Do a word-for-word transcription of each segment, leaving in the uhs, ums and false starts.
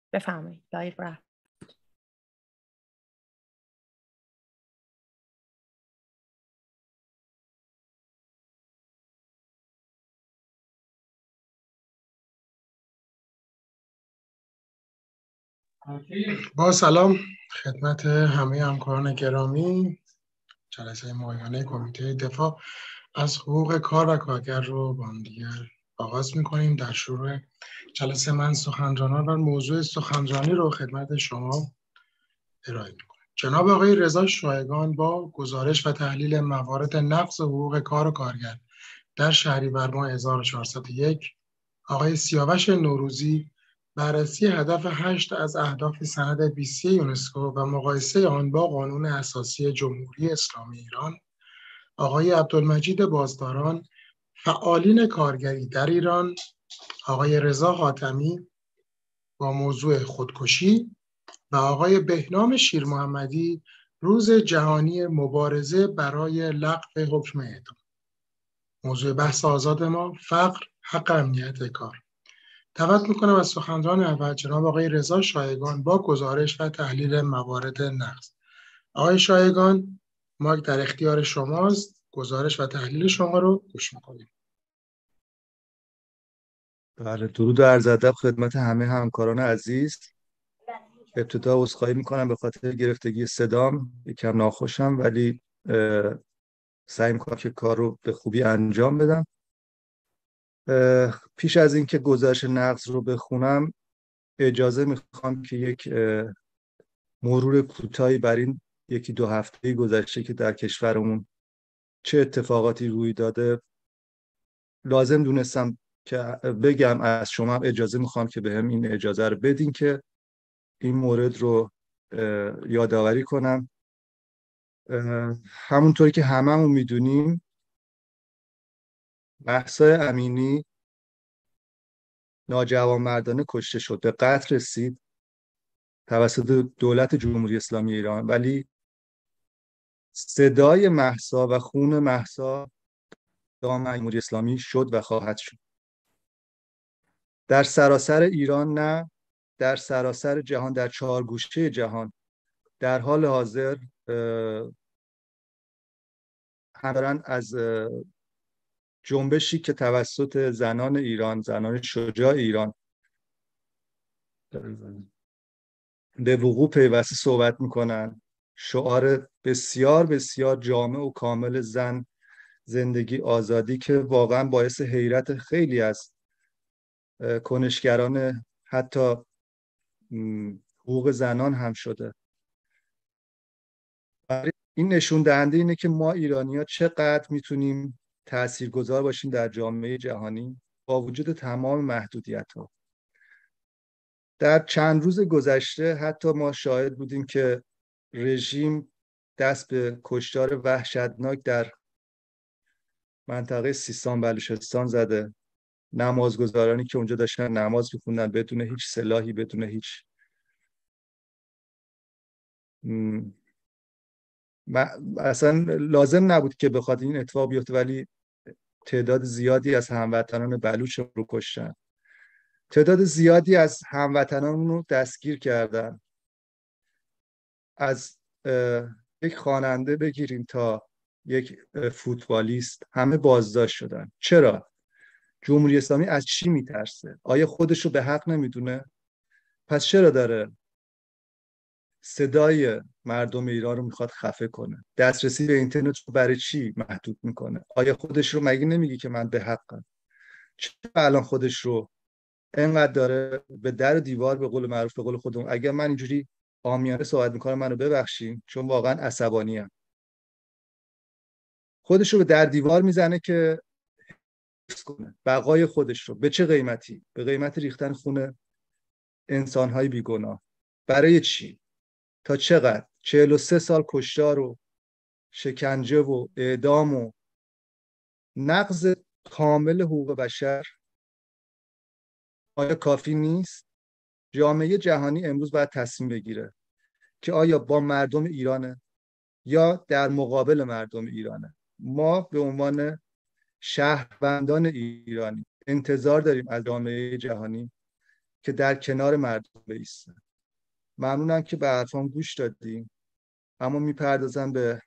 بفرمایید. لایو رفت. با سلام خدمت همه همکاران گرامی. جلسه ماهیانه کمیته دفاع از حقوق کار و کارگر رو با هم دیگر آغاز می‌کنیم. در شروع جلسه من سخنرانان و موضوع سخنرانی رو خدمت شما ارائه می‌کنم. جناب آقای رضا شایگان با گزارش و تحلیل موارد نقض حقوق کار و کارگر در شهریور ماه هزار و چهارصد و یک، آقای سیاوش نوروزی بررسی هدف هشت از اهداف سند بیست یونسکو و مقایسه آن با قانون اساسی جمهوری اسلامی ایران، آقای عبدالمجید بازداران فعالین کارگری در ایران، آقای رضا حاتمی با موضوع خودکشی و آقای بهنام شیرمحمدی روز جهانی مبارزه برای لغو حکم اعدام. موضوع بحث آزاد ما فقر، حق امنیت کار. دعوت میکنم از سخنران اول جناب آقای رضا شایگان با گزارش و تحلیل موارد نقض. آقای شایگان، مایک در اختیار شماست. گزارش و تحلیل شما رو گوش میکنیم. بله، درود و عرض ادب خدمت همه همکاران عزیز. ابتدا عذرخواهی میکنم به خاطر گرفتگی صدام، یکم ناخوشم، ولی سعی میکنم که کار رو به خوبی انجام بدم. پیش از اینکه گزارش نقض رو بخونم اجازه میخوام که یک مرور کوتاهی بر این یکی دو هفته گذشته که در کشورمون چه اتفاقاتی روی داده لازم دونستم که بگم. از شما اجازه میخوام که بهم این اجازه رو بدین که این مورد رو یادآوری کنم. همونطوری که هممون میدونیم مهسا امینی ناجوانمردانه کشته شد، به قتل رسید توسط دولت جمهوری اسلامی ایران، ولی صدای مهسا و خون مهسا دام جمهوری اسلامی شد و خواهد شد. در سراسر ایران نه، در سراسر جهان، در چهار گوشه جهان در حال حاضر هم دارن از جنبشی که توسط زنان ایران، زنان شجاع ایران به وقوع پیوسته صحبت میکنن. شعار بسیار بسیار جامع و کامل زن، زندگی، آزادی که واقعا باعث حیرت خیلی از کنشگران حتی حقوق زنان هم شده. این نشون دهنده اینه که ما ایرانی‌ها چقدر میتونیم تاثیرگذار باشیم در جامعه جهانی با وجود تمام محدودیت‌ها. در چند روز گذشته حتی ما شاهد بودیم که رژیم دست به کشتار وحشتناک در منطقه سیستان بلوچستان زده. نمازگزارانی که اونجا داشتن نماز می‌خوندن بدون هیچ سلاحی، بدون هیچ م... اصلا لازم نبود که بخواد این اتفاق بیفته، ولی تعداد زیادی از هموطنان بلوچ رو کشتن. تعداد زیادی از هموطنان رو دستگیر کردن. از یک خواننده بگیریم تا یک فوتبالیست همه بازداشت شدن. چرا؟ جمهوری اسلامی از چی میترسه؟ آیا خودش رو به حق نمیدونه؟ پس چرا داره صدای مردم ایران رو میخواد خفه کنه؟ دسترسی به اینترنت رو برای چی محدود میکنه؟ آیا خودش رو مگه نمیگه که من به حقم؟ چرا الان خودش رو اینقدر داره به در و دیوار، به قول معروف، به قول خودمون، اگر من اینجوری عامیانه صحبت میکنم منو ببخشید چون واقعا عصبانی ام، خودش رو به در دیوار میزنه که حفظ کنه بقای خودش رو. به چه قیمتی؟ به قیمت ریختن خون انسانهای بیگناه. برای چی؟ تا چقدر؟ چهل و سه سال کشتار و شکنجه و اعدام و نقض کامل حقوق بشر آیا کافی نیست؟ جامعه جهانی امروز باید تصمیم بگیره که آیا با مردم ایرانه یا در مقابل مردم ایرانه. ما به عنوان شهروندان ایرانی انتظار داریم از جامعه جهانی که در کنار مردم بایسته. ممنونم که به حرفام گوش دادیم، اما میپردازم به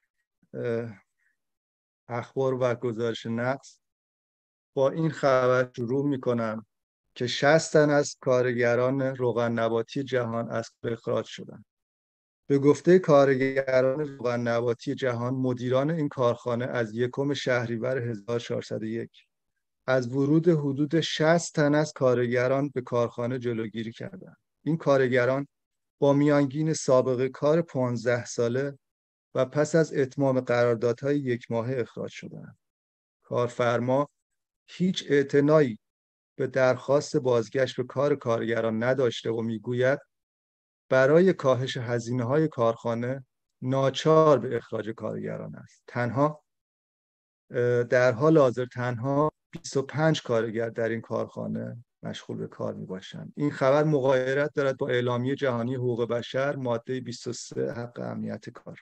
اخبار و گزارش نقص. با این خبر شروع میکنم که شصت تن از کارگران روغن نباتی جهان از کار اخراج شدند. به گفته کارگران روغن نباتی جهان، مدیران این کارخانه از یکم شهریور هزار و چهارصد و یک از ورود حدود شصت تن از کارگران به کارخانه جلوگیری کردند. این کارگران با میانگین سابقه کار پانزده ساله و پس از اتمام قراردادهای یک ماهه اخراج شدند. کارفرما هیچ اعتنایی به درخواست بازگشت به کار کارگران نداشته و میگوید برای کاهش هزینه‌های کارخانه ناچار به اخراج کارگران است. تنها در حال حاضر تنها بیست و پنج کارگر در این کارخانه مشغول به کار میباشند. این خبر مغایرت دارد با اعلامیه جهانی حقوق بشر ماده بیست و سه حق امنیت کار.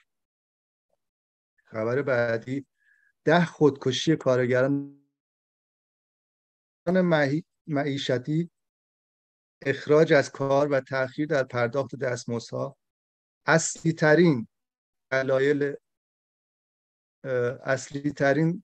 خبر بعدی، ده خودکشی کارگران معیشتی، اخراج از کار و تأخیر در پرداخت دستمزدها اصلی ترین دلایل اصلی ترین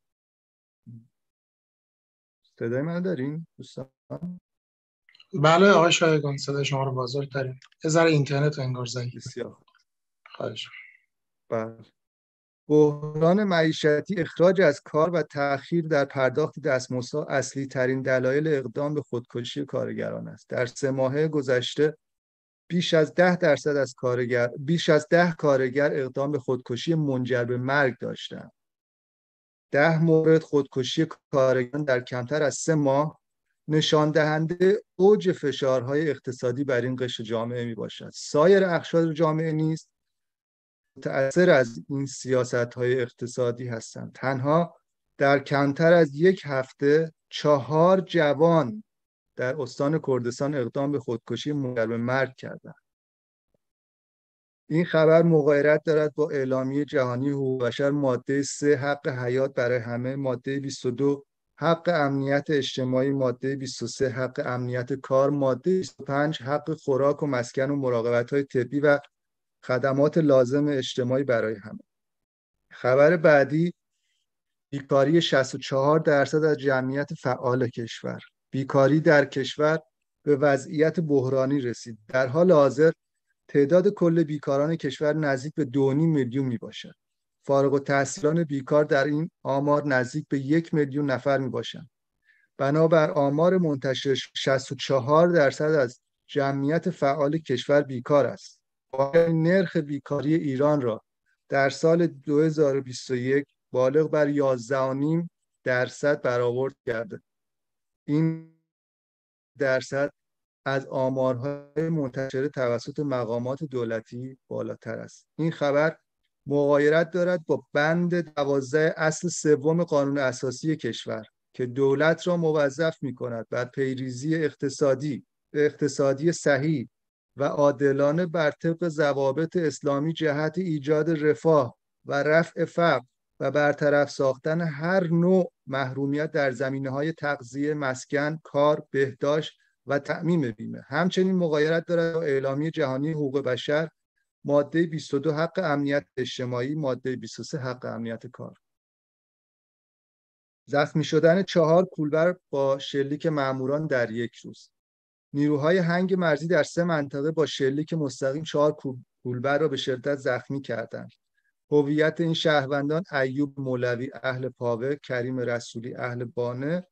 صدای من دارین دوستان؟ بله آقای شایگان، صدای شما رو بازار داریم. یه ذره اینترنت انگار ضعیف. بسیار خواهش. بله. بحران معیشتی، اخراج از کار و تأخیر در پرداخت دستمزدها اصلی ترین دلایل اقدام به خودکشی کارگران است. در سه ماهه گذشته بیش از ده درصد از کارگر بیش از ده کارگر اقدام به خودکشی منجر به مرگ داشتند. ده مورد خودکشی کارگران در کمتر از سه ماه نشان دهنده اوج فشارهای اقتصادی بر این قشر جامعه می باشد. سایر اقشار جامعه نیز متأثر از این سیاست‌های اقتصادی هستند. تنها در کمتر از یک هفته چهار جوان در استان کردستان اقدام به خودکشی منجر به مرگ کردند. این خبر مغایرت دارد با اعلامیه جهانی حقوق بشر ماده سه حق حیات برای همه، ماده بیست و دو حق امنیت اجتماعی، ماده بیست و سه حق امنیت کار، ماده بیست و پنج حق خوراک و مسکن و مراقبت‌های طبی و خدمات لازم اجتماعی برای همه. خبر بعدی، بیکاری شصت و چهار درصد از جمعیت فعال کشور. بیکاری در کشور به وضعیت بحرانی رسید. در حال حاضر تعداد کل بیکاران کشور نزدیک به دو و نیم میلیون می باشد. فارغ التحصیلان بیکار در این آمار نزدیک به یک میلیون نفر می باشند. بنابر آمار منتشر شصت و چهار درصد از جمعیت فعال کشور بیکار است. نرخ بیکاری ایران را در سال دو هزار و بیست و یک بالغ بر یازده و نیم درصد برآورد کرده. این درصد از آمارهای منتشر توسط مقامات دولتی بالاتر است. این خبر مغایرت دارد با بند دوازده اصل سوم قانون اساسی کشور که دولت را موظف می‌کند بر پیریزی اقتصادی اقتصادی صحیح و عادلانه بر طبق ضوابط اسلامی جهت ایجاد رفاه و رفع فقر و برطرف ساختن هر نوع محرومیت در زمینه‌های تغذیه، مسکن، کار، بهداشت و تأمین بیمه. همچنین مغایرت دارد با اعلامیه جهانی حقوق بشر ماده بیست و دو حق امنیت اجتماعی، ماده بیست و سه حق امنیت کار. زخمی شدن چهار کولبر با شلیک ماموران در یک روز. نیروهای هنگ مرزی در سه منطقه با شلیک مستقیم چهار کولبر را به شدت زخمی کردند. هویت این شهروندان ایوب مولوی اهل پاوه، کریم رسولی اهل بانه،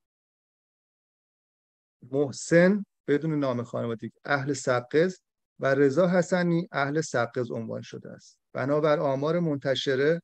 محسن بدون نام خانوادگی اهل سقز و رضا حسنی اهل سقز عنوان شده است. بنابر آمار منتشره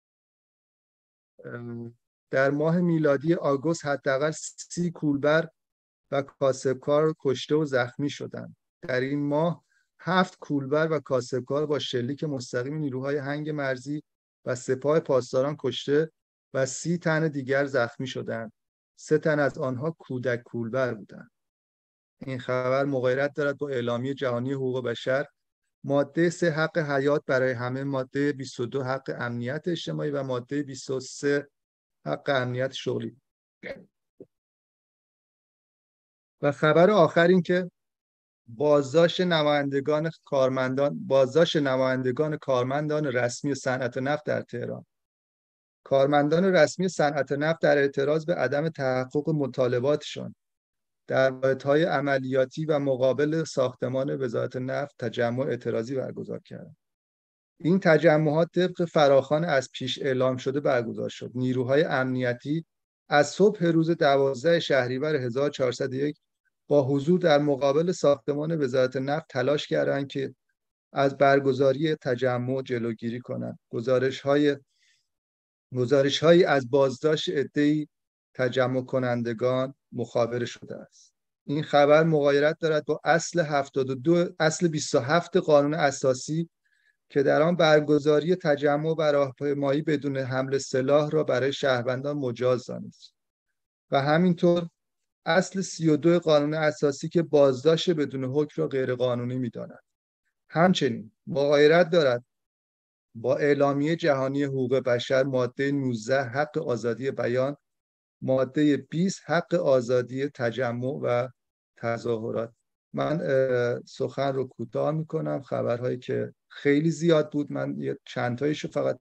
در ماه میلادی آگوست حداقل سی کولبر و کاسبکار کشته و زخمی شدند. در این ماه هفت کولبر و کاسبکار با شلیک مستقیم نیروهای هنگ مرزی و سپاه پاسداران کشته و سی تن دیگر زخمی شدند. سه تن از آنها کودک کولبر بودند. این خبر مغایرت دارد با اعلامیه جهانی حقوق بشر ماده سه حق حیات برای همه، ماده بیست و دو حق امنیت اجتماعی و ماده بیست و سه حق امنیت شغلی. و خبر آخر این که بازداشت نمایندگان کارمندان بازداشت نمایندگان کارمندان رسمی صنعت نفت در تهران. کارمندان رسمی صنعت نفت در اعتراض به عدم تحقق مطالباتشان در واحدهای عملیاتی و مقابل ساختمان وزارت نفت تجمع اعتراضی برگزار کردند. این تجمعات طبق فراخوان از پیش اعلام شده برگزار شد. نیروهای امنیتی از صبح روز دوازده شهریور هزار و چهارصد و یک با حضور در مقابل ساختمان وزارت نفت تلاش کردند که از برگزاری تجمع جلوگیری کنند. گزارش‌های گزارش‌هایی از بازداشت عده‌ای تجمع کنندگان مخابره شده است. این خبر مغایرت دارد با اصل هفتاد و دو اصل بیست و هفت قانون اساسی که در آن برگزاری تجمع و راهپیمایی بدون حمل سلاح را برای شهروندان مجاز دانست و همینطور اصل سی و دو قانون اساسی که بازداشت بدون حکم را غیر قانونی می‌داند. همچنین مغایرت دارد با اعلامیه جهانی حقوق بشر ماده نوزده حق آزادی بیان، ماده بیست حق آزادی تجمع و تظاهرات. من سخن رو کوتاه میکنم. خبرهایی که خیلی زیاد بود، من یه چند تایشو فقط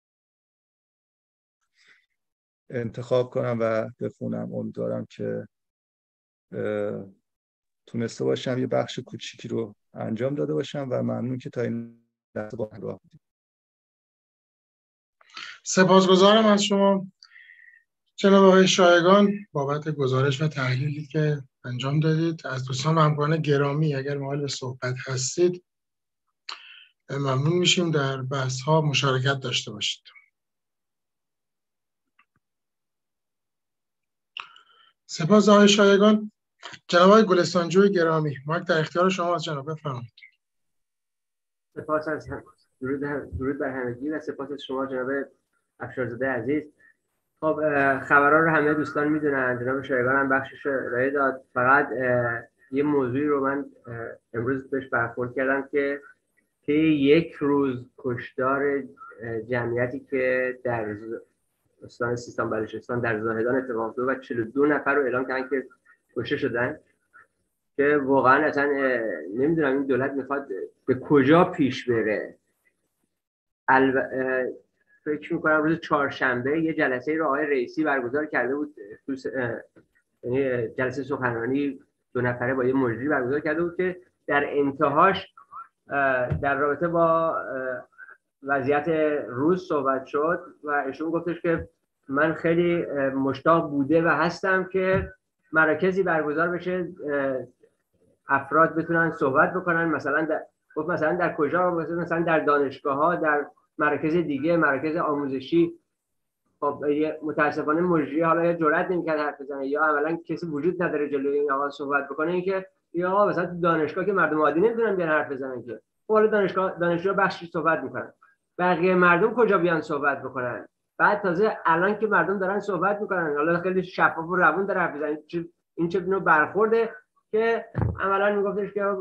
انتخاب کنم و بخونم. امیدوارم که تونسته باشم یه بخش کوچیکی رو انجام داده باشم و ممنون که تا این لحظه با همراه بودید. سپاسگزارم از شما جناب آقای شایگان بابت گزارش و تحلیلی که انجام دادید. از دوستان و همکاران گرامی اگر مایل به صحبت هستید ممنون میشیم در بحث ها مشارکت داشته باشید. سپاس آقای شایگان. جناب آقای گلستانجوی گرامی مایک در اختیار شما از جناب، بفرمایید. سپاس از درود درود بر همگی و سپاس از شما جناب افشارزاده عزیز. خب خبرها رو همه دوستان میدونن، جناب شایگان هم بخشش ارائه داد. فقط یه موضوعی رو من امروز بهش برخورد کردم که طی یک روز کشتار جمعیتی که در استان سیستان بلوچستان در زاهدان اتفاق افتاد و چهل و دو نفر رو اعلام کردن که کشته شدن، که واقعا اصلا نمیدونم این دولت میخواد به کجا پیش بره. الب... فکر میکنم روز چهارشنبه یه جلسه رو آقای رئیسی برگزار کرده بود، یعنی جلسه سخنرانی دو نفره با یه مجری برگزار کرده بود که در انتهاش در رابطه با وضعیت روز صحبت شد و ایشون گفتش که من خیلی مشتاق بوده و هستم که مراکزی برگزار بشه افراد بتونن صحبت بکنن، مثلا در گفت مثلا در کجا، مثلا در دانشگاه‌ها، در مراکز دیگه، مراکز آموزشی. خب متاسفانه مجری حالا جرئت نمی‌کنه حرف بزنه یا عملاً کسی وجود نداره جلوی این آقا صحبت بکنه، اینکه یا مثلا تو دانشگاه که مردم عادی نمیتونن بیان حرف بزنن، که حالا دانشگاه دانشجو بخشی صحبت میکنن، بقیه مردم کجا بیان صحبت بکنن؟ بعد تازه الان که مردم دارن صحبت میکنن، حالا خیلی شفاف و روون داره حرف بزنن، این چه نوع برخورده که عملاً میگفتش که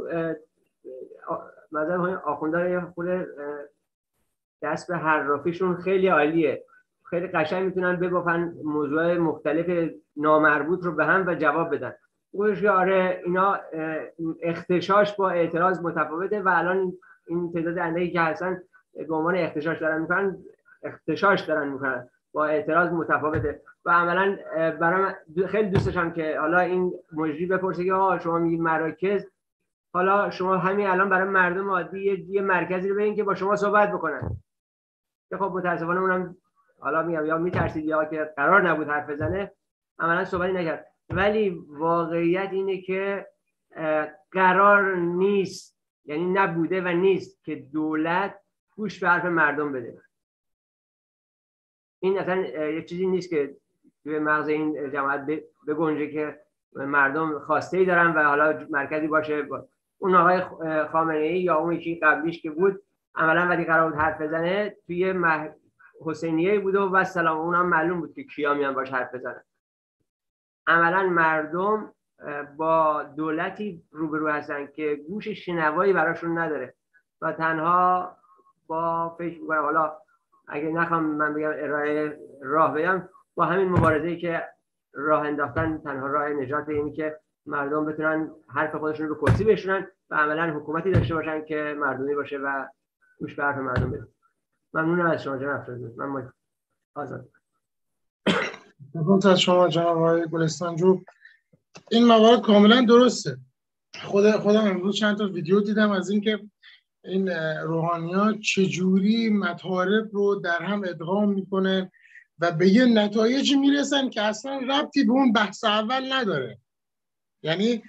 مثلا آخوندان خود دست به حرافیشون خیلی عالیه، خیلی قشنگ میتونن بگفتن موضوع مختلف نامربوط رو به هم و جواب بدن. گوش که آره اینا اختشاش با اعتراض متفاوته و الان این تعداد اندکی که هستن به عنوان اختشاش دارن میکنن اختشاش دارن میکنن با اعتراض متفاوته و عملا برام خیلی دوست داشتم که حالا این مجری بپرسه که آها شما میگید مراکز، حالا شما همین الان برای مردم عادی یه مرکزی رو ببین که با شما صحبت بکنن، که خب متاسفانه اونم حالا میگم یا میترسید یا که قرار نبود حرف بزنه عملا صحبتی نکرد. ولی واقعیت اینه که قرار نیست، یعنی نبوده و نیست که دولت گوش به حرف مردم بده. این اصلا یه چیزی نیست که توی مغز این جماعت بگنجه که مردم خواسته ای دارن و حالا مرکزی باشه. اون آقای خامنه‌ای یا اون یکی قبلیش که بود عملا وقتی قرار بود حرف بزنه توی مح... حسینیه بود و سلام، اونم معلوم بود که کیا میان باش حرف بزنن. عملا مردم با دولتی روبرو هستن که گوش شنوایی براشون نداره و تنها با فکر می‌کنم، حالا اگه نخوام من بگم ارائه راه بگم، با همین مبارزه‌ای که راه انداختن تنها راه نجات اینه که مردم بتونن حرف خودشون رو به کرسی بشونن و عملا حکومتی داشته باشن که مردمی باشه و گوش به حرف مردم بده. ممنونم از شما جناب افشار. من آزاد. سپاس از شما جناب آقای گلستانجو. این موارد کاملا درسته. خود خودم امروز چند تا ویدیو دیدم از اینکه این روحانی‌ها چجوری مطالب رو در هم ادغام میکنه و به یه نتایجی میرسن که اصلا ربطی به اون بحث اول نداره. یعنی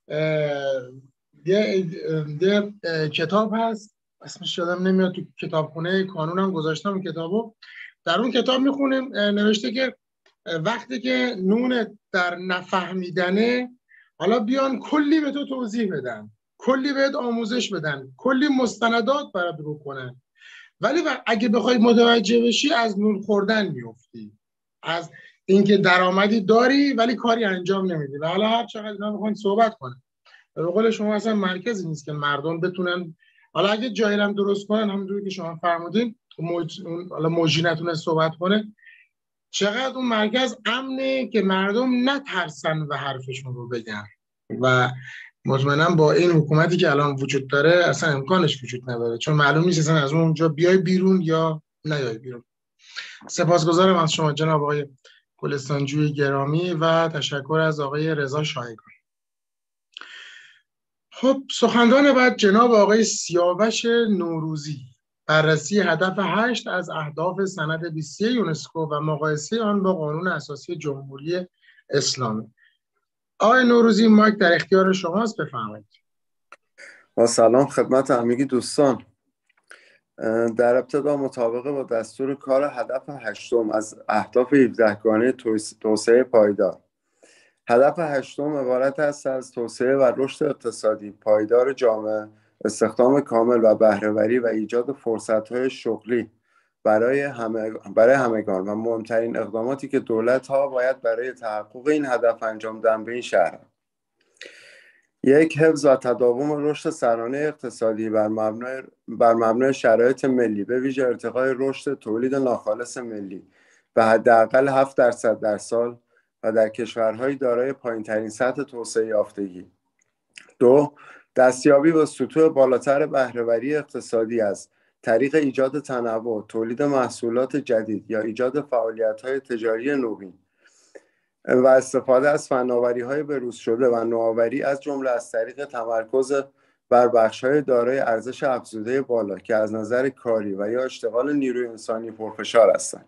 یه, یه کتاب هست اسمش یادم نمیاد، تو کتابخونه کانونم گذاشتم کتابو. در اون کتاب میخونیم نوشته که وقتی که نون در نفهمیدنه، حالا بیان کلی به تو توضیح بدن، کلی بهت آموزش بدن، کلی مستندات برات رو کنن، ولی اگه بخوای متوجه بشی از نون خوردن میفتی، از اینکه درآمدی داری ولی کاری انجام نمیدی و حالا هر چقدر اینا بخواید صحبت کنن. به قول شما اصلا مرکزی نیست که مردم بتونن، حالا اگه جایی هم درست کنن همونجوری که شما فرمودین، موج... حالا موجی نتونه صحبت کنه، چقدر اون مرکز امنه که مردم نترسن و حرفشون رو بگن. و مطمئنم با این حکومتی که الان وجود داره اصلا امکانش وجود نداره، چون معلوم نیست اصلا از اونجا بیای بیرون یا نیای بیرون. سپاسگزارم از شما جناب آقای گلستانجوی گرامی و تشکر از آقای رضا شایگان. خب سخنران بعد جناب آقای سیاوش نوروزی، بررسی هدف هشت از اهداف سند بیست و یک یونسکو و مقایسه آن با قانون اساسی جمهوری اسلامی. آقای نوروزی مایک در اختیار شماست، بفرمایید. با سلام خدمت همگی دوستان. در ابتدا مطابق با دستور کار هدف هشتم از اهداف هفدهگانه توسعه پایدار، هدف هشتم عبارت است از توسعه و رشد اقتصادی پایدار جامعه، استخدام کامل و بهره‌وری و ایجاد فرصت‌های شغلی برای همه برای همگان و مهمترین اقداماتی که دولت‌ها باید برای تحقق این هدف انجام دهند به این شهر: یک، حفظ و تداوم رشد سرانه اقتصادی بر مبنای بر مبنای شرایط ملی، به ویژه ارتقای رشد تولید ناخالص ملی به حداقل هفت درصد در سال و در کشورهای دارای پایین‌ترین سطح توسعه یافتگی. دو، دستیابی به سطوح بالاتر بهره‌وری اقتصادی است طریق ایجاد تنوع، تولید محصولات جدید یا ایجاد فعالیت‌های تجاری نوین و استفاده از فناوری‌های بروز شده و نوآوری، از جمله از طریق تمرکز بر بخش‌های دارای ارزش افزوده بالا که از نظر کاری و یا اشتغال نیروی انسانی پرفشار هستند.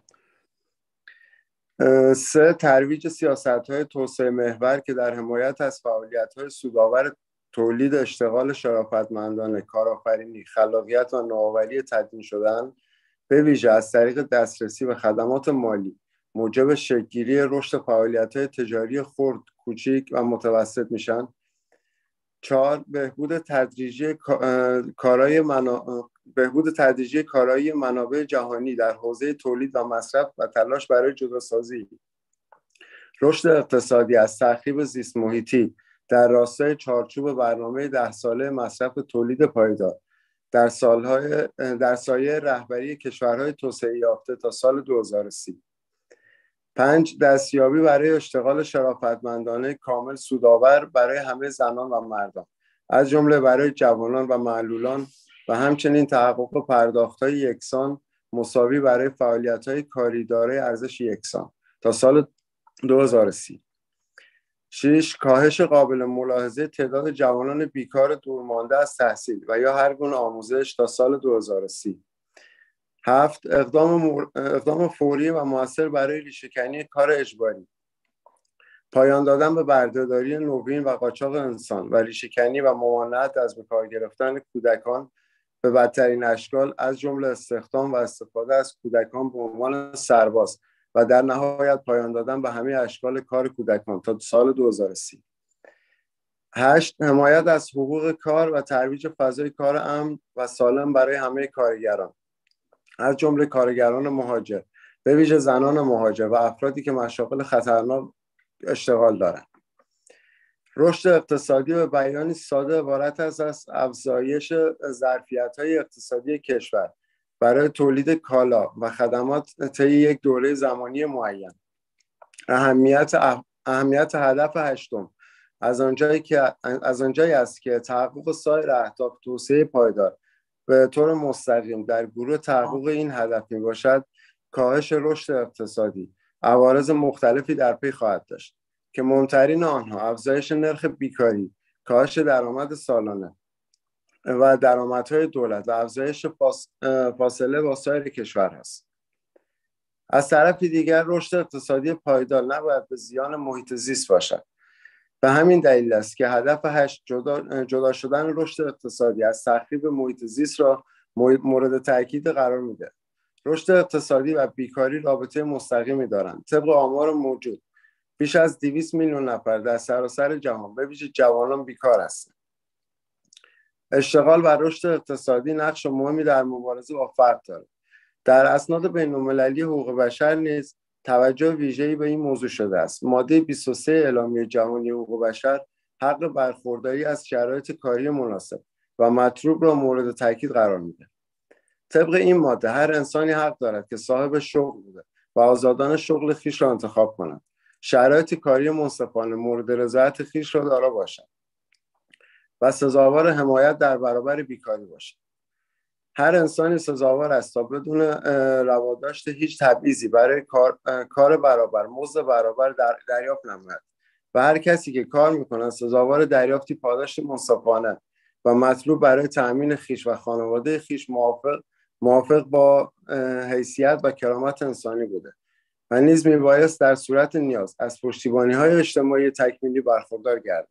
سه، ترویج سیاست‌های توسعه محور که در حمایت از فعالیت‌های سودآور تولید اشتغال شرافتمندانه، کارآفرینی، خلاقیت و نوآوری تدوین شدن، به ویژه از طریق دسترسی به خدمات مالی، موجب شکل‌گیری رشد فعالیت‌های تجاری خرد، کوچک و متوسط میشن. چهار، بهبود تدریجی کارایی منا... بهبود تدریجی کارایی منابع جهانی در حوزه تولید و مصرف و تلاش برای جداسازی رشد اقتصادی از تخریب زیست محیطی در راستای چارچوب برنامه ده ساله مصرف تولید پایدار در سالهای در سایه رهبری کشورهای توسعه یافته تا سال دو هزار و سی. پنج، دستیابی برای اشتغال شرافتمندانه کامل سودآور برای همه زنان و مردان، از جمله برای جوانان و معلولان، و همچنین تحقق پرداخت‌های یکسان مساوی برای فعالیت‌های کاری دارای ارزش یکسان تا سال دو هزار و سی. شش، کاهش قابل ملاحظه تعداد جوانان بیکار دورمانده از تحصیل و یا هر گونه آموزش تا سال دو هزار و سی. هفت، اقدام, مور... اقدام فوری و مؤثر برای ریشه‌کنی کار اجباری، پایان دادن به بردهداری نوین و قاچاق انسان و ریشه‌کنی و ممانعت از به کار گرفتن کودکان به بدترین اشکال، از جمله استخدام و استفاده از کودکان به عنوان سرباز، و در نهایت پایان دادن به همه اشکال کار کودکان تا سال دو هزار و سی. هشت، حمایت از حقوق کار و ترویج فضای کار امن و سالم برای همه کارگران، از جمله کارگران مهاجر، به ویژه زنان مهاجر و افرادی که مشاغل خطرناک اشتغال دارند. رشد اقتصادی به بیانی ساده عبارت است از افزایش ظرفیت‌های اقتصادی کشور برای تولید کالا و خدمات طی یک دوره زمانی معین. اهمیت اهمیت هدف هشتم از آنجایی که از آنجایی است که تحقق سایر اهداف توسعه پایدار به طور مستقیم در گروه تحقق این هدف میباشد، کاهش رشد اقتصادی عوارض مختلفی در پی خواهد داشت که مهمترین آنها افزایش نرخ بیکاری، کاهش درآمد سالانه و درآمدهای دولت و افزایش فاصله با سایر کشور است. از طرف دیگر رشد اقتصادی پایدار نباید به زیان محیط زیست باشد. به همین دلیل است که هدف هشت جدا, جدا شدن رشد اقتصادی از تخریب محیط زیست را مورد تاکید قرار میده. رشد اقتصادی و بیکاری رابطه مستقیمی دارند. طبق آمار موجود بیش از دویست میلیون نفر در سراسر جهان به ویژه جوانان بیکار هستند. اشتغال و رشد اقتصادی نقش مهمی در مبارزه با فقر دارد. در اسناد بین‌المللی حقوق بشر نیز توجه ویژه‌ای به این موضوع شده است. ماده بیست و سه اعلامیه جهانی حقوق بشر حق برخورداری از شرایط کاری مناسب و مطلوب را مورد تاکید قرار می‌دهد. طبق این ماده هر انسانی حق دارد که صاحب شغل بوده و آزادانه شغل خویش را انتخاب کند، شرایط کاری منصفانه مورد رضایت خویش را دارا باشد و سزاوار حمایت در برابر بیکاری باشد. هر انسانی سزاوار است تا بدون رواداشت هیچ تبعیضی برای کار, کار برابر، مزد برابر در دریافت نماید و هر کسی که کار می‌کند سزاوار دریافتی پاداش منصفانه و مطلوب برای تأمین خویش و خانواده خویش موافق موافق با حیثیت و کرامت انسانی بوده و نیز میبایست در صورت نیاز از پشتیبانی‌های اجتماعی تکمیلی برخوردار گردد.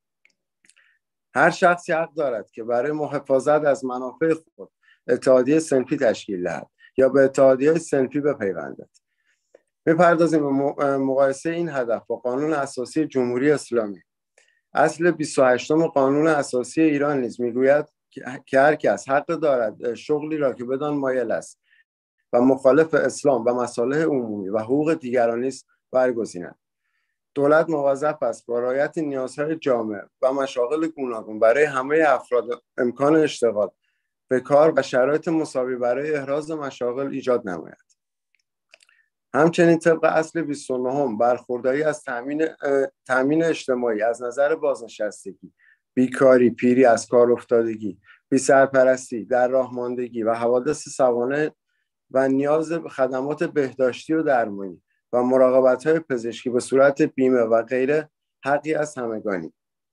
هر شخصی حق دارد که برای محافظت از منافع خود اتحادیه صنفی تشکیل دهد یا به اتحادیه‌های صنفی بپیوندد. می‌پردازیم به مقایسه این هدف با قانون اساسی جمهوری اسلامی. اصل بیست و هشتم قانون اساسی ایران نیز میگوید که هر کس حق دارد شغلی را که بدان مایل است و مخالف اسلام و مصالح عمومی و حقوق دیگران است برگزیند. دولت موظف است با رعایت نیازهای جامعه و مشاغل گوناگون برای همه افراد امکان اشتغال به کار و شرایط مساوی برای احراز مشاغل ایجاد نماید. همچنین طبق اصل بیست و نه برخورداری از تامین تامین اجتماعی از نظر بازنشستگی، بیکاری، پیری، از کار افتادگی، بی‌سرپرستی، در راه ماندگی و حوادث سوانح و نیاز به خدمات بهداشتی و درمانی و مراقبت‌های پزشکی به صورت بیمه و غیره حقی از همگانی.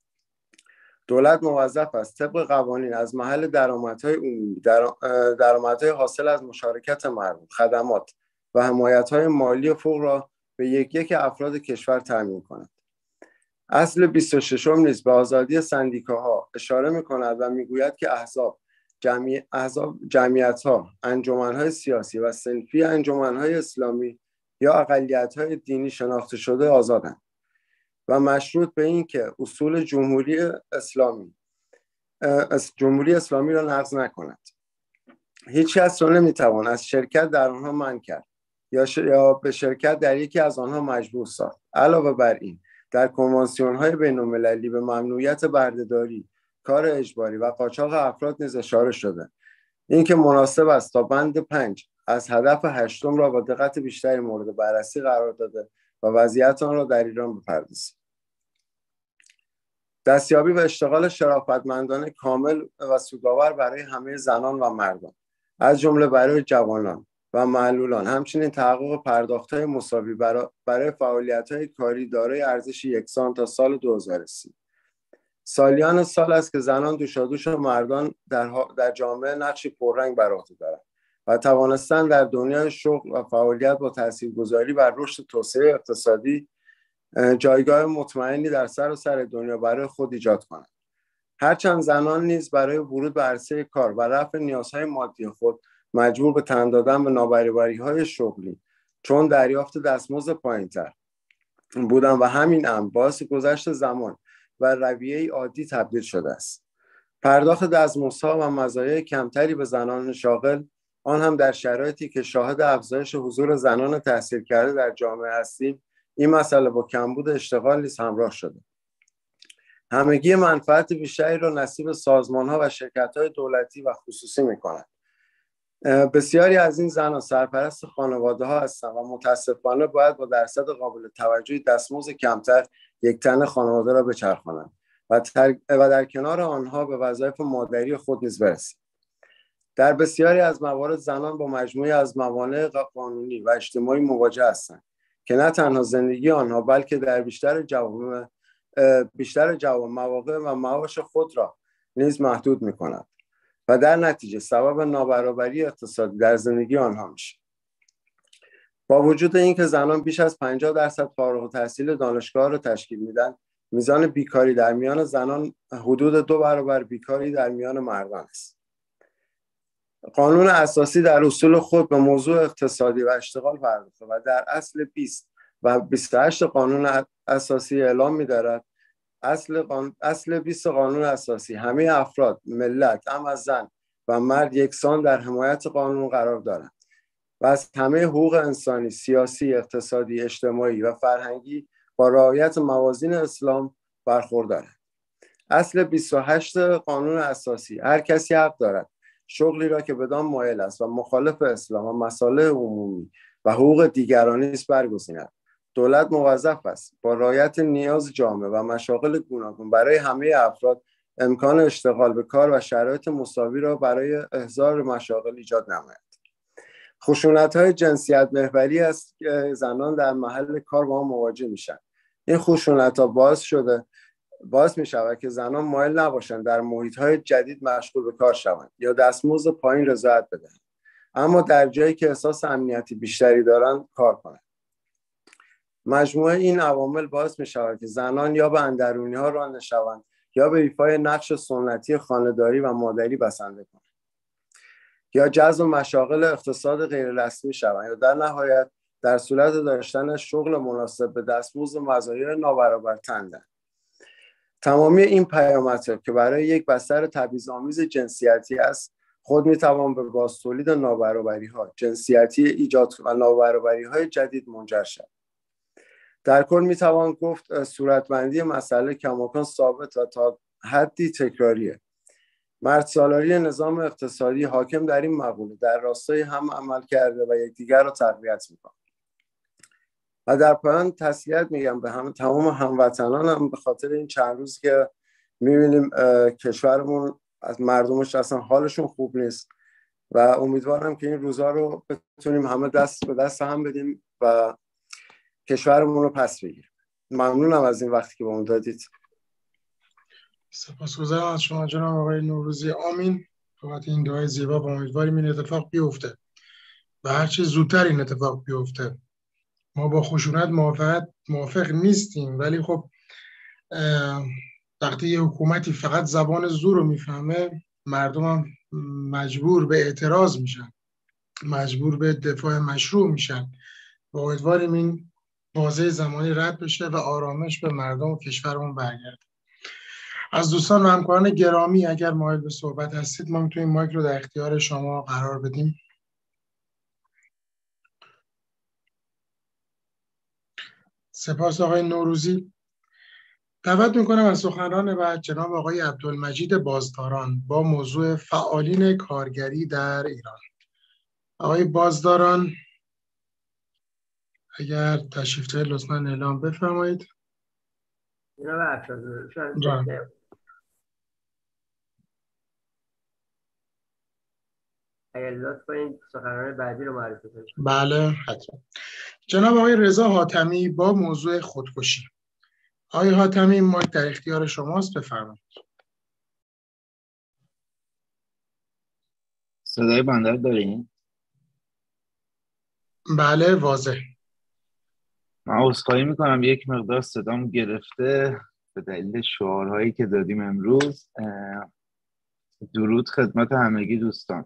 دولت موظف است طبق قوانین از محل درآمدهای عمومی، درآمدهای حاصل از مشارکت مردم، خدمات و حمایت‌های مالی فوق را به یک یک افراد کشور تامین کند. اصل بیست و ششم نیز به آزادی سندیکاها اشاره می‌کند و می‌گوید که احزاب، جمعی احزاب، جمعیت‌ها، انجمن‌های سیاسی و صنفی انجمن‌های اسلامی یا اقلیت‌های دینی شناخته شده آزادند و مشروط به این که اصول جمهوری اسلامی جمهوری اسلامی را نقض نکند. هیچ کس را نمی‌توان از شرکت در آنها منع کرد یا, ش... یا به شرکت در یکی از آنها مجبور ساخت. علاوه بر این در کنوانسیون‌های بین‌المللی به ممنوعیت بردهداری، کار اجباری و قاچاق افراد نیز اشاره شده. این که مناسب است تا بند پنج از هدف هشتم را با دقت بیشتری مورد بررسی قرار داده و وضعیت آن را در ایران بپردازیم. دستیابی به اشتغال شرافتمندانه کامل و سودآور برای همه زنان و مردان، از جمله برای جوانان و معلولان، همچنین تحقق پرداخت‌های مساوی برای فعالیت‌های کاری دارای ارزش یکسان تا سال دو هزار و سی. سالیان سال است که زنان دوشادوش مردان در, در جامعه نقشی پررنگ بر عهده دارند و توانستند در دنیای شغل و فعالیت با تاثیرگذاری بر رشد توسعه اقتصادی جایگاه مطمئنی در سراسر دنیا برای خود ایجاد کنند. هرچند زنان نیز برای ورود به عرصه کار و رفع نیازهای مادی خود مجبور به تن دادن به نابرابری‌های شغلی چون دریافت دستمزد پایین‌تر بودند و همین امر باعث گذشت زمان و رویه عادی تبدیل شده است. پرداخت دستمزدها و مزایای کمتری به زنان شاغل، آن هم در شرایطی که شاهد افزایش حضور زنان تحصیل کرده در جامعه هستیم، این مسئله با کمبود اشتغال نیز همراه شده. همگی منفعت بیشتری را نصیب سازمان‌ها و شرکت‌های دولتی و خصوصی می‌کند. بسیاری از این زنان سرپرست خانواده ها هستند و متاسفانه باید با درصد قابل توجهی دستمزد کمتر یک تن خانواده را بچرخانند و, تر... و در کنار آنها به وظایف مادری خود نیز برسند. در بسیاری از موارد زنان با مجموعی از موانع قانونی و اجتماعی مواجه هستند که نه تنها زندگی آنها بلکه در بیشتر جوامع بیشتر جوامع مواقع و معاش خود را نیز محدود می‌کند و در نتیجه سبب نابرابری اقتصادی در زندگی آنها میشه. با وجود اینکه زنان بیش از پنجاه درصد فارغ التحصیل دانشگاه را تشکیل میدن، میزان بیکاری در میان زنان حدود دو برابر بیکاری در میان مردان است. قانون اساسی در اصول خود به موضوع اقتصادی و اشتغال پرداخته و در اصل بیست و بیست و هشت قانون اساسی اعلام می‌دارد اصل قانون اصل بیست قانون اساسی همه افراد، ملت، ام از زن و مرد یکسان در حمایت قانون قرار دارند و از همه حقوق انسانی، سیاسی، اقتصادی، اجتماعی و فرهنگی با رعایت موازین اسلام برخوردارند. اصل بیست و هشت قانون اساسی هر کسی حق دارد شغلی را که بدان مایل است و مخالف اسلام و مصالح عمومی و حقوق دیگران است برگزیند. دولت موظف است با رعایت نیاز جامعه و مشاغل گوناگون برای همه افراد امکان اشتغال به کار و شرایط مساوی را برای احضار مشاغل ایجاد نماید. خشونت‌های جنسیت محوری است که زنان در محل کار با آن مواجه میشن. این خشونت‌ها باعث شده باعث می شود که زنان مایل نباشند در محیط‌های جدید مشغول به کار شوند یا دستمزد پایین رضایت بدهند، اما در جایی که احساس امنیتی بیشتری دارند کار کنند. مجموعه این عوامل باعث می شود که زنان یا به اندرونی‌ها رانده شوند یا به ایفای نقش سنتی خانه‌داری و مادری بسنده کنند یا جذب مشاغل اقتصاد غیر رسمی شوند یا در نهایت در صورت داشتن شغل مناسب به دستمزد مزایا نابرابر تنند. تمامی این پیامدها که برای یک بستر تبعیض‌آمیز جنسیتی است خود میتوان به بازتولید نابرابری‌ها جنسیتی ایجاد و نابرابری‌های جدید منجر شود. در کل میتوان گفت صورتبندی مسئله کماکان ثابت و تا حدی تکراریه. مردسالاری نظام اقتصادی حاکم در این مقوله در راستای هم عمل کرده و یکدیگر را تقویت میکنه. و در پایان تسلیت میگم به همه تمام هموطنانم به خاطر این چند روز که میبینیم کشورمون از مردمش اصلا حالشون خوب نیست و امیدوارم که این روزا رو بتونیم همه دست به دست هم بدیم و کشورمون رو پس بگیریم. ممنونم از این وقتی که با من دادید. سپاسگزارم از شما جناب آقای نوروزی. آمین. بابت این دعای زیبا و امیدواریم این اتفاق بیفته و هر چه زودتر این اتفاق بیفته. ما با خشونت موافقت موافق نیستیم، ولی خب وقتی یه حکومتی فقط زبان زور رو میفهمه مردم هم مجبور به اعتراض میشن، مجبور به دفاع مشروع میشن و امیدواریم این بازه زمانی رد بشه و آرامش به مردم و کشورمون برگرده. از دوستان و همکاران گرامی اگر مایل به صحبت هستید ما میتونیم مایک رو در اختیار شما قرار بدیم. سپاس آقای نوروزی. دعوت میکنم از سخنران بعد جناب آقای عبدالمجید بازداران با موضوع فعالین کارگری در ایران. آقای بازداران اگر تشریف دارید لطفاً اعلام بفرمایید. جناب افشار اگر لطف کنید سخنران بعدی رو معرفی کنید. بله حتما. جناب آقای رضا حاتمی با موضوع خودکشی. آقای حاتمی مایک در اختیار شماست، بفرمایید. صدای بنده رو دارین؟ بله واضح. من عذرخواهی میکنم یک مقدار صدام گرفته به دلیل شعارهایی که دادیم امروز. درود خدمت همگی دوستان.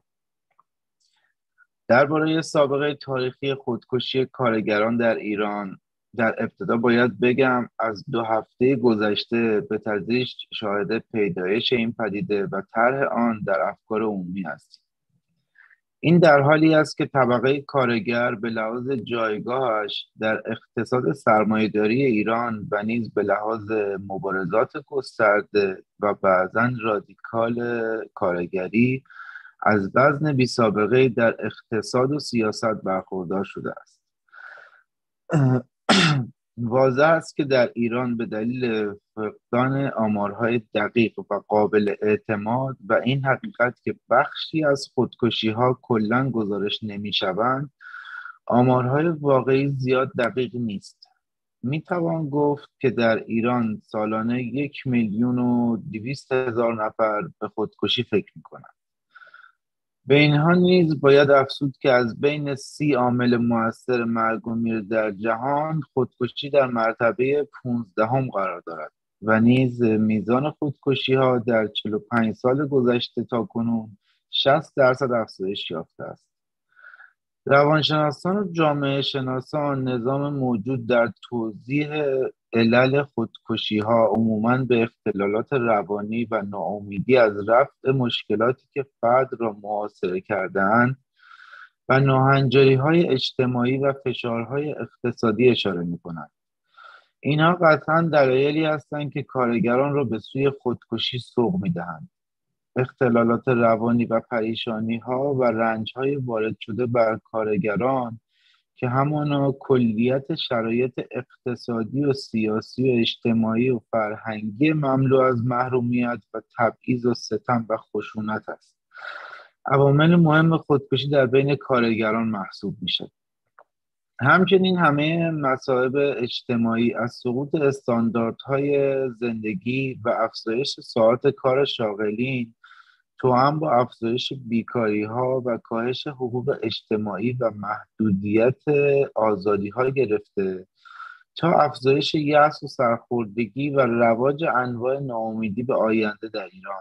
درباره سابقه تاریخی خودکشی کارگران در ایران در ابتدا باید بگم از دو هفته گذشته به تدریج شاهد پیدایش این پدیده و طرح آن در افکار عمومی است. این در حالی است که طبقه کارگر به لحاظ جایگاهش در اقتصاد سرمایه‌داری ایران و نیز به لحاظ مبارزات گسترده و بعضاً رادیکال کارگری از وزن بی سابقه در اقتصاد و سیاست برخوردار شده است. واضح است که در ایران به دلیل فقدان آمارهای دقیق و قابل اعتماد و این حقیقت که بخشی از خودکشی‌ها کلاً گزارش نمی‌شوند، آمارهای واقعی زیاد دقیق نیست. میتوان گفت که در ایران سالانه یک میلیون و دویست هزار نفر به خودکشی فکر میکنند. به اینها نیز باید افزود که از بین سی عامل مؤثر مرگ و میر در جهان، خودکشی در مرتبه پانزدهم قرار دارد و نیز میزان خودکشی ها در چهل و پنج سال گذشته تا کنون شصت درصد افزایش یافته است. روانشناسان و جامعه شناسان نظام موجود در توضیح علل خودکشی ها عموماً به اختلالات روانی و ناامیدی از رفع مشکلاتی که فرد را محاصره کرده‌اند و ناهنجاری های اجتماعی و فشارهای اقتصادی اشاره می کنند. اینها قطعاً دلایلی هستند که کارگران را به سوی خودکشی سوق می دهند. اختلالات روانی و پریشانی ها و رنج های وارد شده بر کارگران که همانا کلیت شرایط اقتصادی و سیاسی و اجتماعی و فرهنگی مملو از محرومیت و تبعیض و ستم و خشونت است. عوامل مهم خودکشی در بین کارگران محسوب می شود. همچنین همه مصائب اجتماعی از سقوط استانداردهای زندگی و افزایش ساعات کار شاغلین توأم با افزایش بیکاری ها و کاهش حقوق اجتماعی و محدودیت آزادی ها گرفته تا افزایش یأس و سرخوردگی و رواج انواع ناامیدی به آینده در ایران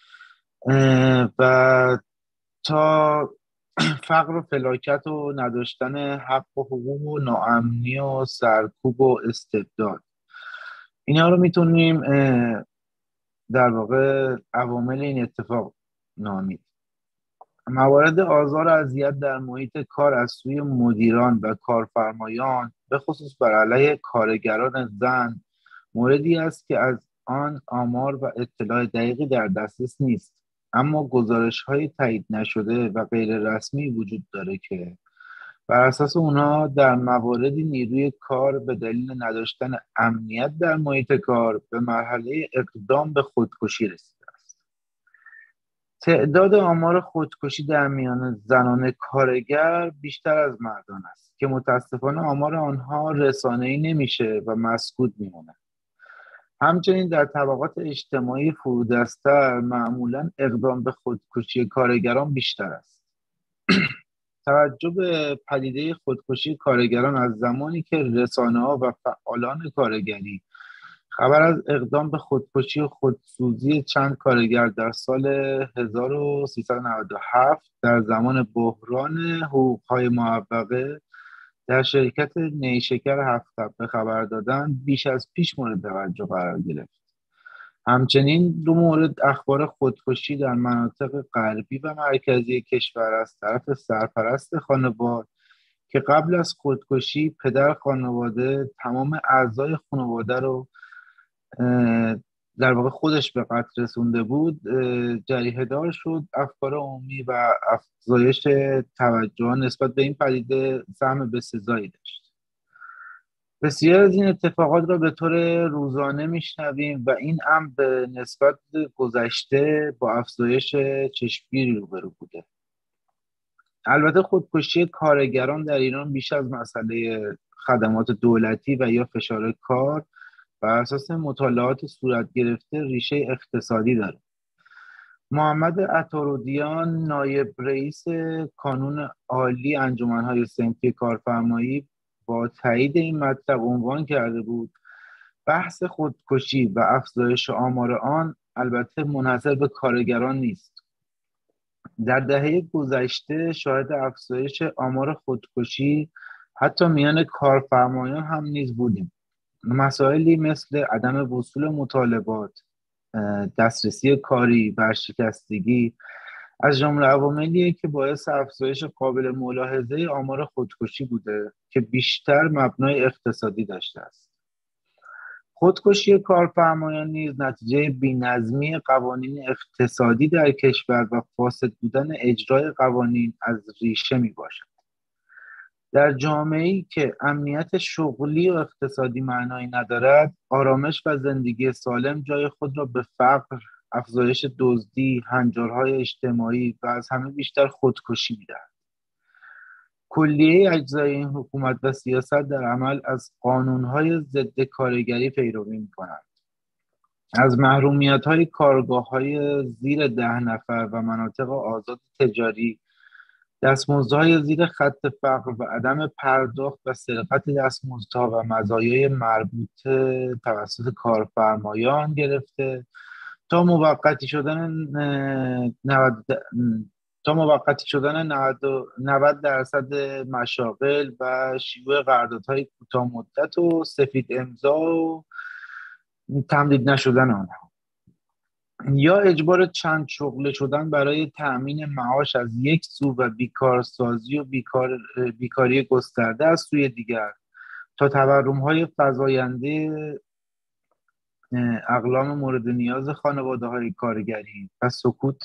و تا فقر و فلاکت و نداشتن حق و حقوق و ناامنی و سرکوب و استبداد. اینا رو میتونیم در واقع عوامل این اتفاق نامید. موارد آزار و اذیت در محیط کار از سوی مدیران و کارفرمایان به خصوص بر علیه کارگران زن موردی است که از آن آمار و اطلاع دقیقی در دسترس نیست، اما گزارش‌های تایید نشده و غیر رسمی وجود داره که بر اساس اونها در مواردی نیروی کار به دلیل نداشتن امنیت در محیط کار به مرحله اقدام به خودکشی رسیده است. تعداد آمار خودکشی در میان زنان کارگر بیشتر از مردان است که متاسفانه آمار آنها رسانه‌ای نمیشه و مسکوت میمونه. همچنین در طبقات اجتماعی فرودستر معمولاً اقدام به خودکشی کارگران بیشتر است. توجه به پدیده خودکشی کارگران از زمانی که رسانه‌ها و فعالان کارگری خبر از اقدام به خودکشی و خودسوزی چند کارگر در سال هزار و سیصد و نود و هفت در زمان بحران حقوق‌های معوقه در شرکت نیشکر هفت تپه خبر دادن بیش از پیش مورد توجه قرار گرفت. همچنین دو مورد اخبار خودکشی در مناطق غربی و مرکزی کشور از طرف سرپرست خانوار که قبل از خودکشی پدر خانواده تمام اعضای خانواده رو در واقع خودش به قتل رسونده بود جریحه دار شد. افکار عمومی و افزایش توجه نسبت به این پدیده سهم بسزایی داشت. بسیار از این اتفاقات را به طور روزانه میشنویم و این امر به نسبت گذشته با افزایش چشمگیری روبرو بوده. البته خودکشی کارگران در ایران بیش از مسئله خدمات دولتی و یا فشار کار بر اساس مطالعات صورت گرفته ریشه اقتصادی داره. محمد عطارودیان نایب رئیس کانون عالی انجمن‌های صنفی کارفرمایی با تایید این مطلب عنوان کرده بود بحث خودکشی و افزایش آمار آن البته منحصر به کارگران نیست. در دهه گذشته شاهد افزایش آمار خودکشی حتی میان کارفرمایان هم نیز بودیم. مسائلی مثل عدم وصول مطالبات، دسترسی کاری، ورشکستگی از جمله عواملیه که باعث افزایش قابل ملاحظه آمار خودکشی بوده که بیشتر مبنای اقتصادی داشته است. خودکشی کارفرمایان نیز نتیجه بی‌نظمی قوانین اقتصادی در کشور و فاسد بودن اجرای قوانین از ریشه میباشد. در جامعه‌ای که امنیت شغلی و اقتصادی معنایی ندارد، آرامش و زندگی سالم جای خود را به فقر، افزایش دزدی، هنجارهای اجتماعی و از همه بیشتر خودکشی می‌دهد. کلیه اجزای این حکومت و سیاست در عمل از قانون‌های ضد کارگری پیروی می‌کنند. از محرومیت‌های کارگاه‌های زیر ده نفر و مناطق آزاد تجاری، دستمزدهای زیر خط فقر و عدم پرداخت و سرقت دستمزدها و مزایای مربوطه توسط کارفرمایان گرفته تا موقتی شدن نود تا موقتی شدن نود درصد مشاغل و شیوع قراردادهای کوتاه مدت و سفید امضا و تمدید نشدن آنها، یا اجبار چند شغله شدن برای تأمین معاش از یک سو و بیکارسازی و بیکار، بیکاری گسترده از سوی دیگر، تا تورم‌های فزاینده اقلام مورد نیاز خانواده‌های کارگری و سکوت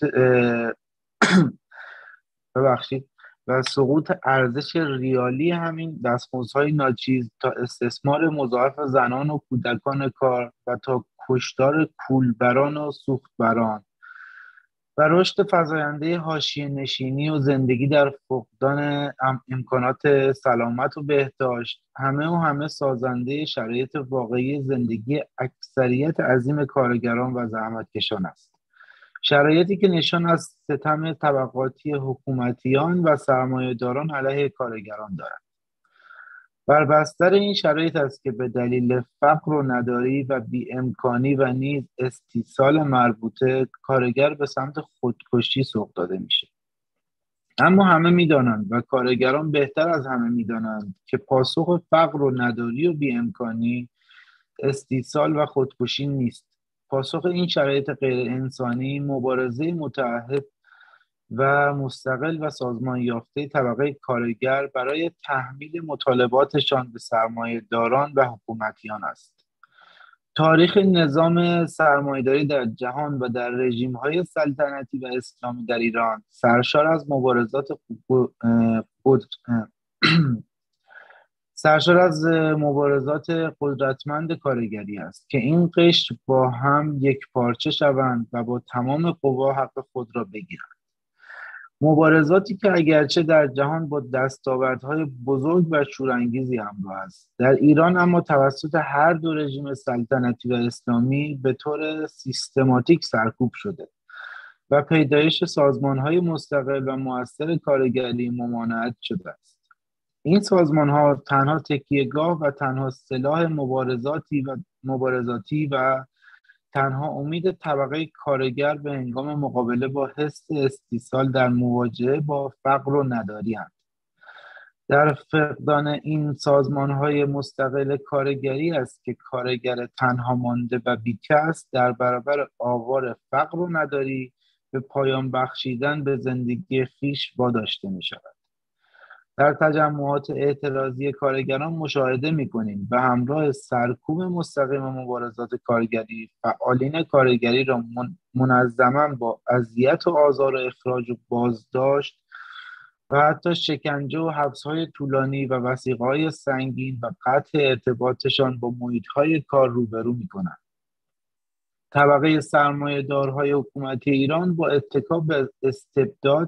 ببخشید و سقوط ارزش ریالی همین دستمزدهای ناچیز، تا استثمار مضاعف زنان و کودکان کار و تا کشتار کولبران و سوختبران و رشد فزاینده حاشیه نشینی و زندگی در فقدان امکانات سلامت و بهداشت، همه و همه سازنده شرایط واقعی زندگی اکثریت عظیم کارگران و زحمتکشان است. شرایطی که نشان از ستم طبقاتی حکومتیان و سرمایه‌داران علیه کارگران دارد. بر بستر این شرایط است که به دلیل فقر و نداری و بی‌امکانی و نیز استیصال مربوطه، کارگر به سمت خودکشی سوق داده میشه. اما همه میدانند و کارگران بهتر از همه میدانند که پاسخ فقر و نداری و بی‌امکانی استیصال و خودکشی نیست. پاسخ این شرایط غیر انسانی مبارزه متعهد و مستقل و سازمان یافته طبقه کارگر برای تحمیل مطالباتشان به سرمایه‌داران و حکومتیان است. تاریخ نظام سرمایه‌داری در جهان و در رژیم‌های سلطنتی و اسلامی در ایران سرشار از مبارزات قد... سرشار از مبارزات قدرتمند کارگری است که این قشر با هم یک پارچه شوند و با تمام قوا حق خود را بگیرند. مبارزاتی که اگرچه در جهان با دستاوردهای بزرگ و شورانگیزی همراه است، در ایران اما توسط هر دو رژیم سلطنتی و اسلامی به طور سیستماتیک سرکوب شده و پیدایش سازمان‌های مستقل و مؤثر کارگری ممانعت شده است. این سازمان‌ها تنها تکیه‌گاه و تنها سلاح مبارزاتی و مبارزاتی و تنها امید طبقه کارگر به هنگام مقابله با حس استیصال در مواجهه با فقر و نداری هستند. در فقدان این سازمان‌های مستقل کارگری است که کارگر تنها مانده و بی‌کس در برابر آوار فقر و نداری به پایان بخشیدن به زندگی خویش واداشته می‌شود. در تجمعات اعتراضی کارگران مشاهده می‌کنیم به همراه سرکوب مستقیم مبارزات کارگری، فعالین کارگری را منظما با اذیت و آزار و اخراج و بازداشت و حتی شکنجه و حبس‌های طولانی و وثیقه‌های سنگین و قطع ارتباطشان با محیط‌های کار روبرو می‌کنند. طبقه سرمایه‌دارهای حکومتی ایران با اتکا به استبداد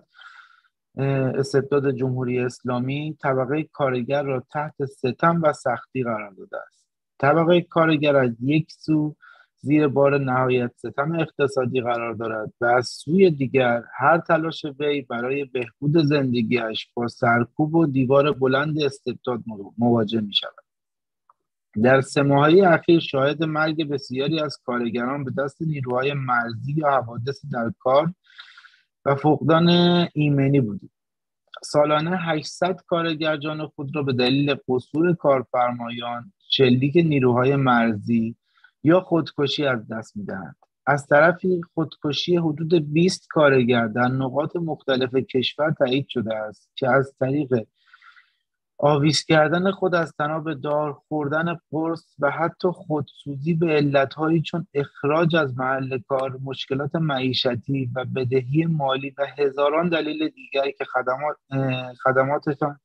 استبداد جمهوری اسلامی طبقه کارگر را تحت ستم و سختی قرار داده است. طبقه کارگر از یک سو زیر بار نهایت ستم اقتصادی قرار دارد و از سوی دیگر هر تلاش وی برای بهبود زندگیش با سرکوب و دیوار بلند استبداد مواجه می شود. در سه ماهه اخیر شاهد مرگ بسیاری از کارگران به دست نیروهای مرزی یا حوادث در کار و فقدان ایمنی بودیم. سالانه هشتصد کارگر جان خود را به دلیل قصور کارفرمایان، شلیک نیروهای مرزی یا خودکشی از دست می‌دهند. از طرفی خودکشی حدود بیست کارگر در نقاط مختلف کشور تایید شده است که از طریق آویز کردن خود از طناب دار، خوردن قرص و حتی خودسوزی به علتهایی چون اخراج از محل کار، مشکلات معیشتی و بدهی مالی و هزاران دلیل دیگری که خدمات خدماتشان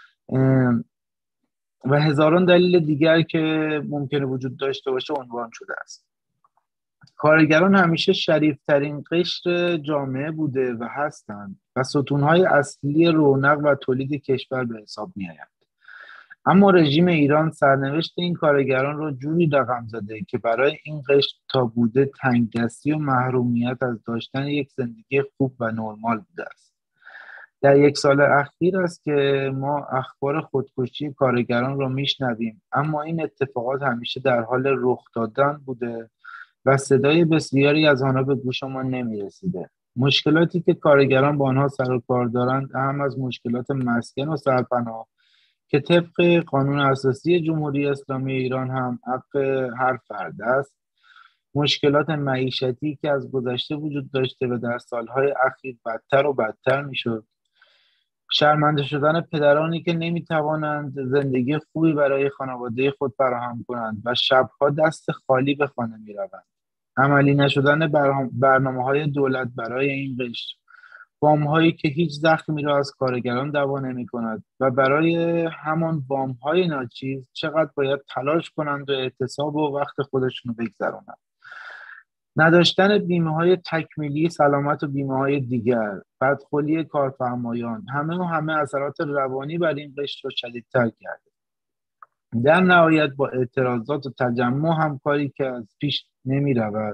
و هزاران دلیل دیگر که ممکنه وجود داشته باشه عنوان شده است. کارگران همیشه شریفترین قشر جامعه بوده و هستند و ستونهای اصلی رونق و تولید کشور به حساب می آیند. اما رژیم ایران سرنوشت این کارگران را جوری رقم زده که برای این قشر تا بوده تنگدستی و محرومیت از داشتن یک زندگی خوب و نرمال بوده است. در یک سال اخیر است که ما اخبار خودکشی کارگران را میشنویم، اما این اتفاقات همیشه در حال رخ دادن بوده و صدای بسیاری از آنها به گوش ما نمی رسیده. مشکلاتی که کارگران با آنها سر و کار دارند اهم از مشکلات مسکن و سرپناه که طبق قانون اساسی جمهوری اسلامی ایران هم حق هر فرد است، مشکلات معیشتی که از گذشته وجود داشته و در سالهای اخیر بدتر و بدتر می شد، شرمنده شدن پدرانی که نمی توانند زندگی خوبی برای خانواده خود فراهم کنند و شبها دست خالی به خانه می روند، عملی نشدن برنامه های دولت برای این قشر، وام هایی که هیچ زخمی را از کارگران دوا نمی کند و برای همان وام های ناچیز چقدر باید تلاش کنند و احتساب و وقت خودشون رو بگذرانند، نداشتن بیمه های تکمیلی سلامت و بیمه های دیگر، بدخولی کارفرمایان، همه و همه اثرات روانی بر این قشر را شدیدتر کرده. در نهایت با اعتراضات و تجمع همکاری که از پیش نمی رود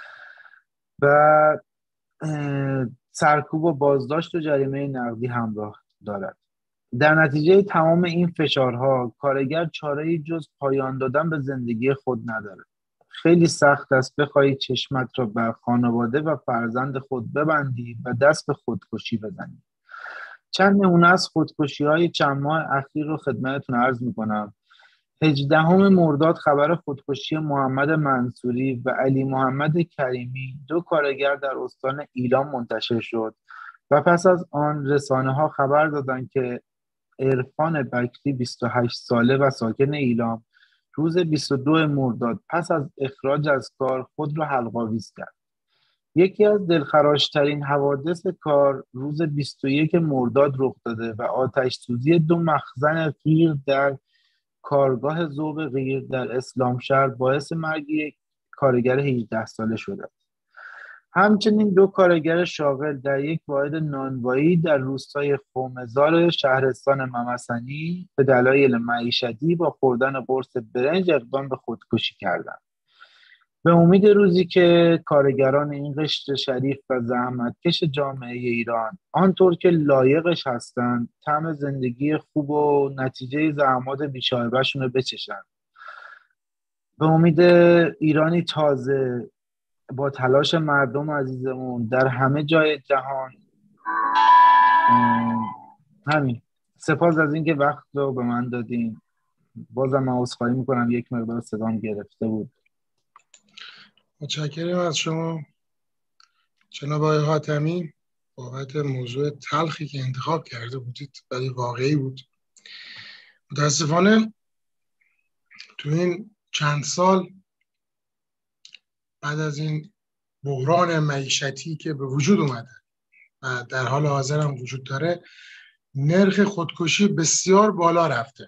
و سرکوب و بازداشت و جریمه نقدی همراه دارد. در نتیجه تمام این فشارها کارگر چاره‌ای جز پایان دادن به زندگی خود ندارد. خیلی سخت است بخواهی چشمت را بر خانواده و فرزند خود ببندی و دست به خودکشی بزنی. چند نمونه از خودکشی‌های چند ماه اخیر رو خدمتتون عرض می‌کنم. هجدهم مرداد خبر خودکشی محمد منصوری و علی محمد کریمی، دو کارگر در استان ایلام منتشر شد و پس از آن رسانه‌ها خبر دادند که عرفان بکری بیست و هشت ساله و ساکن ایلام روز بیست و دو مرداد پس از اخراج از کار خود را حلق‌آویز کرد. یکی از دلخراشترین حوادث کار روز بیست و یک مرداد رخ داده و آتش سوزی دو مخزن قیر در کارگاه ذوب قیر در اسلامشهر باعث مرگ یک کارگر هجده ساله شده. همچنین دو کارگر شاغل در یک واحد نانوایی در روستای قومزار شهرستان ممسنی به دلایل معیشتی با خوردن قرص برنج اقدام به خودکشی کردند. به امید روزی که کارگران این قشر شریف و زحمتکش جامعه ایران آنطور که لایقش هستند طعم زندگی خوب و نتیجه زحمات بی‌شایبه‌شون رو بچشند. به امید ایرانی تازه با تلاش مردم عزیزمون در همه جای جهان. همین. سپاس از اینکه وقت رو به من دادین. بازم من عذرخواهی میکنم یک مقدار صدام گرفته بود. متشکرم از شما جناب آقای حاتمی بابت موضوع تلخی که انتخاب کرده بودید، ولی واقعی بود. متاسفانه تو این چند سال بعد از این بحران معیشتی که به وجود اومده و در حال حاضر هم وجود داره، نرخ خودکشی بسیار بالا رفته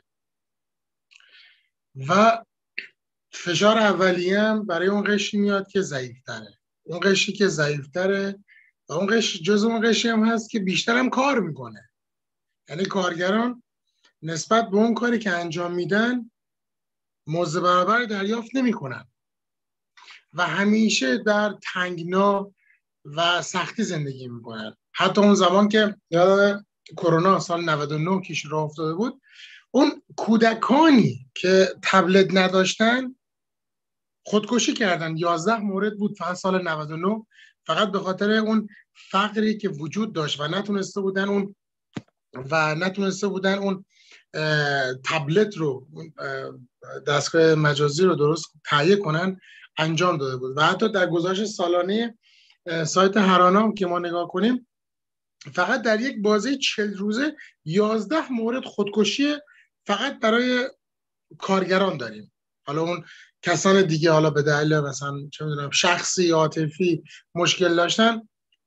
و فشار اولیه هم برای اون قشری میاد که ضعیف‌تره. اون قشری که ضعیف‌تره و اون قشر جز اون قشری هم هست که بیشتر هم کار میکنه. یعنی کارگران نسبت به اون کاری که انجام میدن مزد برابر دریافت نمیکنن و همیشه در تنگنا و سختی زندگی میکنن. حتی اون زمان که یاد کرونا سال نود و نه کیش راه افتاده بود، اون کودکانی که تبلت نداشتن خودکشی کردن. یازده مورد بود فقط سال نود و نه، فقط به خاطر اون فقری که وجود داشت و نتونسته بودن اون و نتونسته بودن اون تبلت رو، دستگاه مجازی رو درست تهیه کنن، انجام داده بود. و حتی در گزارش سالانه سایت هرانا که ما نگاه کنیم، فقط در یک بازه چهل روزه یازده مورد خودکشی فقط برای کارگران داریم. حالا اون کسان دیگه حالا به دلیل مثلا چه میدونم شخصی عاطفی مشکل داشتن،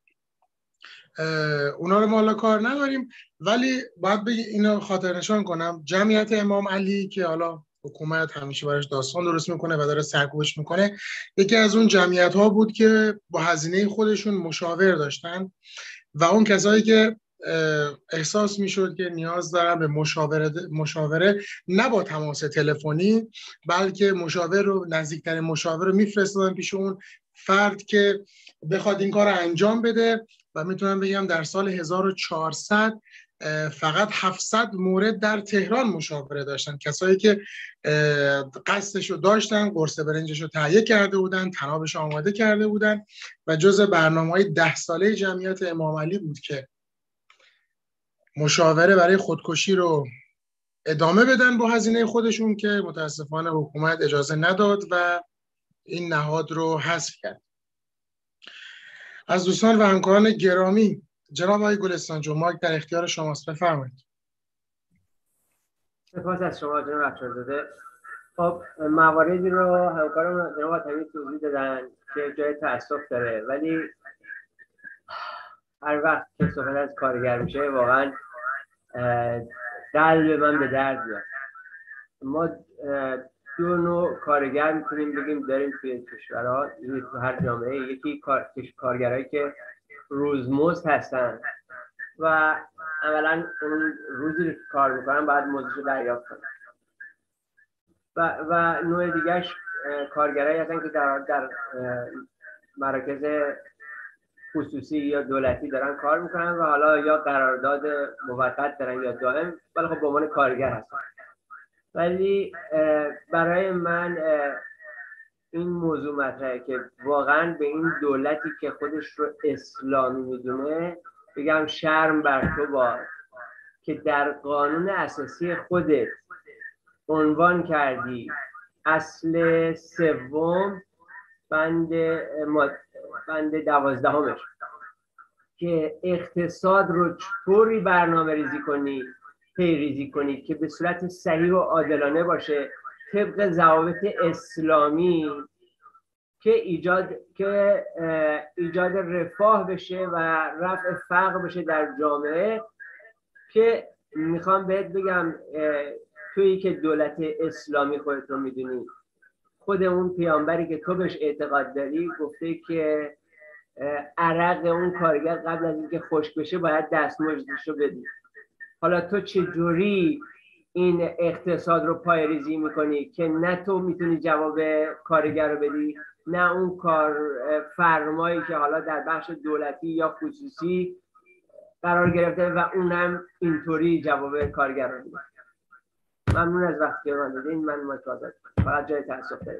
اونا رو ما حالا کار نداریم. ولی باید بگی اینو خاطر نشان کنم، جمعیت امام علی که حالا حکومت همیشه براش داستان درست میکنه و داره سرکوبش میکنه، یکی از اون جمعیت ها بود که با هزینه خودشون مشاور داشتن و اون کسایی که احساس میشد که نیاز دارن به مشاوره مشاوره نه با تماس تلفنی، بلکه مشاور رو نزدیکترین مشاور رو میفرستادن پیش اون فرد که بخواد این کار رو انجام بده. و میتونم بگم در سال هزار و چهارصد فقط هفتصد مورد در تهران مشاوره داشتن، کسایی که قصدش رو داشتن، قرص برنجش رو تهیه کرده بودن، طنابش رو آماده کرده بودن و جز برنامه‌های ده ساله جمعیت امام علی بود که مشاوره برای خودکشی رو ادامه بدن با هزینه خودشون، که متاسفانه حکومت اجازه نداد و این نهاد رو حذف کرد. از دوستان و همکاران گرامی، جناب آقای گلستان مایک در اختیار شماست، بفرمایید. سپاس از شما جناب افشارزاده. خب مواردی رو همکارم جناب حاتمی توضیح دادن که جای تأسف داره، ولی هر وقت که صحبت از کارگر میشه واقعا قلب من به درد میاد. ما دو نوع کارگر میتونیم بگیم داریم توی کشورها، تو هر جامعه. یکی کار... کارگرایی که روزمزد هستن و اولا اون روزی که کار میکنن باید مزدش رو دریافت کنن، و و نوع دیگهش کارگرایی هستن که در در مراکز خصوصی یا دولتی دارن کار میکنن و حالا یا قرارداد موقت دارن یا دائم، ولی خب به عنوان کارگر هستن. ولی برای من این موضوع مطرحه که واقعا به این دولتی که خودش رو اسلامی میدونه بگم شرم بر تو باد که در قانون اساسی خودت عنوان کردی اصل سوم بند بند دوازدهمش که اقتصاد رو چطوری برنامه ریزی کنی پیریزی کنی که به صورت صحیح و عادلانه باشه طبق ضوابط اسلامی، که ایجاد که ایجاد رفاه بشه و رفع فقر بشه در جامعه. که میخوام بهت بگم تویی که دولت اسلامی خودت رو میدونی، خود اون پیامبری که تو بهش اعتقاد داری گفته که عرق اون کارگر قبل از اینکه خشک بشه باید دستمزدش رو بدی. حالا تو چجوری این اقتصاد رو پایه‌ریزی میکنی که نه تو میتونی جواب کارگر رو بدی، نه اون کار فرمایی که حالا در بخش دولتی یا خصوصی قرار گرفته و اونم اینطوری جواب کارگر رو میده. ممنون از وقتی من دادین. من متوجه فقط جای تأسف داریم.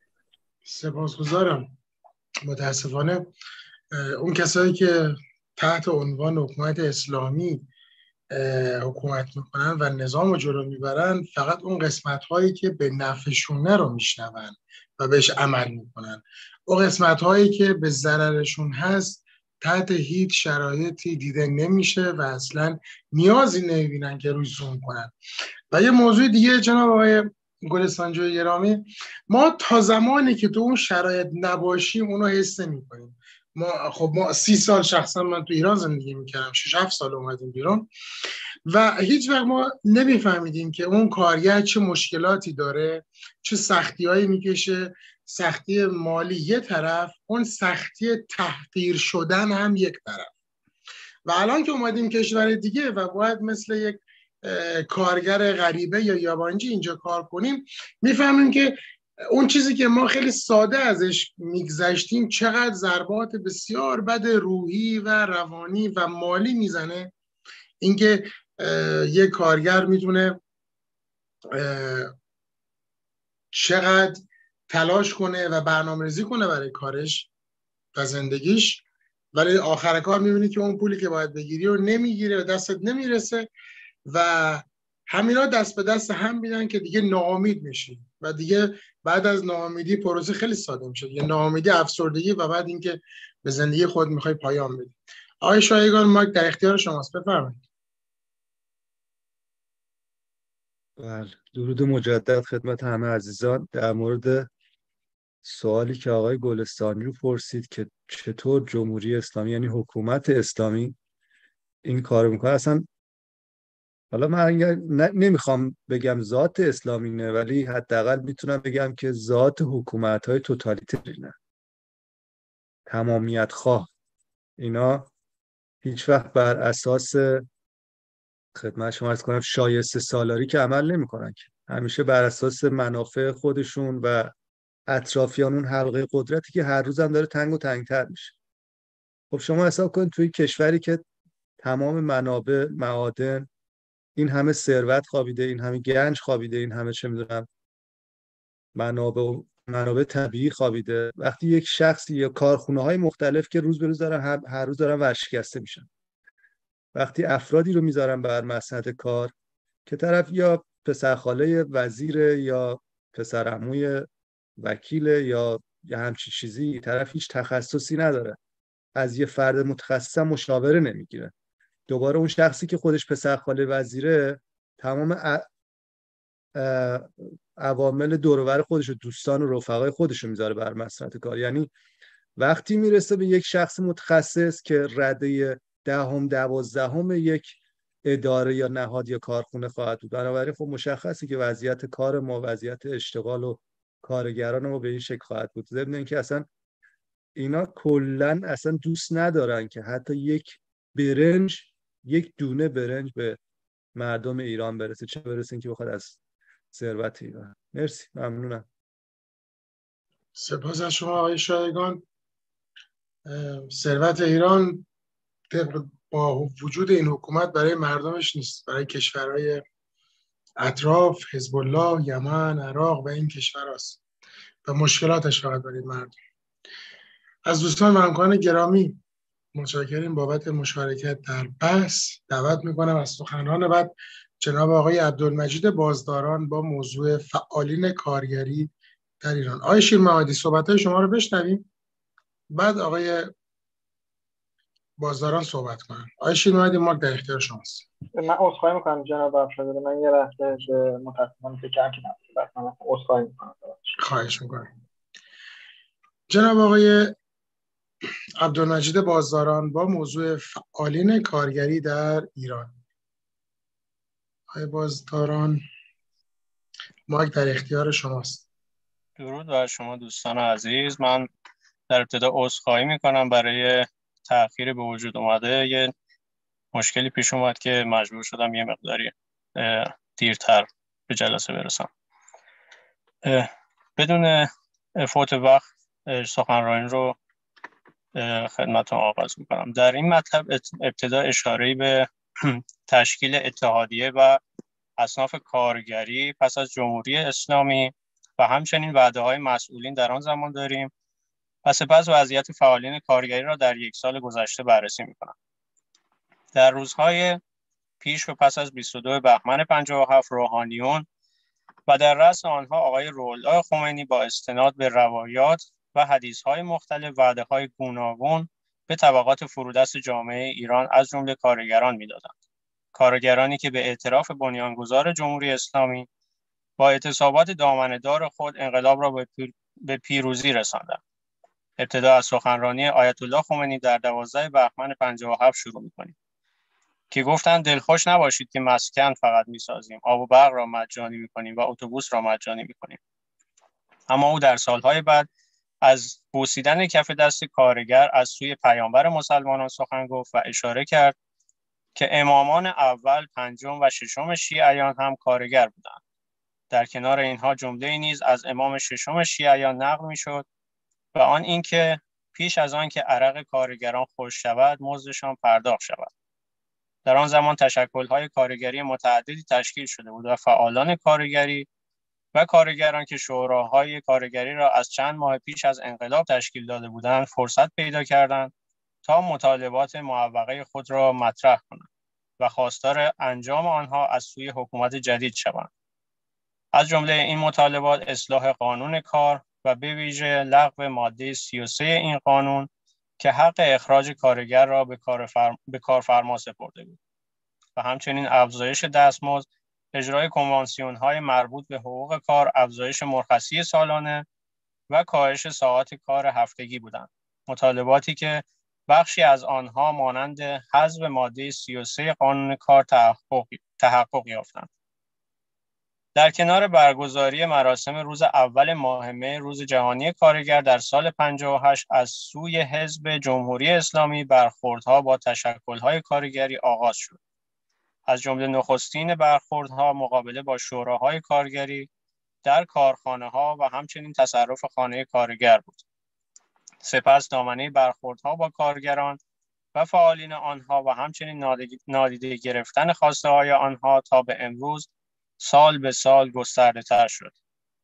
سپاسگزارم. متاسفانه اون کسایی که تحت عنوان حکومت اسلامی حکومت میکنن و نظام رو جلو میبرن فقط اون قسمت هایی که به نفعشونه رو میشنون و بهش عمل میکنن. اون قسمت هایی که به ضررشون هست تحت هیچ شرایطی دیده نمیشه و اصلا نیازی نمیبینن که رویشون کنن. و یه موضوع دیگه جناب آقای گلستانجوی گرامی، ما تا زمانی که تو اون شرایط نباشیم اونو حس نمی‌کنیم. ما خب ما سی سال شخصا من تو ایران زندگی میکردم، شش هفت سال اومدیم بیرون و هیچ وقت ما نمیفهمیدیم که اون کارگر چه مشکلاتی داره، چه سختی‌هایی میکشه. سختی مالی یه طرف، اون سختی تحقیر شدن هم یک طرف. و الان که اومدیم کشور دیگه و باید مثل یک کارگر غریبه یا یابانجی اینجا کار کنیم، میفهمیم که اون چیزی که ما خیلی ساده ازش میگذشتیم چقدر ضربات بسیار بد روحی و روانی و مالی میزنه. اینکه یک کارگر میتونه چقدر تلاش کنه و برنامه‌ریزی کنه برای کارش و زندگیش، ولی آخر کار میبینی که اون پولی که باید بگیری رو نمیگیره و دستت نمیرسه و همینا دست به دست هم میدن که دیگه ناامید میشی و دیگه بعد از ناامیدی پروسه خیلی ساده میشه، یه ناامیدی، افسردگی و بعد اینکه به زندگی خود میخوای پایان بدی. آقای شایگان مایک در اختیار شماست، بفرمایید. بله، درود مجدد خدمت همه عزیزان. در مورد سوالی که آقای گلستانی رو پرسید که چطور جمهوری اسلامی یعنی حکومت اسلامی این کارو میکنه، اصلا حالا من نمیخوام بگم ذات اسلامی نه، ولی حداقل میتونم بگم که ذات حکومت‌های توتالیتری نه، تمامیت خواه. اینا هیچ وقت بر اساس خدمت شما عرض کنم شایسته سالاری که عمل نمی‌کنن، که همیشه بر اساس منافع خودشون و اطرافیان اون حلقه قدرتی که هر روز هم داره تنگ و تنگتر میشه. خب شما حساب کنید توی کشوری که تمام منابع، معادن، این همه ثروت خوابیده، این همه گنج خوابیده، این همه چه میدونم منابع منابع طبیعی خوابیده، وقتی یک شخصی یا کارخونه های مختلف که روز به روز دارن هر, هر روز دارن ورشکسته میشن، وقتی افرادی رو میذارن بر مسند کار که طرف یا پسرخاله وزیر یا پسرعموی وکیل یا یا همچین چیزی، طرف هیچ تخصصی نداره، از یه فرد متخصص مشاوره نمیگیره، دوباره اون شخصی که خودش پسرخاله وزیره تمام ا... ا... عوامل دور و بر خودش و دوستان و رفقای خودش رو میذاره بر مسند کار. یعنی وقتی میرسه به یک شخص متخصص که رده دهم دوازدهم یک اداره یا نهاد یا کارخونه خواهد بود، بنابراین خب مشخصه که وضعیت کار ما، وضعیت اشتغال و کارگران ما به این شکل خواهد بود. ضمن اینکه اصلا اینا کلا اصلا دوست ندارن که حتی یک برنج، یک دونه برنج به مردم ایران برسه، چه برسه اینکه بخواد از ثروت ایران. مرسی، ممنونم. سپاس از شما آقای شایگان. ثروت ایران با وجود این حکومت برای مردمش نیست، برای کشورهای اطراف، حزب الله، یمن، عراق و این کشورهاست و مشکلاتش فقط برای مردم. از دوستان و همکاران گرامی متشکریم بابت مشارکت در بحث. دعوت میکنم از سخنران بعد جناب آقای عبدالمجید بازداران با موضوع فعالین کارگری در ایران. آقای شیرمحمدی صحبت‌های شما رو بشنویم، بعد آقای بازداران صحبت کنن. آقای شیرمحمدی ما در اختیار شماست. من عذرخواهی میکنم جناب افشار، من یه لحظه متأسفانه فکر کردم، من عذرخواهی میکنم. خواهش میکنم. جناب آقای عبدالمجید بازداران با موضوع فعالین کارگری در ایران. آقای بازداران مایک در اختیار شماست. درود بر شما دوستان عزیز. من در ابتدا عذرخواهی میکنم برای تأخیر به وجود اومده. یه مشکلی پیش اومد که مجبور شدم یه مقداری دیرتر به جلسه برسم. بدون فوت وقت سخنرانی رو خدمتتون آغاز میکنم. در این مطلب ابتدا اشاره‌ای به تشکیل اتحادیه و اصناف کارگری پس از جمهوری اسلامی و همچنین وعده‌های مسئولین در آن زمان داریم و سپس وضعیت فعالین کارگری را در یک سال گذشته بررسی میکنم. در روزهای پیش و پس از بیست و دو بهمن پنجاه و هفت روحانیون و در رأس آنها آقای روح‌الله خمینی با استناد به روایات و حدیث‌های مختلف وعده‌های گوناگون به طبقات فرودست جامعه ایران از جمله کارگران می‌دادند. کارگرانی که به اعتراف بنیانگذار جمهوری اسلامی با اعتصابات دامنه‌دار خود انقلاب را به پیروزی رساندند. ابتدا از سخنرانی آیت الله خمینی در دوازده بهمن پنجاه و هفت شروع می‌کنیم که گفتند دلخوش نباشید که مسکن فقط می‌سازیم، آب و برق را مجانی می‌کنیم و اتوبوس را مجانی می‌کنیم. اما او در سالهای بعد از بوسیدن کف دست کارگر از سوی پیامبر مسلمانان سخن گفت و اشاره کرد که امامان اول، پنجم و ششم شیعیان هم کارگر بودند. در کنار اینها جمله‌ای نیز از امام ششم شیعیان نقل می‌شد و آن اینکه پیش از آن که عرق کارگران خشک شود مزدشان پرداخت شود. در آن زمان تشکل‌های کارگری متعددی تشکیل شده بود و فعالان کارگری و کارگران که شوراهای کارگری را از چند ماه پیش از انقلاب تشکیل داده بودند فرصت پیدا کردند تا مطالبات معوقه خود را مطرح کنند و خواستار انجام آنها از سوی حکومت جدید شوند. از جمله این مطالبات اصلاح قانون کار و به ویژه لغو ماده سی و سه این قانون که حق اخراج کارگر را به کارفرما به کارفرما سپرده بود و همچنین افزایش دستمزد اجرای کنوانسیون‌های مربوط به حقوق کار، افزایش مرخصی سالانه و کاهش ساعات کار هفتگی بودند. مطالباتی که بخشی از آنها مانند حذف ماده سی و سه قانون کار تحقق, تحقق یافتند. در کنار برگزاری مراسم روز اول ماه مه روز جهانی کارگر در سال پنجاه و هشت از سوی حزب جمهوری اسلامی برخوردها با تشکل‌های کارگری آغاز شد. از جمله نخستین برخوردها مقابله با شوراهای کارگری در کارخانه‌ها و همچنین تصرف خانه کارگر بود. سپس دامنه برخوردها با کارگران و فعالین آنها و همچنین نادیده گرفتن خواسته‌های آنها تا به امروز سال به سال گسترده تر شد.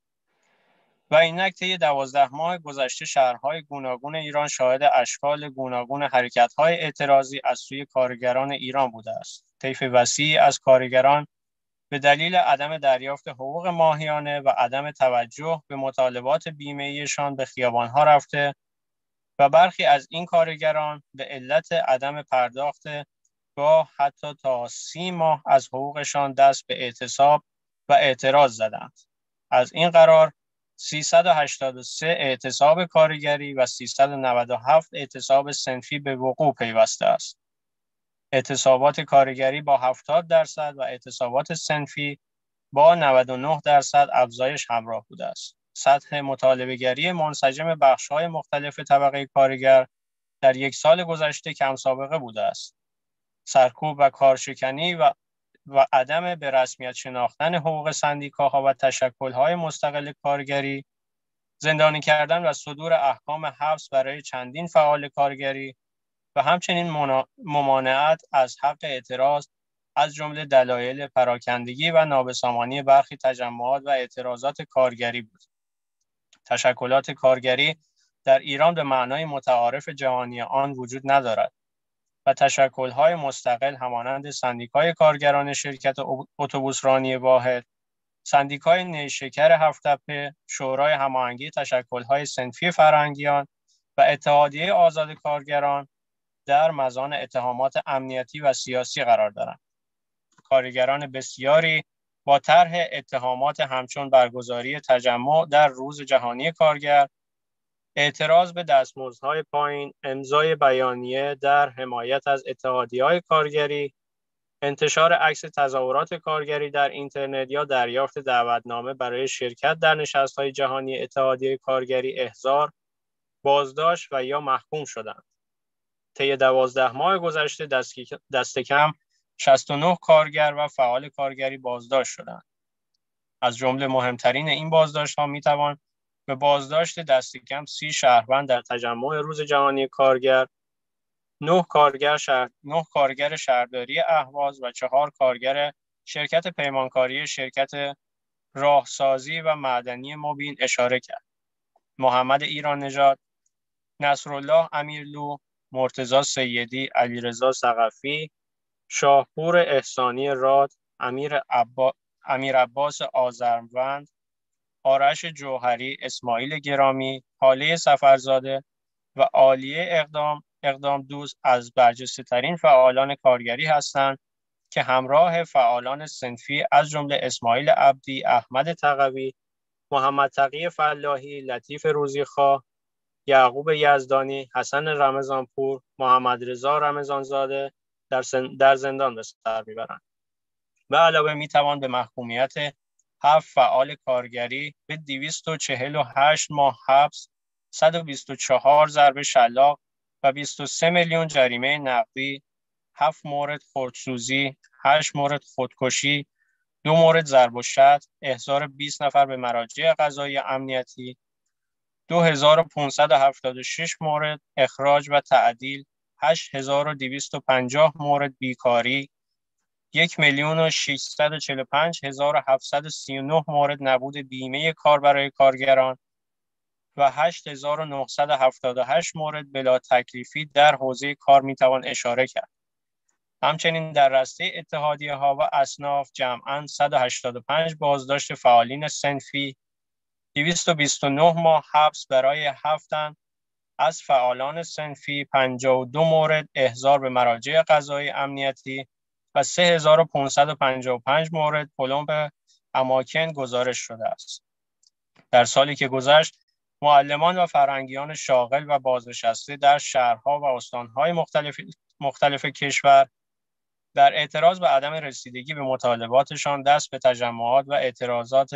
و اینک طی دوازده ماه گذشته شهرهای گوناگون ایران شاهد اشکال گوناگون حرکت‌های اعتراضی از سوی کارگران ایران بوده است. طیف وسیعی از کارگران به دلیل عدم دریافت حقوق ماهیانه و عدم توجه به مطالبات بیمه‌ایشان به خیابان‌ها رفته و برخی از این کارگران به علت عدم پرداخت گاه حتی تا سی ماه از حقوقشان دست به اعتصاب و اعتراض زدند. از این قرار سیصد و هشتاد و سه اعتصاب کارگری و سیصد و نود و هفت اعتصاب صنفی به وقوع پیوسته است. اعتصابات کارگری با هفتاد درصد و اعتصابات صنفی با نود و نه درصد افزایش همراه بوده است. سطح مطالبه‌گری منسجم بخش‌های مختلف طبقه کارگر در یک سال گذشته کم سابقه بوده است. سرکوب و کارشکنی و و عدم به رسمیت شناختن حقوق سندیکاها و تشکل‌های مستقل کارگری، زندانی کردن و صدور احکام حبس برای چندین فعال کارگری و همچنین ممانعت از حق اعتراض از جمله دلایل پراکندگی و نابسامانی برخی تجمعات و اعتراضات کارگری بود. تشکلات کارگری در ایران به معنای متعارف جهانی آن وجود ندارد و تشکل‌های مستقل همانند سندیکای کارگران شرکت اتوبوسرانی واحد، سندیکای نیشکر هفت‌تپه، شورای هماهنگی تشکل‌های صنفی فرهنگیان و اتحادیه آزاد کارگران در مزان اتهامات امنیتی و سیاسی قرار دارند. کارگران بسیاری با طرح اتهامات همچون برگزاری تجمع در روز جهانی کارگر، اعتراض به دستمزدهای پایین، امضای بیانیه در حمایت از اتحادیه‌های کارگری، انتشار عکس تظاهرات کارگری در اینترنت یا دریافت دعوتنامه برای شرکت در نشست‌های جهانی اتحادیه کارگری احضار، بازداشت و یا محکوم شدند. طی دوازده ماه گذشته دست, دست کم شصت و نه کارگر و فعال کارگری بازداشت شدند. از جمله مهمترین این بازداشت‌ها می‌توان به بازداشت دست کم سی شهروند در تجمع روز جهانی کارگر، نه کارگر شهر، نه کارگر شهرداری اهواز و چهار کارگر شرکت پیمانکاری شرکت راهسازی و معدنی مبین اشاره کرد. محمد ایران نژاد، نصرالله امیرلو، مرتضی سیدی، علیرضا ثقفی، شاهپور احسانی راد، امیر عبا... امیر عباس آذروند، آرش جوهری، اسماعیل گرامی، حاله سفرزاده و عالیه اقدام اقدام دوست از برجسته‌ترین فعالان کارگری هستند که همراه فعالان صنفی از جمله اسماعیل عبدی، احمد تقوی، محمد تقی فلاحی، لطیف روزیخواه، یعقوب یزدانی، حسن رمضانپور، محمد رضا رمضانزاده در, در زندان به سر میبرند. به علاوه میتوان به محکومیت هفت فعال کارگری به دویست و چهل و هشت ماه حبس، صد و بیست و چهار ضرب شلاق و بیست و سه میلیون جریمه نقدی، هفت مورد خودسوزی، هشت مورد خودکشی، دو مورد ضرب و شتم، احضار بیست نفر به مراجع قضایی امنیتی، دو هزار و پانصد و هفتاد و شش مورد اخراج و تعدیل، هشت هزار و دویست و پنجاه مورد بیکاری، یک میلیون و ششصد و چهل و پنج هزار و هفتصد و سی و نه مورد نبود بیمه کار برای کارگران و هشت هزار و نهصد و هفتاد و هشت مورد بلا تکلیفی در حوزه کار میتوان اشاره کرد. همچنین در رسته اتحادیه ها و اصناف جمعاً صد و هشتاد و پنج بازداشت فعالین صنفی، دویست و بیست و نه ماه حبس برای هفت تن از فعالان صنفی، پنجاه و دو مورد احضار به مراجع قضایی امنیتی و سه هزار و پانصد و پنجاه و پنج مورد پلمب اماکن گزارش شده است. در سالی که گذشت، معلمان و فرهنگیان شاغل و بازنشسته در شهرها و استانهای مختلف مختلف کشور در اعتراض به عدم رسیدگی به مطالباتشان دست به تجمعات و اعتراضات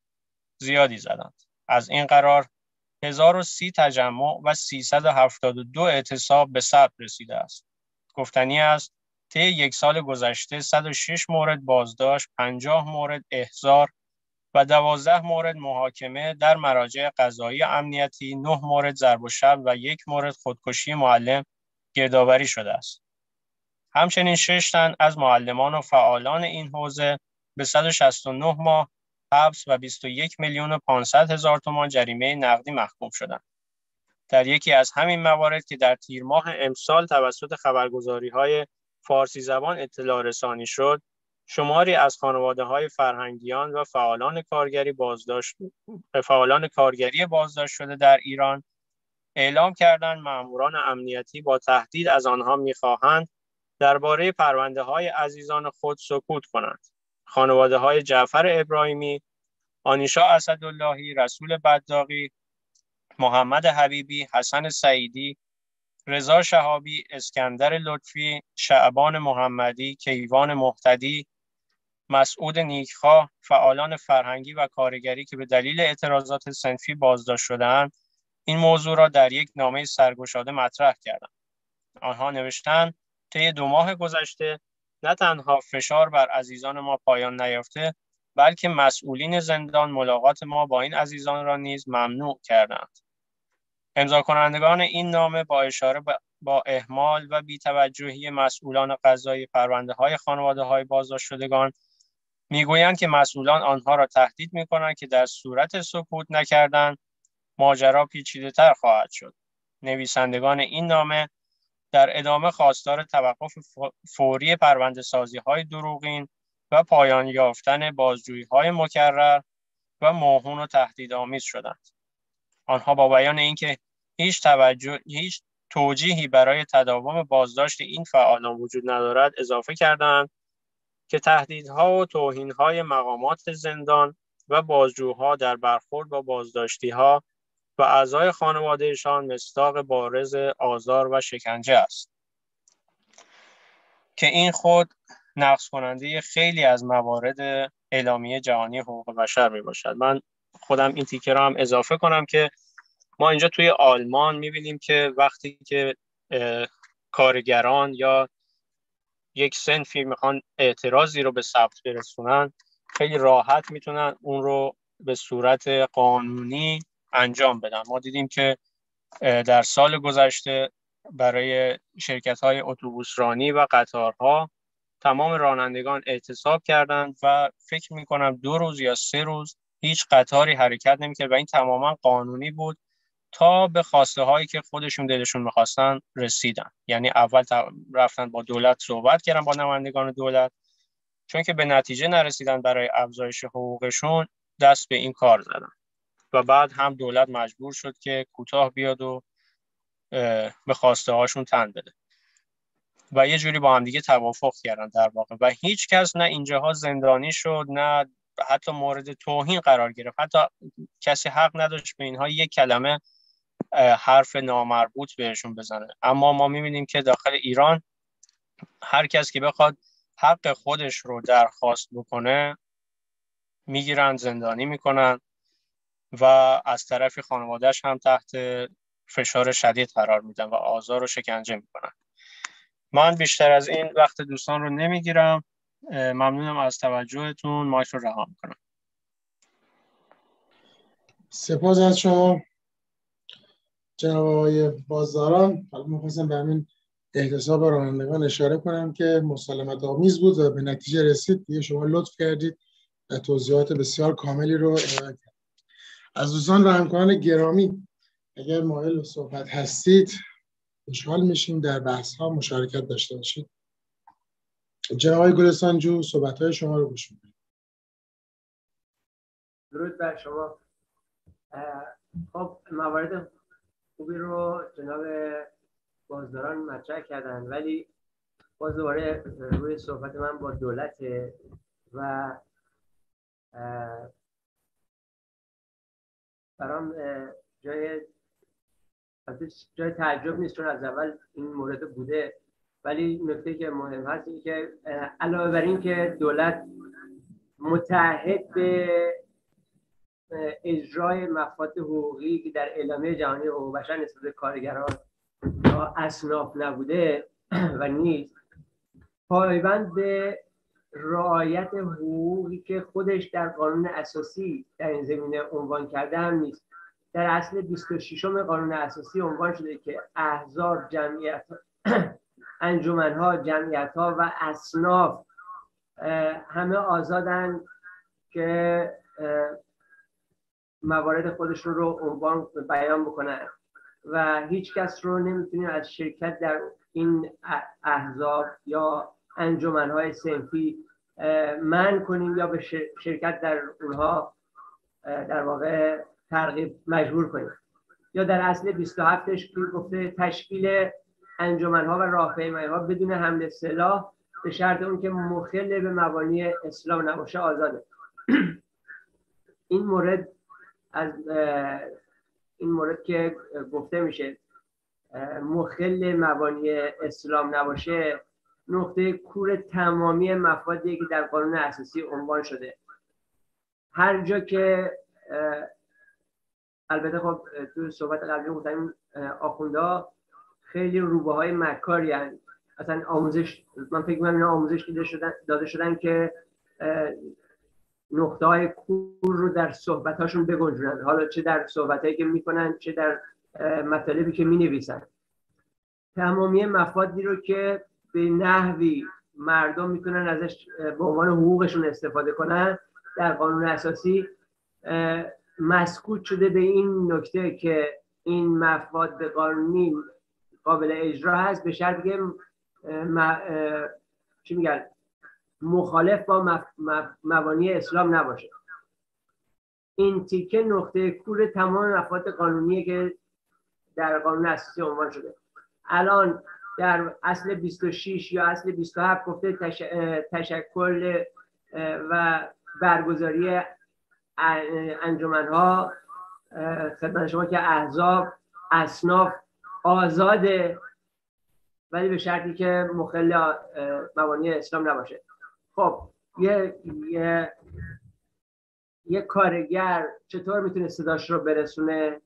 زیادی زدند. از این قرار هزار و سی تجمع و سیصد و هفتاد و دو اعتصاب به ثبت رسیده است. گفتنی است طی یک سال گذشته صد و شش مورد بازداشت، پنجاه مورد احضار و دوازده مورد محاکمه در مراجع قضایی امنیتی، نه مورد ضرب و شب و یک مورد خودکشی معلم گردآوری شده است. همچنین شش تن از معلمان و فعالان این حوزه به صد و شصت و نه ماه حبس و بیست و یک میلیون و پانصد هزار تومان جریمه نقدی محکوم شدند. در یکی از همین موارد که در تیر ماه امسال توسط خبرگزاری‌های فارسی زبان اطلاع رسانی شد، شماری از خانواده‌های فرهنگیان و فعالان کارگری بازداشت فعالان کارگری بازداشت شده در ایران اعلام کردند ماموران امنیتی با تهدید از آنها می‌خواهند درباره پرونده‌های عزیزان خود سکوت کنند. خانواده‌های جعفر ابراهیمی، آنیشا اسداللهی، رسول بداقی، محمد حبیبی، حسن سعیدی، رضا شهابی، اسکندر لطفی، شعبان محمدی، کیوان مهتدی، مسعود نیکخواه، فعالان فرهنگی و کارگری که به دلیل اعتراضات صنفی بازداشت شده‌اند، این موضوع را در یک نامه سرگشاده مطرح کردند. آنها نوشتند طی دو ماه گذشته نه تنها فشار بر عزیزان ما پایان نیافته، بلکه مسئولین زندان ملاقات ما با این عزیزان را نیز ممنوع کردند. امضا کنندگان این نامه با اشاره با اهمال و بی‌توجهی مسئولان قضایی پرونده‌های خانواده‌های بازداشت شدگان میگویند که مسئولان آنها را تهدید می‌کنند که در صورت سکوت نکردن ماجرا پیچیده‌تر خواهد شد. نویسندگان این نامه در ادامه خواستار توقف فوری پرونده‌سازی‌های دروغین و پایان یافتن بازجویی‌های مکرر و موهوم و تهدیدآمیز شدند. آنها با بیان اینکه هیچ توجه هیچ توجیهی برای تداوم بازداشت این فعالان وجود ندارد اضافه کردند که تهدیدها و توهین‌های مقامات زندان و بازجوها در برخورد با بازداشتی‌ها و اعضای خانوادهشان مصداق بارز آزار و شکنجه است که این خود نقض کننده خیلی از موارد اعلامیه جهانی حقوق بشر می باشد. من خودم این تیکه را هم اضافه کنم که ما اینجا توی آلمان می‌بینیم که وقتی که کارگران یا یک صنفی میخوان اعتراضی رو به ثبت برسونن، خیلی راحت میتونن اون رو به صورت قانونی انجام بدن. ما دیدیم که در سال گذشته برای شرکت‌های اتوبوسرانی و قطارها تمام رانندگان اعتصاب کردند و فکر می‌کنم دو روز یا سه روز هیچ قطاری حرکت نمی‌کرد و این تماما قانونی بود تا به خواسته هایی که خودشون دلشون می‌خواستن رسیدن. یعنی اول رفتن با دولت صحبت کردن، با نمایندگان دولت، چون که به نتیجه نرسیدن برای افزایش حقوقشون دست به این کار زدن و بعد هم دولت مجبور شد که کوتاه بیاد و به خواسته هاشون تن بده و یه جوری با هم دیگه توافق کردن در واقع و هیچ کس نه اینجاها زندانی شد نه حتی مورد توهین قرار گرفت. حتی کسی حق نداشت به اینها یک کلمه حرف نامربوط بهشون بزنه. اما ما می‌بینیم که داخل ایران هر کس که بخواد حق خودش رو درخواست بکنه میگیرن، زندانی میکنن و از طرف خانوادهش هم تحت فشار شدید قرار میدن و آزار و شکنجه میکنن. من بیشتر از این وقت دوستان رو نمیگیرم. ممنونم از توجهتون. مایک رو رها میکنم. سپاس از شما جناب آقای بازداران. حالا می‌خواستم به همین احتساب رانندگان اشاره کنم که مسالمت آمیز بود و به نتیجه رسید. دیگه شما لطف کردید و توضیحات بسیار کاملی رو ارائه کردید. از دوستان و همکاران گرامی اگر مایل به صحبت هستید خوشحال میشیم در بحث ها مشارکت داشته باشید. جناب آقای گلستان جو صحبت های شما رو گوش می‌کنیم. درود بر شما. خب موارد خوبی رو جناب بازداران مطرح کردن، ولی باز دوباره روی صحبت من با دولت و برام جای جای تعجب نیست، چون از اول این مورد بوده، ولی نکته که مهم هست اینه که علاوه بر این که دولت متعهد به اجرای مفاد حقوقی که در اعلامیه جهانی حقوق بشر نسبت به کارگران یا اصناف نبوده و نیست، پایبند به رعایت حقوقی که خودش در قانون اساسی در این زمینه عنوان کرده هم نیست. در اصل بیست و ششم قانون اساسی عنوان شده که احزاب، جمعیت، انجمن‌ها، جمعیت‌ها و اصناف همه آزادن که موارد خودشون رو عنوان بیان بکنن و هیچ کس رو نمیتونیم از شرکت در این احزاب یا انجمن‌های صنفی منع کنیم یا به شرکت در اونها در واقع ترغیب مجبور کنیم. یا در اصل بیست و هفتش که گفته تشکیل انجمن‌ها و راهپیمایی‌ها بدون حمل سلاح به شرط اون که مخل به مبانی اسلام نباشه آزاده. این مورد از این مورد که گفته میشه مخل مبانی اسلام نباشه، نقطه کور تمامی مفادی که در قانون اساسی عنوان شده. هر جا که البته خب تو صحبت قبلی گفتم آخوندا خیلی روبه های مکاری هستند. اصلا آموزش، من فکر می‌کنم اینا آموزش داده شدن داده شدن که نقطه های کور رو در صحبت هاشون بگنجونن، حالا چه در صحبت هایی که میکنن چه در مطالبی که مینویسن. تمامی مفادی رو که به نحوی مردم میتونن ازش به عنوان حقوقشون استفاده کنن در قانون اساسی مسکوت شده به این نکته که این مفاد قانونی قابل اجرا هست به شرطی که م... چی میگن مخالف با مف... مف... مبانی اسلام نباشه. این تیکه نقطه کور تمام مفاد قانونیه که در قانون اساسی عنوان شده. الان در اصل بیست و شش یا اصل بیست و هفت گفته تش... تشکل و برگزاری انجمن‌ها خدمت شما که احزاب، اصناف آزاده، ولی به شرطی که مخل مبانی اسلام نباشه. خب یه یه یه کارگر چطور میتونه صداش رو برسونه؟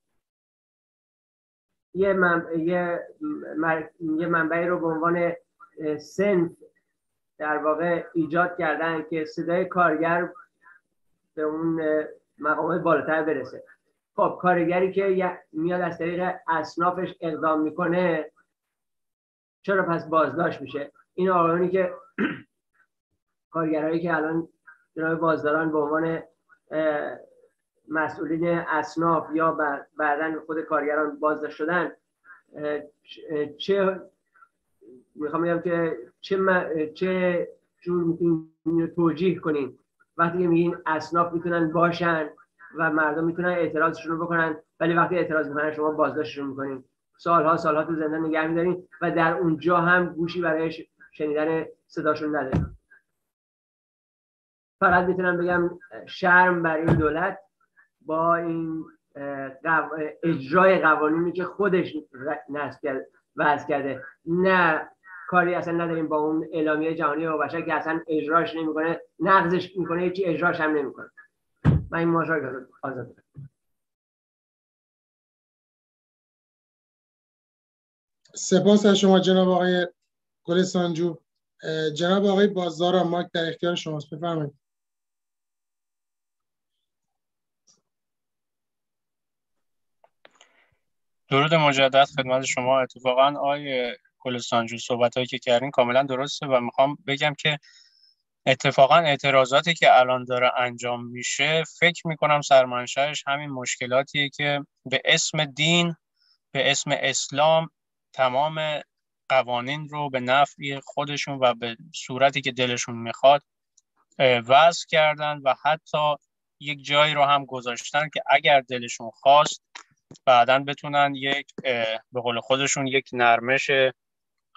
یه من یه من... یه منبعی رو به عنوان صنف در واقع ایجاد کردن که صدای کارگر به اون مقام بالاتر برسه. خب کارگری که میاد از طریق اصنافش اقدام میکنه چرا پس بازداشت میشه؟ این آقایونی که کارگرایی که الان جناب بازداران به عنوان مسئولین اصناف یا بعداً خود کارگران بازداشت شدن، چه میخوام بگم که چه چه جور میتونین توجیه کنین وقتی که میگین اصناف میتونن باشن و مردم میتونن اعتراضشون رو بکنن، ولی وقتی اعتراض میکنن شما بازداشتشون میکنین، سالها سالها تو زندان نگه میدارین و در اونجا هم گوشی برای شنیدن صداشون ندارین. فقط میتونم بگم شرم بر این دولت با این اجرای قوانینی که خودش نصب کرده وضع کرده. نه کاری اصلا نداریم با اون اعلامیه جهانی حقوق بشر که اصلا اجراش نمیکنه، نقضش میکنه، هیچی اجراش هم نمیکنه. من این ماجرا رو آزاد میکنم. سپاس از شما جناب آقای گلستانجو. جناب آقای بازدار مایک در اختیار شماست، بفرمایید. درود مجدد خدمت شما. اتفاقا آقای گلستانجو صحبتایی که کردین کاملا درسته و میخوام بگم که اتفاقا اعتراضاتی که الان داره انجام میشه فکر میکنم سرمنشأش همین مشکلاتیه که به اسم دین، به اسم اسلام تمام قوانین رو به نفع خودشون و به صورتی که دلشون میخواد وضع کردن و حتی یک جایی رو هم گذاشتن که اگر دلشون خواست بعداً بتونن یک به قول خودشون یک نرمش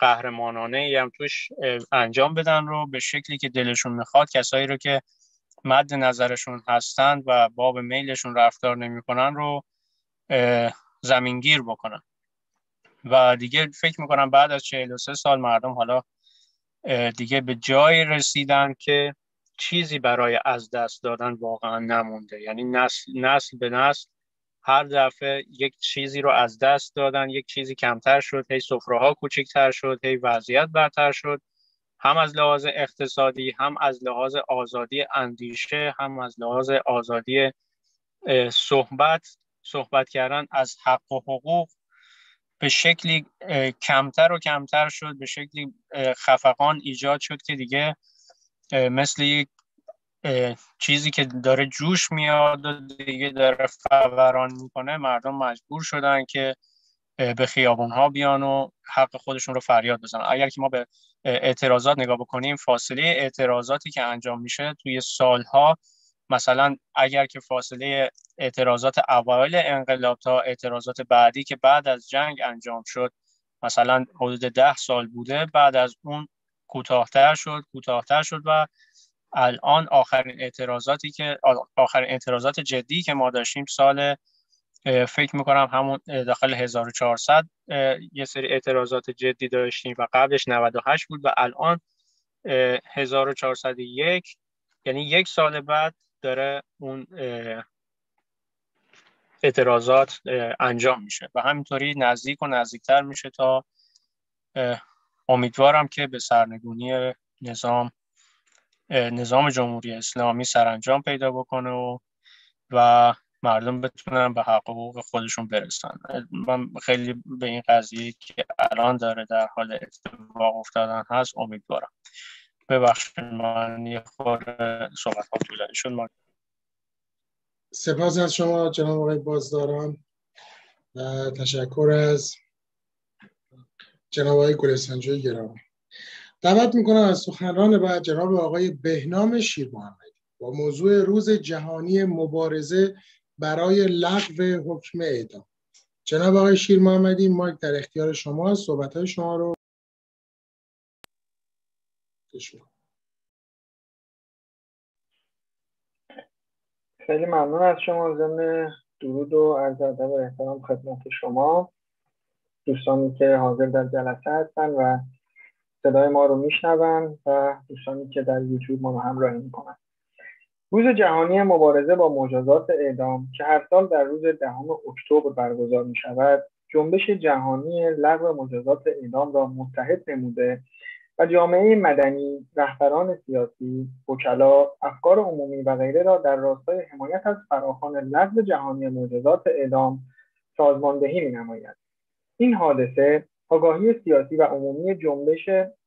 قهرمانانه هم توش انجام بدن رو به شکلی که دلشون میخواد، کسایی رو که مد نظرشون هستند و باب میلشون رفتار نمیکنن رو زمینگیر بکنن. و دیگه فکر میکنم بعد از چهل و سه سال مردم حالا دیگه به جای رسیدن که چیزی برای از دست دادن واقعا نمونده. یعنی نسل, نسل به نسل هر دفعه یک چیزی رو از دست دادن، یک چیزی کمتر شد، هی سفره‌ها کوچکتر شد، هی وضعیت بدتر شد، هم از لحاظ اقتصادی، هم از لحاظ آزادی اندیشه، هم از لحاظ آزادی صحبت صحبت کردن از حق و حقوق به شکلی کمتر و کمتر شد، به شکلی خفقان ایجاد شد که دیگه مثل یک چیزی که داره جوش میاد و دیگه داره فوران میکنه، مردم مجبور شدن که به خیابونها بیان و حق خودشون رو فریاد بزنن. اگر که ما به اعتراضات نگاه بکنیم، فاصله اعتراضاتی که انجام میشه توی سالها، مثلا اگر که فاصله اعتراضات اوایل انقلاب تا اعتراضات بعدی که بعد از جنگ انجام شد مثلا حدود ده سال بوده، بعد از اون کوتاه‌تر شد کوتاه‌تر شد و الان آخرین اعتراضاتی که آخرین اعتراضات جدی که ما داشتیم سال فکر میکنم همون داخل هزار و چهارصد یه سری اعتراضات جدی داشتیم و قبلش نود و هشت بود و الان هزار و چهارصد و یک، یعنی یک سال بعد داره اون اعتراضات انجام میشه و همینطوری نزدیک و نزدیکتر میشه تا امیدوارم که به سرنگونی نظام نظام جمهوری اسلامی سرانجام پیدا بکنه و و مردم بتونن به حق و حقوق خودشون برسن. من خیلی به این قضیه که الان داره در حال اتفاق افتادن هست امیدوارم. ببخشید من یه خورده صحبت ها طولانی شد. ما سپاس از شما جناب آقای بازداران و تشکر از جناب آقای گلستانجوی گرامی. دعوت میکنم از سخنران بعد جناب آقای بهنام شیرمحمدی با موضوع روز جهانی مبارزه برای لغو حکم اعدام. جناب آقای شیرمحمدی، مایک در اختیار شما، صحبت‌های شما رو بشنویم. خیلی ممنون از شما. ضمن درود و عرض ادب و احترام خدمت شما دوستانی که حاضر در جلسه هستن و صدای ما رو میشنون و دوستانی که در یوتیوب ما رو همراهی میکنن. روز جهانی مبارزه با مجازات اعدام که هر سال در روز دهم اکتبر برگزار می شود، جنبش جهانی لغو مجازات اعدام را متحد نموده و جامعه مدنی، رهبران سیاسی، وکلا، افکار عمومی و غیره را در راستای حمایت از فراخوان لغو جهانی مجازات اعدام سازماندهی می نماید. این حادثه آگاهی سیاسی و عمومی جنبش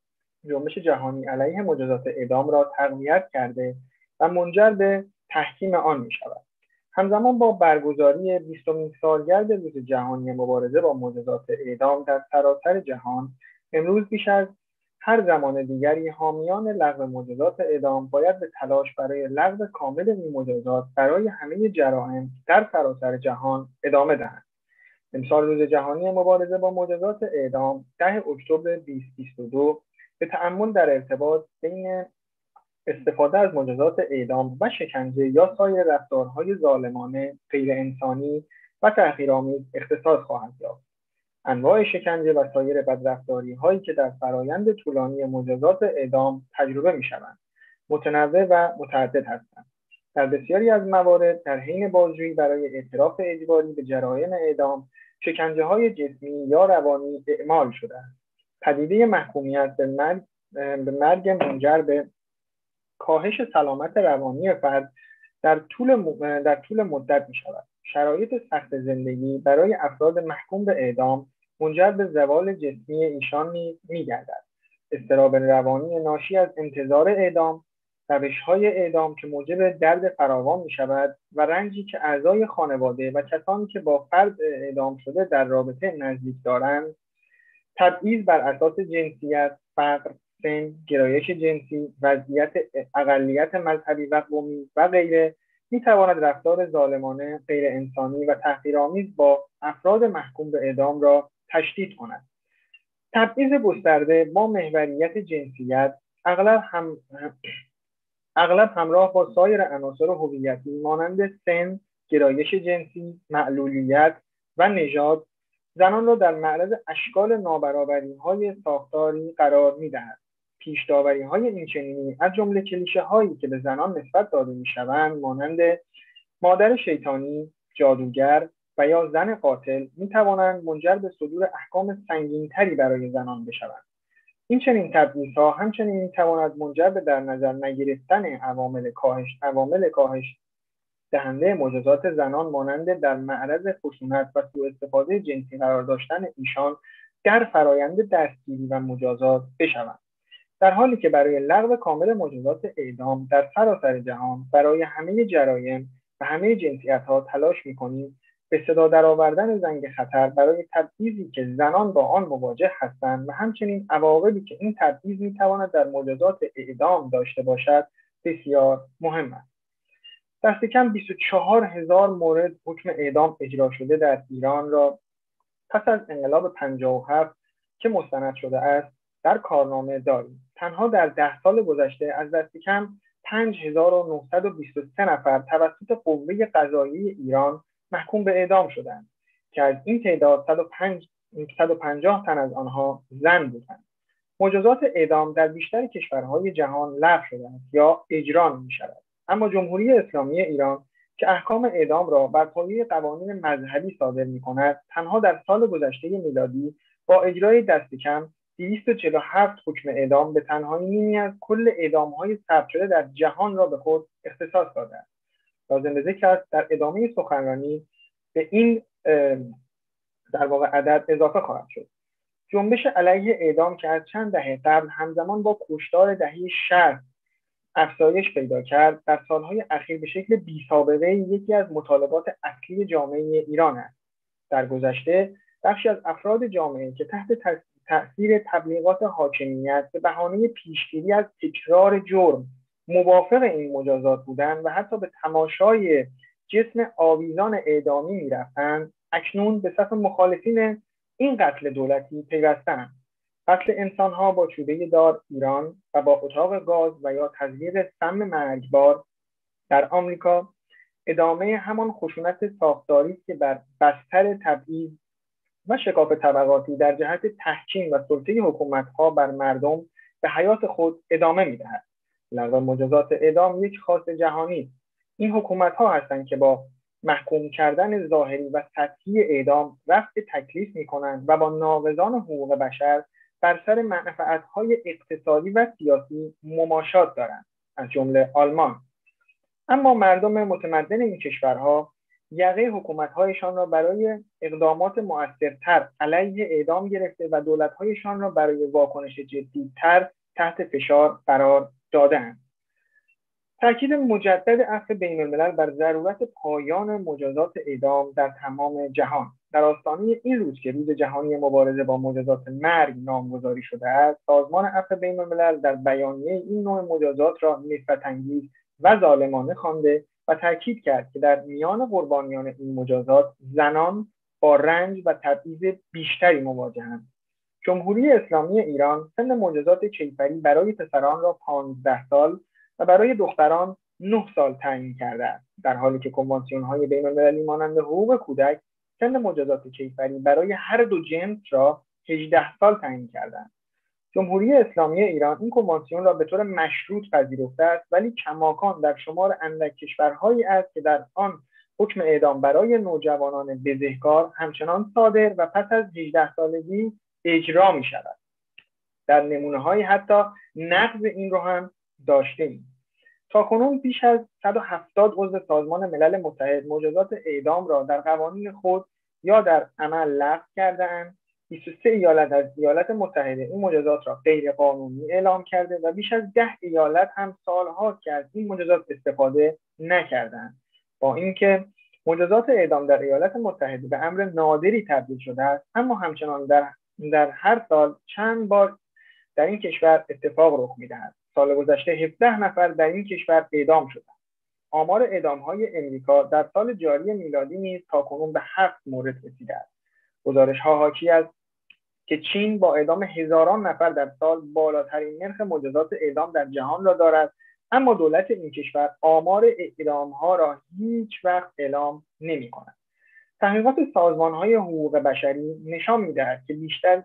جنبش جهانی علیه مجازات اعدام را تقویت کرده و منجر به تحکیم آن می شود. همزمان با برگزاری بیستمین سالگرد روز جهانی مبارزه با مجازات اعدام در سراسر جهان، امروز بیش از هر زمان دیگری حامیان لغو مجازات اعدام باید به تلاش برای لغو کامل این مجازات برای همه جرائم در سراسر جهان ادامه دهند. امسال روز جهانی مبارزه با مجازات اعدام ده اکتبر بیست بیست و دو به تأمل در ارتباط بین استفاده از مجازات اعدام و شکنجه یا سایر رفتارهای ظالمانه، غیر انسانی و تحقیرآمیز اختصاص خواهد یافت. انواع شکنجه و سایر بدرفتاری هایی که در فرایند طولانی مجازات اعدام تجربه می شوند، متنوع و متعدد هستند. در بسیاری از موارد در حین بازجویی برای اعتراف اجباری به جرایم اعدام، شکنجه های جسمی یا روانی اعمال شده است. پدیده محکومیت به مرگ, به مرگ منجر به کاهش سلامت روانی فرد در طول در طول مدت می شود. شرایط سخت زندگی برای افراد محکوم به اعدام منجر به زوال جسمی ایشان می گردد. اضطراب روانی ناشی از انتظار اعدام، روش‌های اعدام که موجب درد فراوان می شود و رنجی که اعضای خانواده و کسانی که با فرد اعدام شده در رابطه نزدیک دارند، تبعیض بر اساس جنسیت، فقر، سن، گرایش جنسی، وضعیت اقلیت مذهبی و قومی و غیره می تواند رفتار ظالمانه، غیر انسانی و تحقیرآمیز با افراد محکوم به اعدام را تشدید کند. تبعیض گسترده با محوریت جنسیت اغلب هم اغلب همراه با سایر عناصر هویتی مانند سن، گرایش جنسی، معلولیت و نژاد زنان را در معرض اشکال نابرابری‌های ساختاری قرار می‌دهد. پیش‌داوری‌های اینچنینی از جمله کلیشه‌هایی که به زنان نسبت داده می‌شوند مانند مادر شیطانی، جادوگر و یا زن قاتل می‌توانند منجر به صدور احکام سنگین‌تری برای زنان بشوند. این چنین تبعیض‌ها همچنین می‌تواند منجر به در نظر نگرفتن عوامل کاهش عوامل کاهش دهنده مجازات زنان مانند در معرض خشونت و سوء استفاده جنسی قرار داشتن ایشان در فرایند دستگیری و مجازات بشوند. در حالی که برای لغو کامل مجازات اعدام در سراسر جهان برای همه جرایم و همه جنسیت‌ها تلاش می‌کنیم، به صدا درآوردن زنگ خطر برای تبعیضی که زنان با آن مواجه هستند و همچنین عواقبی که این تبعیض می‌تواند در مجازات اعدام داشته باشد بسیار مهم است. دست کم بیست و چهار هزار مورد حکم اعدام اجرا شده در ایران را پس از انقلاب پنجاه و هفت که مستند شده است در کارنامه داریم. تنها در ده سال گذشته از دست کم پنج هزار و نهصد و بیست و سه نفر توسط قوه قضاییه ایران محکوم به اعدام شدند که از این تعداد صد و پنجاه تن از آنها زن بودند. مجازات اعدام در بیشتر کشورهای جهان لغو شده است یا اجرا نمی‌شود، اما جمهوری اسلامی ایران که احکام اعدام را بر پایه قوانین مذهبی صادر می‌کند، تنها در سال گذشته میلادی با اجرای دست کم دویست و چهل و هفت حکم اعدام به تنهایی نیمی از کل اعدام‌های ثبت شده در جهان را به خود اختصاص داده است. لازم به ذکر است در ادامه سخنرانی به این در واقع عدد اضافه خواهد شد. جنبش علیه اعدام که از چند دهه قبل همزمان با کشتار دهه شصت افزایش پیدا کرد، در سالهای اخیر به شکل بی‌سابقه یکی از مطالبات اصلی جامعه ایران است. در گذشته بخشی از افراد جامعه که تحت تأثیر تبلیغات حاکمیت به بهانه پیشگیری از تکرار جرم موافق این مجازات بودند و حتی به تماشای جسم آویزان اعدامی می‌رفتند، اکنون به صف مخالفین این قتل دولتی پیوستند. قتل انسان‌ها با چوبه دار ایران و با اتاق گاز و یا تزریق سم مرگبار در آمریکا ادامه همان خشونت ساختاری است که بر بستر تبعیض و شکاف طبقاتی در جهت تحکیم و سلطه حکومت‌ها بر مردم به حیات خود ادامه می‌دهد. لغو مجازات اعدام یک خاص جهانی است. این حکومت‌ها هستند که با محکوم کردن ظاهری و سطحی اعدام رفع تکلیف می‌کنند و با ناقضان حقوق بشر بر سر منفعت‌های اقتصادی و سیاسی مماشات دارند، از جمله آلمان. اما مردم متمدن این کشورها یقه حکومت‌هایشان را برای اقدامات مؤثرتر علیه اعدام گرفته و دولت‌هایشان را برای واکنش جدی‌تر تحت فشار قرار داده‌اند. تاکید مجدد عفو بین‌الملل بر ضرورت پایان مجازات اعدام در تمام جهان در آستانه این روز که روز جهانی مبارزه با مجازات مرگ نامگذاری شده است، سازمان عفو بین‌الملل در بیانیه این نوع مجازات را نفرت‌انگیز و ظالمانه خوانده و تاکید کرد که در میان قربانیان این مجازات زنان با رنج و تبعیض بیشتری مواجه‌اند. جمهوری اسلامی ایران سن مجازات کیفری برای پسران را پانزده سال و برای دختران نه سال تعیین کرده است، در حالی که کنوانسیون‌های بین‌المللی مانند حقوق کودک سن مجازات کیفری برای هر دو جنس را هجده سال تعیین کردند. جمهوری اسلامی ایران این کنوانسیون را به طور مشروط پذیرفته است، ولی کماکان در شمار اندک کشورهایی است که در آن حکم اعدام برای نوجوانان بزهکار همچنان صادر و پس از هجده سالگی اجرا می شود. در نمونه‌های حتی نقض این رو هم داشتیم. تاکنون بیش از صد و هفتاد عضو سازمان ملل متحد مجازات اعدام را در قوانین خود یا در عمل لغو کرده‌اند. بیست و سه ایالت از ایالات متحده این مجازات را غیر قانونی اعلام کرده و بیش از ده ایالت هم سال‌هاست که از این مجازات استفاده نکردند. با اینکه مجازات اعدام در ایالات متحده به امر نادری تبدیل شده است، اما همچنان در در هر سال چند بار در این کشور اتفاق رخ می‌دهد. سال گذشته هفده نفر در این کشور اعدام شدند. آمار اعدام‌های امریکا در سال جاری میلادی نیز تاکنون به هفت مورد رسیده است. گزارش‌ها حاکی از که چین با اعدام هزاران نفر در سال بالاترین نرخ مجازات اعدام در جهان را دارد، اما دولت این کشور آمار اعدام‌ها را هیچ وقت اعلام نمی‌کند. تحقیقات سازمان‌های حقوق بشری نشان می‌دهد که بیشتر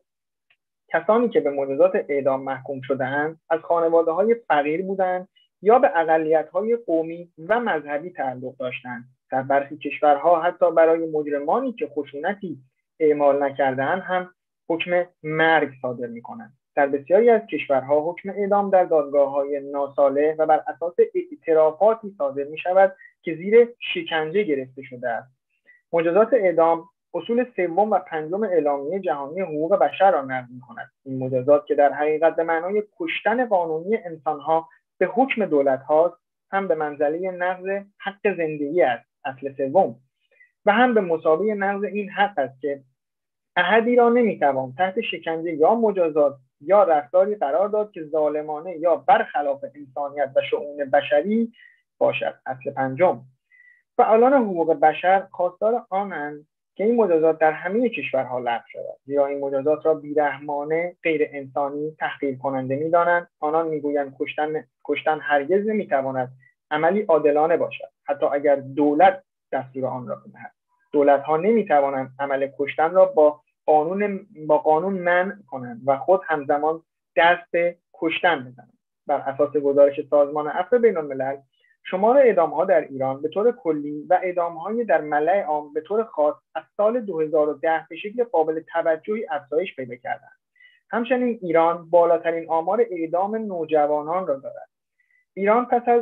کسانی که به مجازات اعدام محکوم شده‌اند از خانواده‌های فقیر بودند یا به اقلیت‌های قومی و مذهبی تعلق داشتند. در برخی کشورها حتی برای مجرمانی که خشونتی اعمال نکرده‌اند هم حکم مرگ صادر می‌کنند. در بسیاری از کشورها حکم اعدام در دادگاه‌های ناصالح و بر اساس اعترافاتی صادر می‌شود که زیر شکنجه گرفته شده است. مجازات اعدام اصول سوم و پنجم اعلامیه جهانی حقوق بشر را نقض می‌کند. این مجازات که در حقیقت به معنای کشتن قانونی انسان‌ها به حکم دولت‌هاست، هم به منزله نقض حق زندگی است، اصل سوم، و هم به مساوی نقض این حق است که احدی را نمی‌توان تحت شکنجه یا مجازات یا رفتاری قرار داد که ظالمانه یا برخلاف انسانیت و شؤون بشری باشد، اصل پنجم. فعالان حقوق بشر خواستار آنند که این مجازات در همه کشورها لغو شود، زیرا این مجازات را بیرحمانه، غیر انسانی، تحقیر کننده می‌دانند. آنان می‌گویند کشتن کشتن هرگز نمی‌تواند عملی عادلانه باشد، حتی اگر دولت دستور آن را بدهد. دولت‌ها نمی‌توانند عمل کشتن را با قانون با قانون منع کنند و خود همزمان دست به کشتن بزنند. بر اساس گزارش سازمان عفو بین‌الملل، شمار اعدام‌ها در ایران به طور کلی و اعدام‌های در ملأ عام به طور خاص از سال دو هزار و ده به شکل قابل توجهی افزایش پیدا کردند. همچنین ایران بالاترین آمار اعدام نوجوانان را دارد. ایران پس از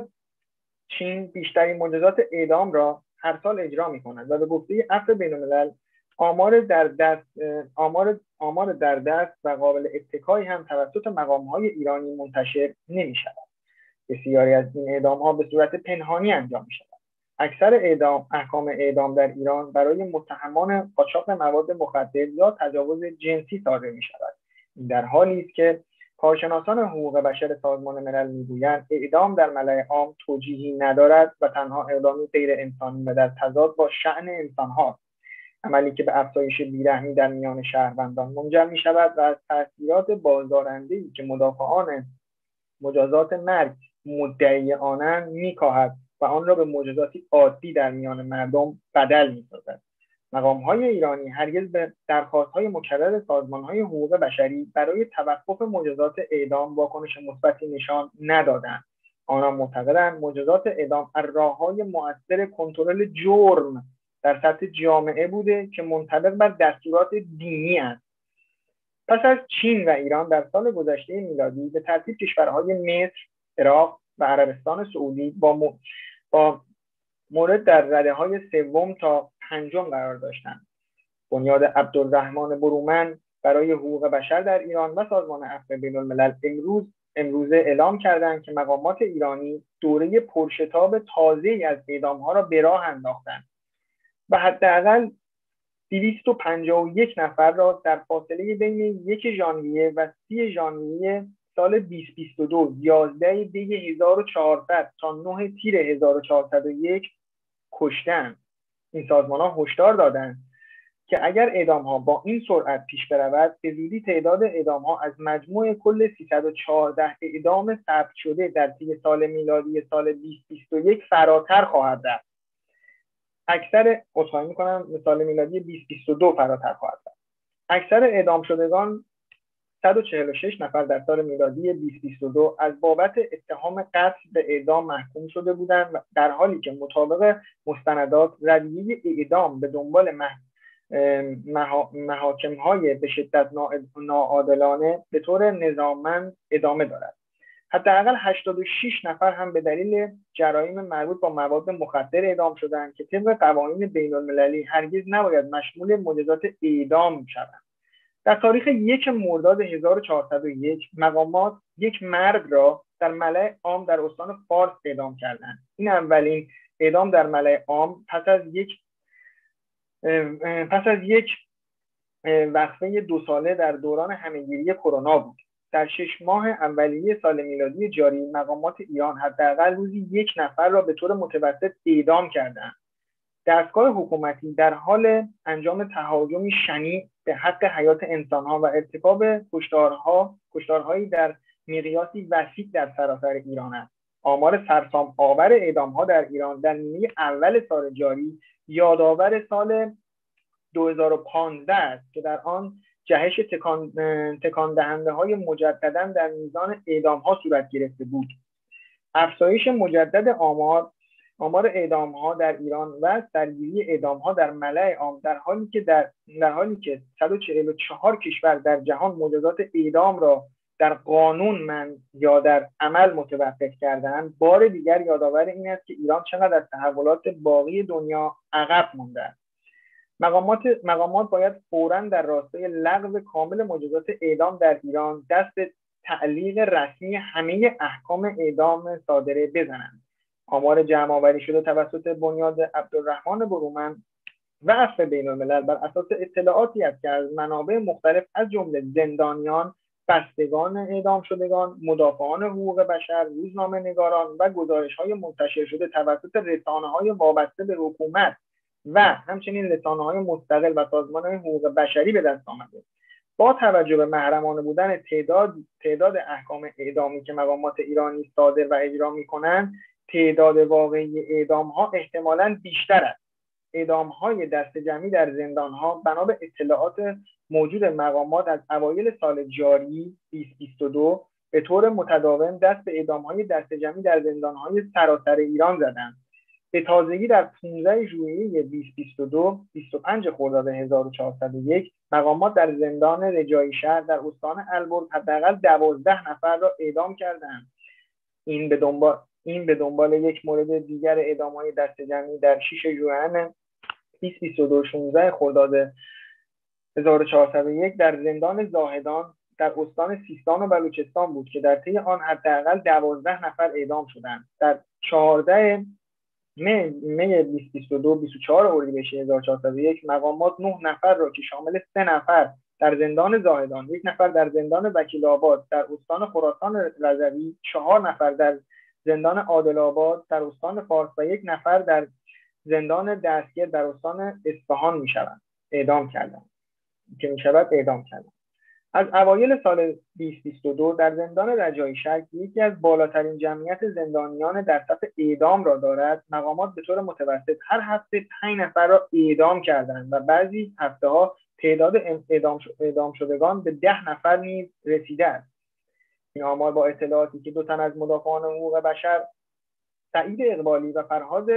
چین بیشترین مجازات اعدام را هر سال اجرا می‌کند و به گفته عفو بین‌الملل آمار در دست آمار آمار در دست و قابل اتکایی هم توسط مقام‌های ایرانی منتشر نمی‌شود. بسیاری از این اعدام‌ها به صورت پنهانی انجام می‌شود. اکثر اعدام احکام اعدام در ایران برای متهمان قاچاق مواد مخدر یا تجاوز جنسی صادر می‌شود. این در حالی است که کارشناسان حقوق بشر سازمان ملل می‌گویند اعدام در ملأ عام توجیهی ندارد و تنها اقدامی غیر انسانی و در تضاد با شأن انسان‌ها، عملی که به افزایش بیرحمی در میان شهروندان منجر می‌شود و از تأثیرات بازدارنده‌ای که مدافعان مجازات مرگ مدعی آنند می‌کاهد و آن را به مجازاتی عادی در میان مردم بدل می‌سازد. مقام‌های ایرانی هرگز به درخواست‌های مکرر سازمان‌های حقوق بشری برای توقف مجازات اعدام واکنش مثبتی نشان ندادند. آنان معتقدند مجازات اعدام از راه‌های مؤثر کنترل جرم در سطح جامعه بوده که منطبق بر دستورات دینی است. پس از چین و ایران در سال گذشته میلادی به ترتیب کشورهای مصر، عراق و عربستان سعودی با, م... با مورد در رده‌های سوم تا پنجم قرار داشتند. بنیاد عبدالرحمن برومند برای حقوق بشر در ایران و سازمان عفو بین‌الملل امروز امروزه اعلام کردند که مقامات ایرانی دوره پرشتاب تازه‌ای از اعدام‌ها را به راه انداختند و حداقل دویست و پنجاه و یک نفر را در فاصله بین یک ژانویه و سی ژانویه سال بیست بیست و دو، یازده دی هزار و چهارصد تا نه تیر هزار و چهارصد و یک کشتند. این سازمان‌ها هشدار دادند که اگر اعدام‌ها با این سرعت پیش برود، به زودی تعداد اعدام‌ها از مجموع کل سیصد و چهارده اعدام ثبت شده در طی سال میلادی سال بیست بیست و یک فراتر خواهد رفت. اکثر عذرخواهی می‌کنم سال میلادی بیست بیست و دو فراتر خواهد رفت. اکثر اعدام شدگان صد و چهل و شش نفر در سال میلادی بیست بیست و دو از بابت اتهام قتل به اعدام محکوم شده بودند، در حالی که مطابق مستندات رویه اعدام به دنبال مح... محا... محاکم‌های به شدت ناعادلانه به طور نظاممند ادامه دارد. حداقل هشتاد و شش نفر هم به دلیل جرایم مربوط با مواد مخدر اعدام شدند که طبق قوانین بین‌المللی هرگز نباید مشمول مجازات اعدام شوند. در تاریخ یک مرداد هزار و چهارصد و یک مقامات یک مرد را در ملأ عام در استان فارس اعدام کردند. این اولین اعدام در ملأ عام پس از یک پس از یک وقفه دو ساله در دوران همهگیری کرونا بود. در شش ماه اولیه سال میلادی جاری مقامات ایران حداقل روزی یک نفر را به طور متوسط اعدام کردند. دستگاه حکومتی در حال انجام تهاجمی شنیع به حق حیات انسان‌ها و ارتکاب کشتارها کشتارهایی در میقیاسی وسیع در سراسر ایران است. آمار سرسام آور اعدام‌ها در ایران در نیمه اول سال جاری یادآور سال دو هزار و پانزده است که در آن جهش تکان تکان دهنده های مجددا در میزان اعدام ها صورت گرفته بود. افزایش مجدد آمار آمار اعدام ها در ایران و سرگیری اعدام ها در ملأ عام در حالی که در در حالی که صد و چهل و چهار کشور در جهان مجازات اعدام را در قانون من یا در عمل متوقف کردند، بار دیگر یادآور این است که ایران چقدر از تحولات باقی دنیا عقب مانده است. مقامات مقامات باید فوراً در راستای لغو کامل مجازات اعدام در ایران دست به تعلیق رسمی همه احکام اعدام صادره بزنند. آمار جمع‌آوری شده توسط بنیاد عبدالرحمن برومند و عفو بین‌الملل بر اساس اطلاعاتی است که از منابع مختلف از جمله زندانیان، بستگان اعدام شدگان، مدافعان حقوق بشر، روزنامه‌نگاران و گزارش‌های منتشر شده توسط رسانه‌های وابسته به حکومت و همچنین رسانه‌های مستقل و سازمان‌های حقوق بشری به دست آمده. با توجه به محرمانه بودن تعداد تعداد احکام اعدامی که مقامات ایرانی صادر و اجرا می‌کنند، تعداد واقعی اعدام‌ها احتمالاً بیشتر است. اعدام‌های دست جمعی در زندان‌ها بنا به اطلاعات موجود مقامات از اوایل سال جاری بیست و بیست و دو به طور متداوم دست به اعدام‌های دست جمعی در زندان‌های سراسر ایران زدند. به تازگی در پانزده ژوئیه بیست و بیست و دو، بیست و پنج خرداد هزار و چهارصد و یک مقامات در زندان رجایی شهر در استان البرز حداقل دوازده نفر را اعدام کردند. این به دنبال این به دنبال یک مورد دیگر اعدام‌های دست جمعی در شش ژوئن بیست و بیست و دو شانزده خرداد هزار و چهارصد و یک در زندان زاهدان در استان سیستان و بلوچستان بود که در طی آن حداقل دوازده نفر اعدام شدند. در چهاردهم می می بیست و بیست و دو بیست و چهار اردیبهشت هزار و چهارصد و یک مقامات نه نفر را که شامل سه نفر در زندان زاهدان، یک نفر در زندان وکیل آباد در استان خراسان رضوی، چهار نفر در زندان عادل آباد در استان فارس و یک نفر در زندان دستگیر در استان اصفهان میشوند اعدام کردند که میشود اعدام کردند. از اوایل سال بیست و بیست و دو در زندان رجایی شهر که یکی از بالاترین جمعیت زندانیان در صف اعدام را دارد، مقامات به طور متوسط هر هفته پنج نفر را اعدام کردند و بعضی هفته ها تعداد اعدام اعدام شدگان به ده نفر نیز رسیده است. این آمار با اطلاعاتی که دو تن از مدافعان حقوق بشر، سعید اقبالی و فرهاد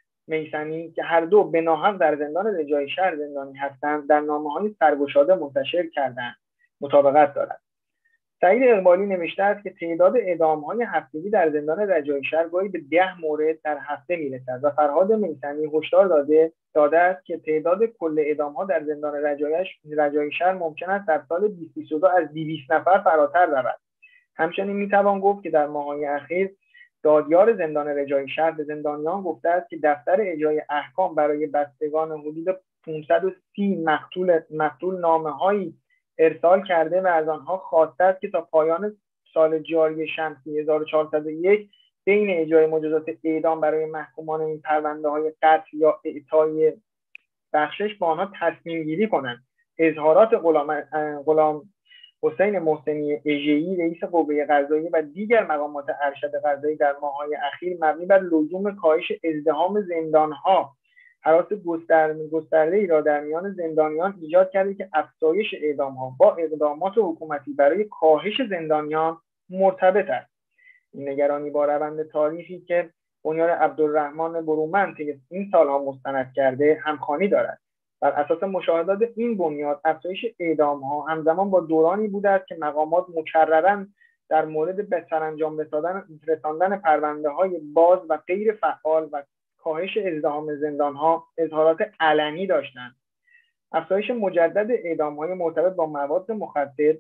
میثمی که هر دو به ناحق در زندان رجایی شهر زندانی هستند، در نامه‌های سرگشاده منتشر کردند مطابقت دارد. سعید اقبالی نوشته است که تعداد اعدام‌های هفتگی در زندان رجایی شهر گاهی به ده مورد در هفته میرسد و فرهاد میثمی هشدار داده داده است که تعداد کل اعدام‌ها در زندان رجایی شهر ممکن است در سال بیست و بیست و دو از دویست نفر فراتر رود. همچنین میتوان گفت که در ماه‌های اخیر دادیار زندان رجایی شهر به زندانیان گفته است که دفتر اجرای احکام برای بستگان حدود پانصد و سی مقتول مقتول نامه‌هایی ارسال کرده و از آنها خواسته است که تا پایان سال جاری شمسی هزار و چهارصد و یک بین اجرای مجازات اعدام برای محکومان این پرونده‌های قتل یا اعطای بخشش با آنها تصمیم گیری کنند. اظهارات غلام غلام حسین محسنی اژه‌ای رئیس قوه قضاییه و دیگر مقامات ارشد قضایی در ماه‌های اخیر مبنی بر لزوم کاهش ازدحام زندان‌ها هراس گسترده گسترده‌ای را در میان زندانیان ایجاد کرده که افزایش اعدام‌ها با اقدامات حکومتی برای کاهش زندانیان مرتبط است. این نگرانی با روند تاریخی که بنیاد عبدالرحمن برومند این سالها مستند کرده همخوانی دارد. بر اساس مشاهدات این بنیاد افزایش اعدام‌ها همزمان با دورانی بوده است که مقامات مکرراً در مورد به سرانجام رساندن پرونده‌های باز و غیر فعال و کاهش ازدحام زندان‌ها اظهارات علنی داشتند. افزایش مجدد اعدام‌های مرتبط با مواد مخدر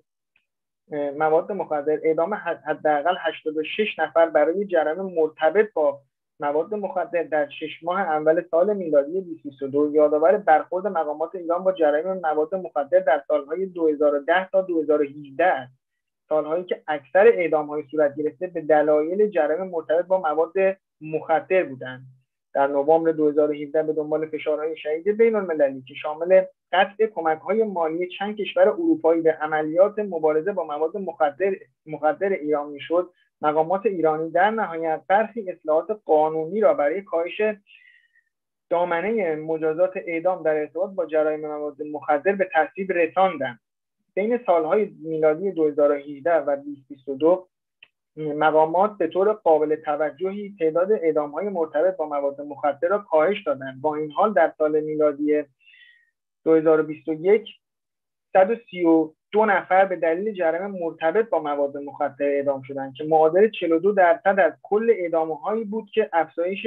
مواد مخدر اعدام حداقل هشتاد و شش نفر برای جرایم مرتبط با مواد مخدر در شش ماه اول سال میلادی بیست و بیست و دو یادآور برخورد مقامات ایران با جرایم مواد مخدر در سالهای دو هزار و ده تا دو هزار و هجده است. سالهایی که اکثر اعدام‌های صورت گرفته به دلایل جرایم مرتبط با مواد مخدر بودند. در نوامبر دو هزار و هفده به دنبال فشارهای شدید بین‌المللی که شامل قطع کمک‌های مالی چند کشور اروپایی به عملیات مبارزه با مواد مخدر مخدر ایران میشد، مقامات ایرانی در نهایت برخی اصلاحات قانونی را برای کاهش دامنه مجازات اعدام در ارتباط با جرایم مواد مخدر به تصویب رساندند. بین سالهای میلادی دو هزار و هجده و دو هزار و بیست و دو مقامات به طور قابل توجهی تعداد اعدام‌های مرتبط با مواد مخدر را کاهش دادند. با این حال در سال میلادی دو هزار و بیست و یک صد و سی و دو نفر به دلیل جرایم مرتبط با مواد مخدر اعدام شدند که معادل چهل و دو درصد از کل اعدام‌هایی بود که افزایش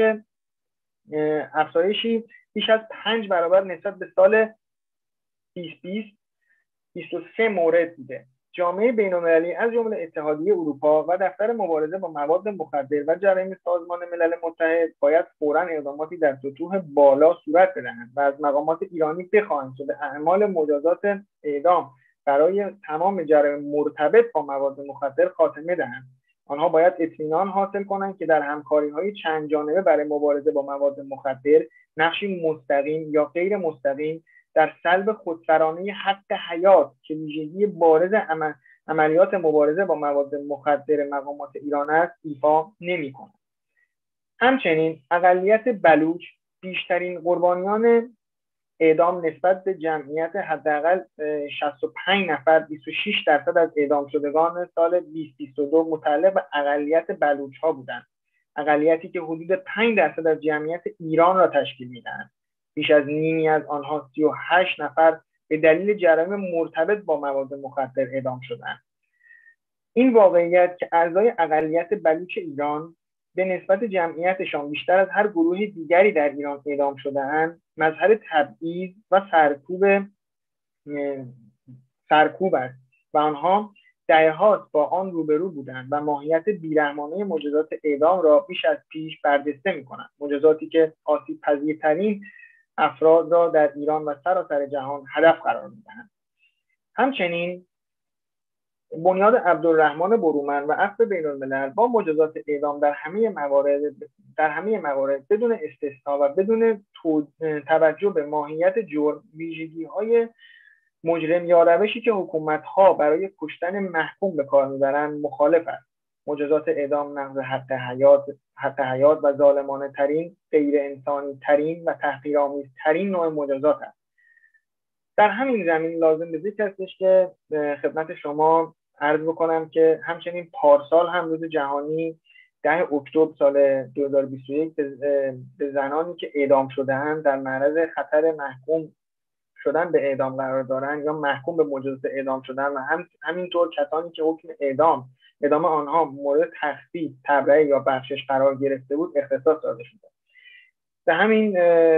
افزایشی بیش از پنج برابر نسبت به سال بیست بیست بیست و سه مورد بوده. جامعه بین‌المللی از جمله اتحادیه اروپا و دفتر مبارزه با مواد مخدر و جرایم سازمان ملل متحد باید فوراً اقداماتی در سطوح بالا صورت بدهند و از مقامات ایرانی بخواهند که به اعمال مجازات اعدام برای تمام جرایم مرتبط با مواد مخدر خاتمه دهند. آنها باید اطمینان حاصل کنند که در همکاری‌های چند جانبه برای مبارزه با مواد مخدر نقشی مستقیم یا غیر مستقیم در سلب خودسرانه حق حیات که ویژگی بارز عمل، عملیات مبارزه با مواد مخدر مقامات ایران است ایفا نمی‌کنند. همچنین اقلیت بلوچ بیشترین قربانیان اعدام نسبت به جمعیت حداقل شصت و پنج نفر بیست و شش درصد از اعدام شدگان سال بیست بیست و دو متعلق به اقلیت بلوچ‌ها بودند. اقلیتی که حدود پنج درصد از جمعیت ایران را تشکیل می‌دهند. بیش از نیمی از آنها سی و هشت نفر به دلیل جرایم مرتبط با مواد مخدر اعدام شدند. این واقعیت که اعضای اقلیت بلوچ ایران به نسبت جمعیتشان بیشتر از هر گروه دیگری در ایران اعدام شده‌اند، مظهر تبعیض و سرکوب سرکوب است و آنها دهه‌هاست با آن روبرو بودند و ماهیت بیرحمانه مجازات اعدام را بیش از پیش برجسته می‌کنند. مجازاتی که آسیب پذیرترین افراد را در ایران و سراسر جهان هدف قرار می‌دهند. همچنین بنیاد عبدالرحمن برومند و عفو بین‌الملل با مجازات اعدام در همه موارد در همه موارد بدون استثنا و بدون توجه به ماهیت جرم، ویژگی‌های مجرم یا روشی که حکومت‌ها برای کشتن محکوم به کار می‌برند مخالف است. مجازات اعدام نقض حق حیات حق حیات و ظالمانه ترین، غیر انسانی ترین و تحقیرآمیز ترین نوع مجازات است. در همین زمین لازم به ذکر استش که خدمت شما عرض بکنم که همچنین پارسال هم روز جهانی ده اکتبر سال دو هزار و بیست و یک به زنانی که اعدام شده‌اند در معرض خطر محکوم شدن به اعدام قرار دارند یا محکوم به مجازات اعدام شدن و هم همینطور کسانی که حکم اعدام اعدام آنها مورد تخفیف، تبرئه یا بخشش قرار گرفته بود اختصاص داده شده. به همین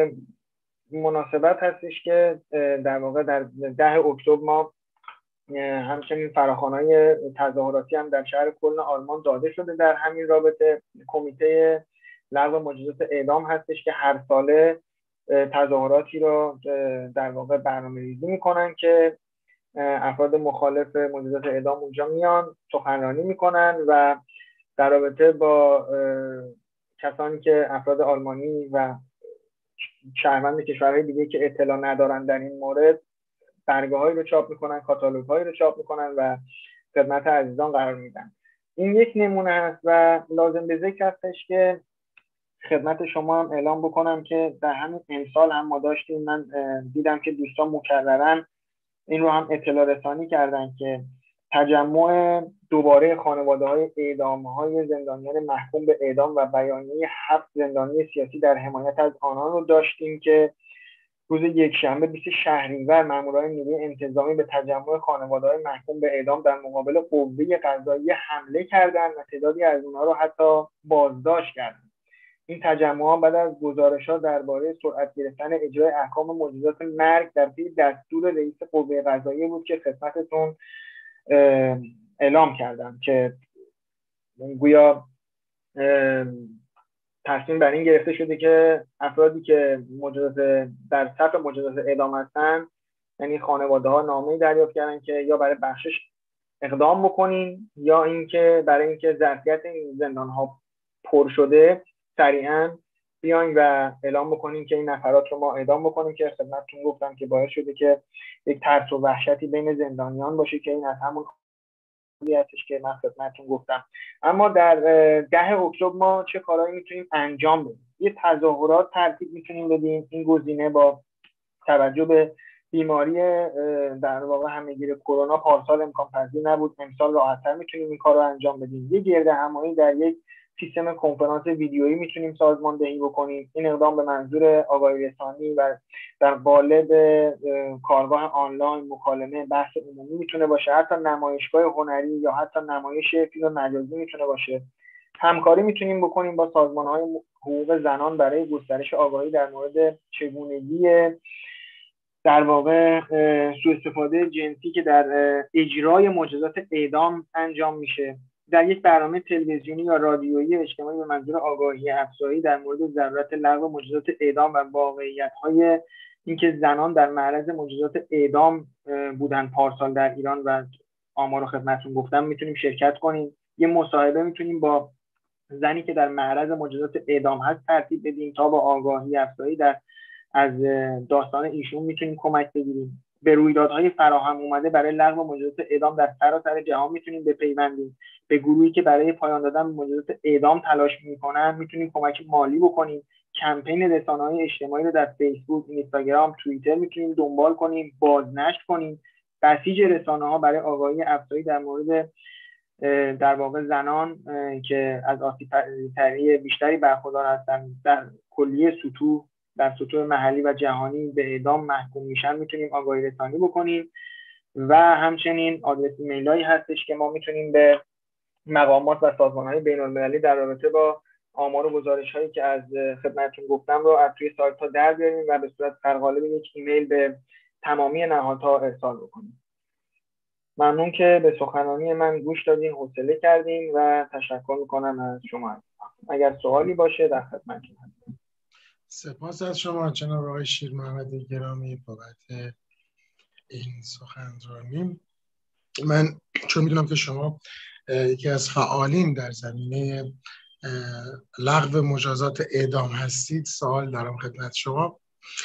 مناسبت هستش که در واقع در ده اکتبر ما همچنین فراخوان‌های تظاهراتی هم در شهر کلن آلمان داده شده. در همین رابطه کمیته لغو مجازات اعدام هستش که هر ساله تظاهراتی را در واقع برنامه‌ریزی می‌کنن که افراد مخالف مجازات اعدام اونجا میان سخنرانی میکنن و در رابطه با کسانی که افراد آلمانی و شهروند کشورهای دیگه که اطلاع ندارن در این مورد برگه‌هایی رو چاپ میکنن، کاتالوگ‌هایی رو چاپ میکنن و خدمت عزیزان قرار میدن. این یک نمونه است و لازم به ذکر هستش که خدمت شما هم اعلام بکنم که در همین امسال هم ما داشتیم، من دیدم که دوستان مکررن این رو هم اطلاع رسانی کردن که تجمع دوباره خانواده‌های اعدام‌های زندانیان محکوم به اعدام و بیانیه هفت زندانی سیاسی در حمایت از آنان رو داشتیم که روز یکشنبه بیست شهریور ماموران نیروی انتظامی به تجمع خانواده‌های محکوم به اعدام در مقابل قوه قضاییه حمله کردند و تعدادی از اونها رو حتی بازداشت کردند. این تجمعات بعد از گزارش‌ها درباره سرعت گرفتن اجرای احکام مجازات مرگ در پی دستور رئیس قوه قضاییه بود که خدمتتون اعلام کردم که گویا تصمیم بر این گرفته شده که افرادی که مجازات در صف مجازات اعدام هستن، یعنی خانواده‌ها نامه‌ای دریافت کردن که یا برای بخشش اقدام بکنین یا اینکه برای اینکه ظرفیت این زندان‌ها پر شده سریعاً بیاین و اعلام بکنیم که این نفرات رو ما اعدام بکنیم که خدمتتون گفتم که باعث شده که یک ترس و وحشتی بین زندانیان باشه که این از همون هستش که من خدمتتون گفتم. اما در ده اکتبر ما چه کارهایی میتونیم انجام بدیم؟ یه تظاهرات ترتیب میتونیم بدیم. این گزینه با توجه به بیماری در واقع همهگیر کرونا پارسال امکان پذیر نبود، امسال راحت‌تر میتونیم این کار رو انجام بدیم. یه گرد همایی در یک سیستم کنفرانس ویدیویی میتونیم سازماندهی بکنیم. این اقدام به منظور آگاهی رسانی و در قالب کارگاه آنلاین، مکالمه، بحث عمومی میتونه باشه، حتی نمایشگاه هنری یا حتی نمایش فیلم مجازی میتونه باشه. همکاری میتونیم بکنیم با سازمان‌های حقوق زنان برای گسترش آگاهی در مورد چگونگی در واقع سوء استفاده جنسی که در اجرای مجازات اعدام انجام میشه. در یک برنامه تلویزیونی یا رادیویی اجتماعی به منظور آگاهی افزایی در مورد ضرورت لغو مجازات اعدام و واقعیت‌های اینکه زنان در معرض مجازات اعدام بودن پارسال در ایران و آمار رو خدمتتون گفتم میتونیم شرکت کنیم. یه مصاحبه میتونیم با زنی که در معرض مجازات اعدام هست ترتیب بدیم تا با آگاهی افزایی در از داستان ایشون میتونیم کمک بگیریم. به رویدادهای فراهم اومده برای لغو مجازات اعدام در سراسر جهان میتونیم بپیوندیم. به گروهی که برای پایان دادن مجازات اعدام تلاش میکنن میتونیم کمک مالی بکنیم. کمپین رسانه‌های اجتماعی رو در فیسبوک، اینستاگرام، توییتر میتونیم دنبال کنیم، بازنشر کنیم. بسیج رسانه‌ها برای آگاهی افزایی در مورد در واقع زنان که از آسیب‌پذیری بیشتری برخوردار هستن در کلیه سطوح در سطوح محلی و جهانی به اعدام محکوم میشن میتونیم آگاهی رسانی بکنیم. و همچنین آدرس ایمیلایی هستش که ما میتونیم به مقامات و سازمان‌های بین‌المللی در رابطه با آمار و گزارش‌هایی که از خدمتتون گفتم رو از توی سایت‌ها در بیاریم و به صورت سرقالب یک ایمیل به تمامی نهادها ارسال بکنیم. ممنون که به سخنرانی من گوش دادین، حوصله کردین و تشکر میکنم از شما. اگر سوالی باشه در خدمتتون هستم. سپاس از شما جناب آقای شیر محمد گرامی بابت این سخنرانی. من چون میدونم که شما یکی از فعالین در زمینه لغو مجازات اعدام هستید، سوال دارم خدمت شما.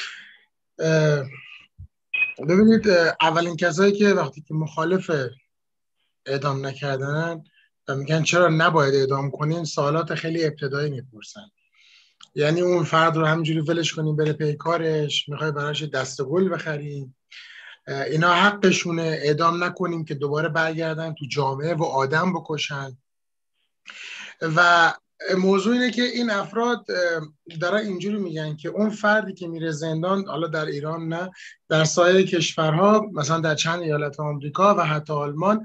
ببینید، اولین کسایی که وقتی که مخالف اعدام نکردنن و میگن چرا نباید اعدام کنین، سوالات خیلی ابتدایی میپرسن. یعنی اون فرد رو همینجوری ولش کنیم بره پی کارش، میخوای براش دست گل بخریم، اینا حقشونه، اعدام نکنیم که دوباره برگردن تو جامعه و آدم بکشن. و موضوع اینه که این افراد دارن اینجوری میگن که اون فردی که میره زندان، حالا در ایران نه، در سایر کشورها مثلا در چند ایالت آمریکا و حتی آلمان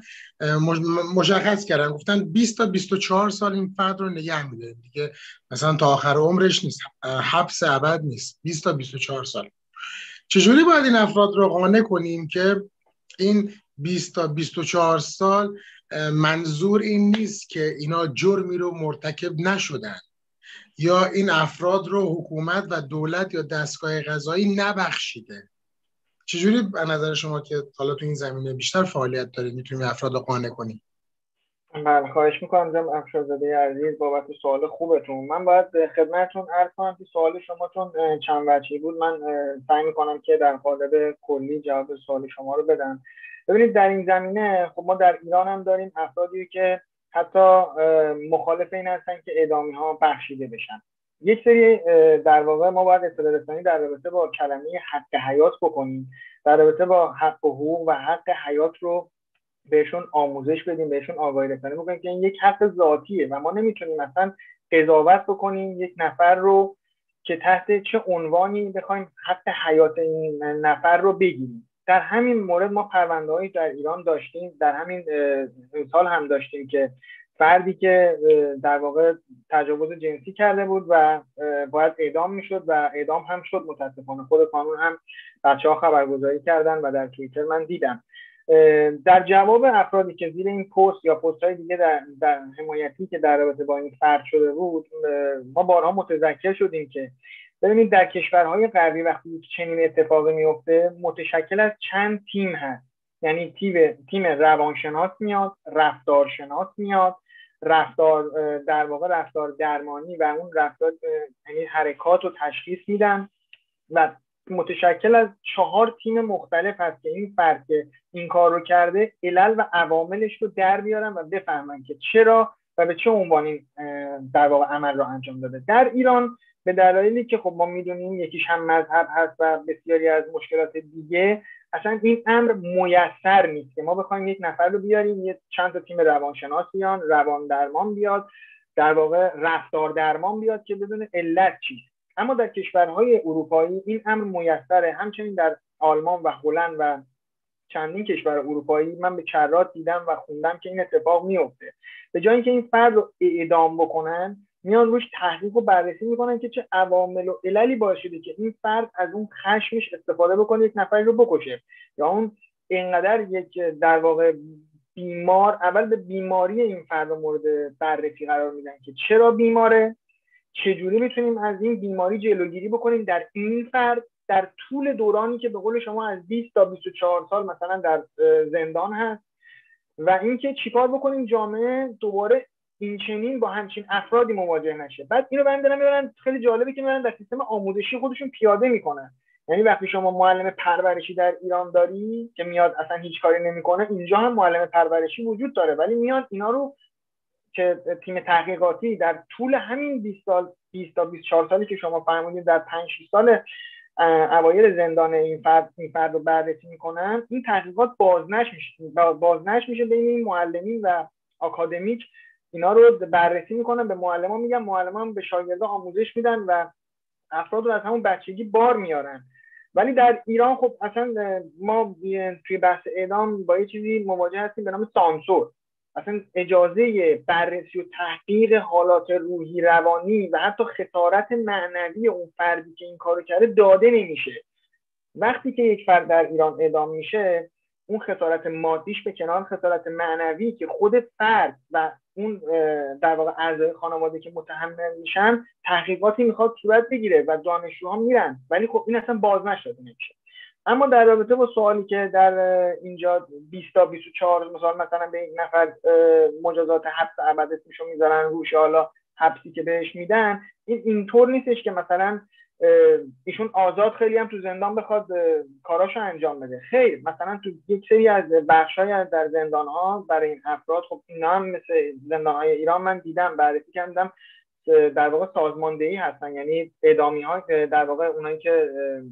مشخص کردن، گفتن بیست تا بیست و چهار سال این فرد رو نگه می‌داریم دیگه، مثلا تا آخر عمرش نیست، حبس ابد نیست، بیست تا بیست و چهار سال. چجوری باید این افراد رو قانع کنیم که این بیست تا بیست و چهار سال منظور این نیست که اینا جرمی رو مرتکب نشدن یا این افراد رو حکومت و دولت یا دستگاه قضایی نبخشیده؟ چجوری به نظر شما که حالا تو این زمینه بیشتر فعالیت دارید میتونیم افراد رو قانع کنیم؟ بله، خواهش میکنم جناب افشارزاده عزیز بابت سوال خوبتون. من باید خدمتتون عرض کنم که سوال شما چون چند وجهی بود، من سعی میکنم که در قالب کلی جواب سوال شما رو بدم. ببینید، در این زمینه خب ما در ایران هم داریم افرادی که حتی مخالف این هستن که اعدامی ها بخشیده بشن. یک سری در واقع ما باید اطلاع رسانی در رابطه با کلمه حق حیات بکنیم، در رابطه با حق و حقوق و حق حیات رو بهشون آموزش بدیم، بهشون آگاهی رسانی بکنیم که این یک حق ذاتیه و ما نمیتونیم مثلا قضاوت بکنیم یک نفر رو که تحت چه عنوانی بخوایم حق حیات این نفر رو بگیریم. در همین مورد ما پرونده‌هایی در ایران داشتیم، در همین سال هم داشتیم که فردی که در واقع تجاوز جنسی کرده بود و باید اعدام میشد و اعدام هم شد. متاسفانه خود قانون هم بچه‌ها خبرگزاری کردن و در توییتر من دیدم. در جواب افرادی که زیر این پست یا پست‌های دیگه در, در حمایتی که در رابطه با این فرد شده بود، ما بارها متذکر شدیم که ببینید در کشورهای غربی وقتی چنین اتفاقی میفته متشکل از چند تیم هست. یعنی تیم تیم روانشناس میاد، رفتارشناس میاد، رفتار در واقع رفتار درمانی و اون رفتار یعنی حرکات رو تشخیص میدن و متشکل از چهار تیم مختلف هست که این فرد که این کار رو کرده علل و عواملش رو در بیارن و بفهمن که چرا و به چه عنوانی در واقع عمل رو انجام داده. در ایران به دلایلی که خب ما میدونیم یکیش هم مذهب هست و بسیاری از مشکلات دیگه، اصلا این امر میسر نیست که ما بخوایم یک نفر رو بیاریم یه چند تا تیم روانشناس بیان، روان درمان بیاد، در واقع رفتار درمان بیاد که بدون علت چیست. اما در کشورهای اروپایی این امر میسره. همچنین در آلمان و هلند و چندین کشور اروپایی من به کرات دیدم و خوندم که این اتفاق میفته. به جای اینکه این فرد رو اعدام بکنن، میان روش تحقیق و بررسی میکنن که چه عوامل و عللی باعث شده که این فرد از اون خشمش استفاده بکنه یک نفری رو بکشه، یا اون اینقدر یک در واقع بیمار، اول به بیماری این فرد مورد بررسی قرار میدن که چرا بیماره، چجوری میتونیم از این بیماری جلوگیری بکنیم در این فرد در طول دورانی که به قول شما از بیست تا بیست و چهار سال مثلا در زندان هست، و اینکه چیکار بکنیم جامعه دوباره این چنین با همچین افرادی مواجه نشه. بعد اینو بندرن میبرن، خیلی جالبه که میبرن در سیستم آموزشی خودشون پیاده میکنن. یعنی وقتی شما معلم پرورشی در ایران داری که میاد اصلا هیچ کاری نمیکنه، اینجا هم معلم پرورشی وجود داره، ولی میاد اینا رو که تیم تحقیقاتی در طول همین بیست سال بیست تا بیست و چهار سالی که شما فرمودید در پنج شش سال اوایل زندان این فرد این فرد رو بررسی میکنن، این تحقیقات بازنشر میشه بازنشر میشه بین این معلمین و آکادمیک اینا رو بررسی میکنن، به معلمان میگن، معلمان به شاگردا آموزش میدن و افراد رو از همون بچگی بار میارن. ولی در ایران خب اصلا ما توی بحث اعدام با یه چیزی مواجه هستیم به نام سانسور. اصلا اجازه بررسی و تحقیق حالات روحی روانی و حتی خسارت معنوی اون فردی که این کارو کرده داده نمیشه. وقتی که یک فرد در ایران اعدام میشه، اون خسارت مادیش به کنار خسارت معنوی که خود فرد و اون در واقع اعضای خانواده که متحمل میشن، تحقیقاتی میخواد صورت بگیره و دانشجوها میرن، ولی خب این اصلا بازنشر داده نمیشه. اما در رابطه با سوالی که در اینجا بیست تا بیست و چهار مثلا مثلا به یک نفر مجازات حبس ابد اسمشو میذارن روش، حالا حبسی که بهش میدن، این اینطور نیستش که مثلا ایشون آزاد خیلی هم تو زندان بخواد کاراشو انجام بده. خیر، مثلا تو یک سری از بخشای در زندان‌ها برای این افراد، خب اینا هم مثل زندان‌های ایران من دیدم، بررسی کردم، در واقع سازماندهی هستن. یعنی اعدامی‌ها در واقع اونایی که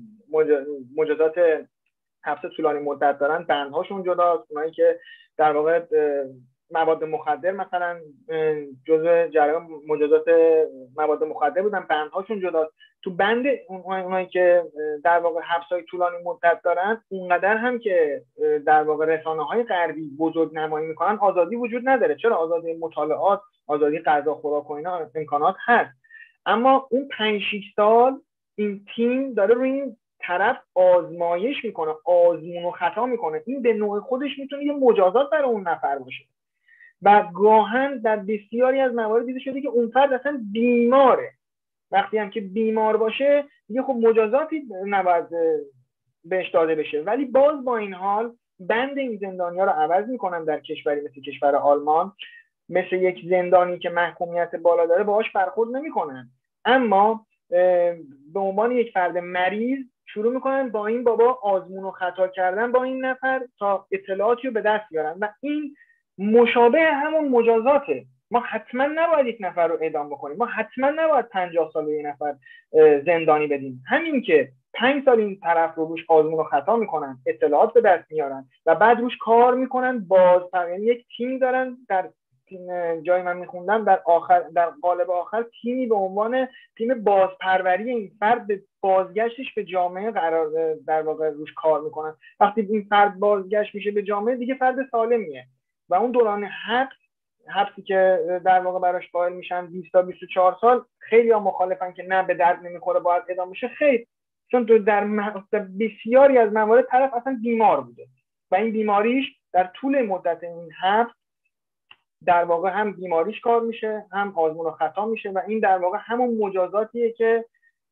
مجازات حبس طولانی مدت دارن بندهاشون جداست، اونایی که در واقع مواد مخدر مثلا جزء جریان مجازات مواد مخدر بودن بندهاشون جداست. تو بند اونایی که در واقع حبس‌های طولانی مدت دارن، اونقدر هم که در واقع رسانه‌های غربی بزرگ نمایی میکنن آزادی وجود نداره. چرا؟ آزادی مطالعات، آزادی غذا خوراک و اینا امکانات هست، اما اون پنج شش سال این تیم داره روی این طرف آزمایش میکنه، آزمون و خطا میکنه. این به نوع خودش میتونه یه مجازات برای اون نفر باشه و گاهن در بسیاری از موارد دیده شده که اون فرد اصلا بیماره. وقتی هم که بیمار باشه دیگه خب مجازاتی نباید بهش داده بشه، ولی باز با این حال بند این زندانیا رو عوض میکنن. در کشوری مثل کشور آلمان، مثل یک زندانی که محکومیت بالا داره باهاش برخورد نمیکنن، اما به عنوان یک فرد مریض شروع میکنن با این بابا آزمون و خطا کردن با این نفر تا اطلاعاتی رو به دست بیارن و این مشابه همون مجازاته. ما حتما نباید یک نفر رو اعدام بکنیم، ما حتما نباید پنجاه سال به یک نفر زندانی بدیم. همین که پنج سال این طرف رو روش آزمون و خطا میکنن، اطلاعات به دست میارن و بعد روش کار میکنن، باز یعنی یک تیم دارن. در جای من میخوندم در آخر در قالب آخر تیمی به عنوان تیم بازپروری این فرد به بازگشتش به جامعه قرار در واقع روش کار میکنن. وقتی این فرد بازگشت میشه به جامعه دیگه فرد سالمیه و اون دوران حبس حبسی که در واقع براش قائل میشن بیست تا بیست و چهار سال، خیلی ها مخالفن که نه به درد نمیخوره باید اعدام بشه. خیر، چون تو در بسیاری از موارد طرف اصلا بیمار بوده و این بیماریش در طول مدت این حبس در واقع هم بیماریش کار میشه، هم آزمون و خطا میشه و این در واقع همون مجازاتیه که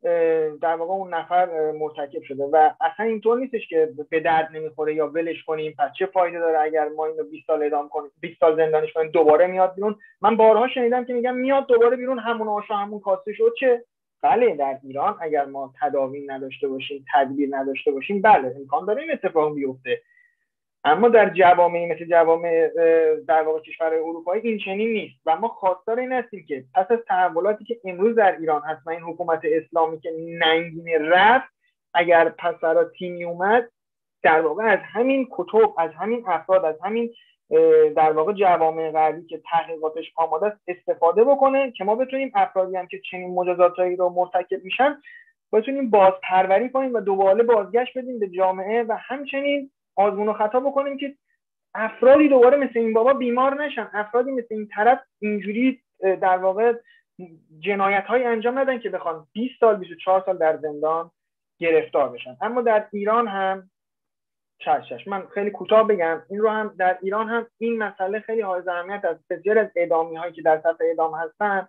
در واقع اون نفر مرتکب شده و اصلا اینطور نیستش که به درد نمیخوره یا ولش کنیم پس چه فایده داره اگر ما اینو بیست سال اعدام کنیم بیست سال زندانش کنیم دوباره میاد بیرون. من بارها شنیدم که میگم میاد دوباره بیرون همون آشا همون کاسه شد چه. بله در ایران اگر ما تداوی نداشته باشیم تدبیر نداشته باشیم بله امکان داره این اتفاق بیفته، اما در جوامعی مثل جوامع در واقع کشورهای اروپایی این چنین نیست و ما خواستار این هستیم که پس از تحولاتی که امروز در ایران هست و این حکومت اسلامی که ننگینه رفت اگر پس برای تیمی اومد در واقع از همین کتب از همین افراد از همین در واقع جوامع غربی که تحقیقاتش آماده است استفاده بکنه که ما بتونیم افرادی هم که چنین مجازاتایی رو مرتکب میشن بتونیم بازپروری کنیم و دوباره بازگشت بدیم به جامعه و همچنین آزمون و خطا بکنیم که افرادی دوباره مثل این بابا بیمار نشن، افرادی مثل این طرف اینجوری در واقع جنایت های انجام ندن که بخوان بیست سال بیست و چهار سال در زندان گرفتار بشن. اما در ایران هم چشش من خیلی کوتاه بگم این رو هم در ایران هم این مسئله خیلی حائز اهمیت است. بسیار از اعدامی هایی که در صف اعدام هستن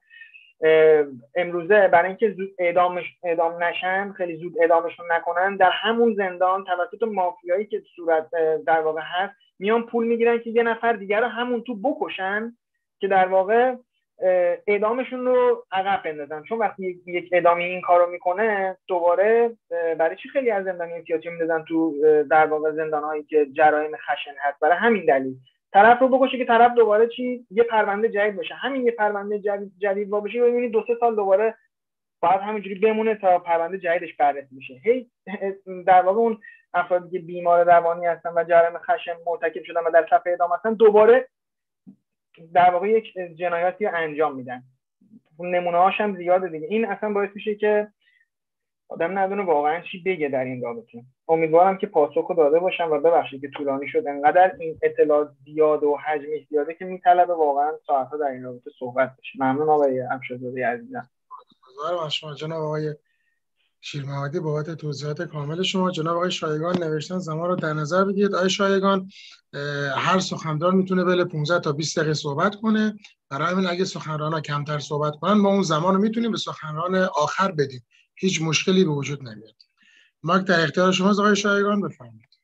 امروزه برای اینکه زود اعدامش اعدام نشن خیلی زود اعدامشون نکنن در همون زندان توسط مافیایی که صورت در واقع هست میان پول میگیرن که یه نفر دیگر رو همون تو بکشن که در واقع اعدامشون رو عقب بندازن. چون وقتی یک اعدامی این کارو میکنه دوباره برای چی خیلی از زندانیان سیاسی میندازن تو در واقع زندانهایی که جرایم خشن هست؟ برای همین دلیل طرف رو بکشه که طرف دوباره چی یه پرونده جدید بشه. همین یه پرونده جدید جدید وا بشه ببینید دو سه سال دوباره بعد همینجوری بمونه تا پرونده جدیدش بررسی بشه. هی در واقع اون افرادی که بیمار روانی هستن و جرایم خشن مرتکب شدن و در صف اعدام هستن دوباره در واقع یک جنایاتی انجام میدن. نمونه‌هاش هم زیاده دیگه. این اصلا باعث میشه که آدم ندونه واقعا چی بگه در این رابطه. امیدوارم که پاسخو داده باشم و ببخشید که طولانی شد. انقدر این اطلاعات زیاد و حجمش زیاده که میطلبه واقعا ساعت‌ها در این رابطه صحبت بشه. ممنون آقای افشارزاده عزیزم. ممنونم از شما جناب آقای شیرمحمدی بابت توضیحات کامل شما. جناب آقای شایگان نوشتن زمان رو در نظر بگیرید. آقای شایگان هر سخنران میتونه بله پانزده تا بیست دقیقه صحبت کنه. برای همین اگه سخنران‌ها کمتر صحبت کنن ما اون زمان رو میتونیم به سخنران آخر بدیم. هیچ مشکلی به وجود نمیاد. مایک در اختیار شماست آقای شایگان بفرمایید.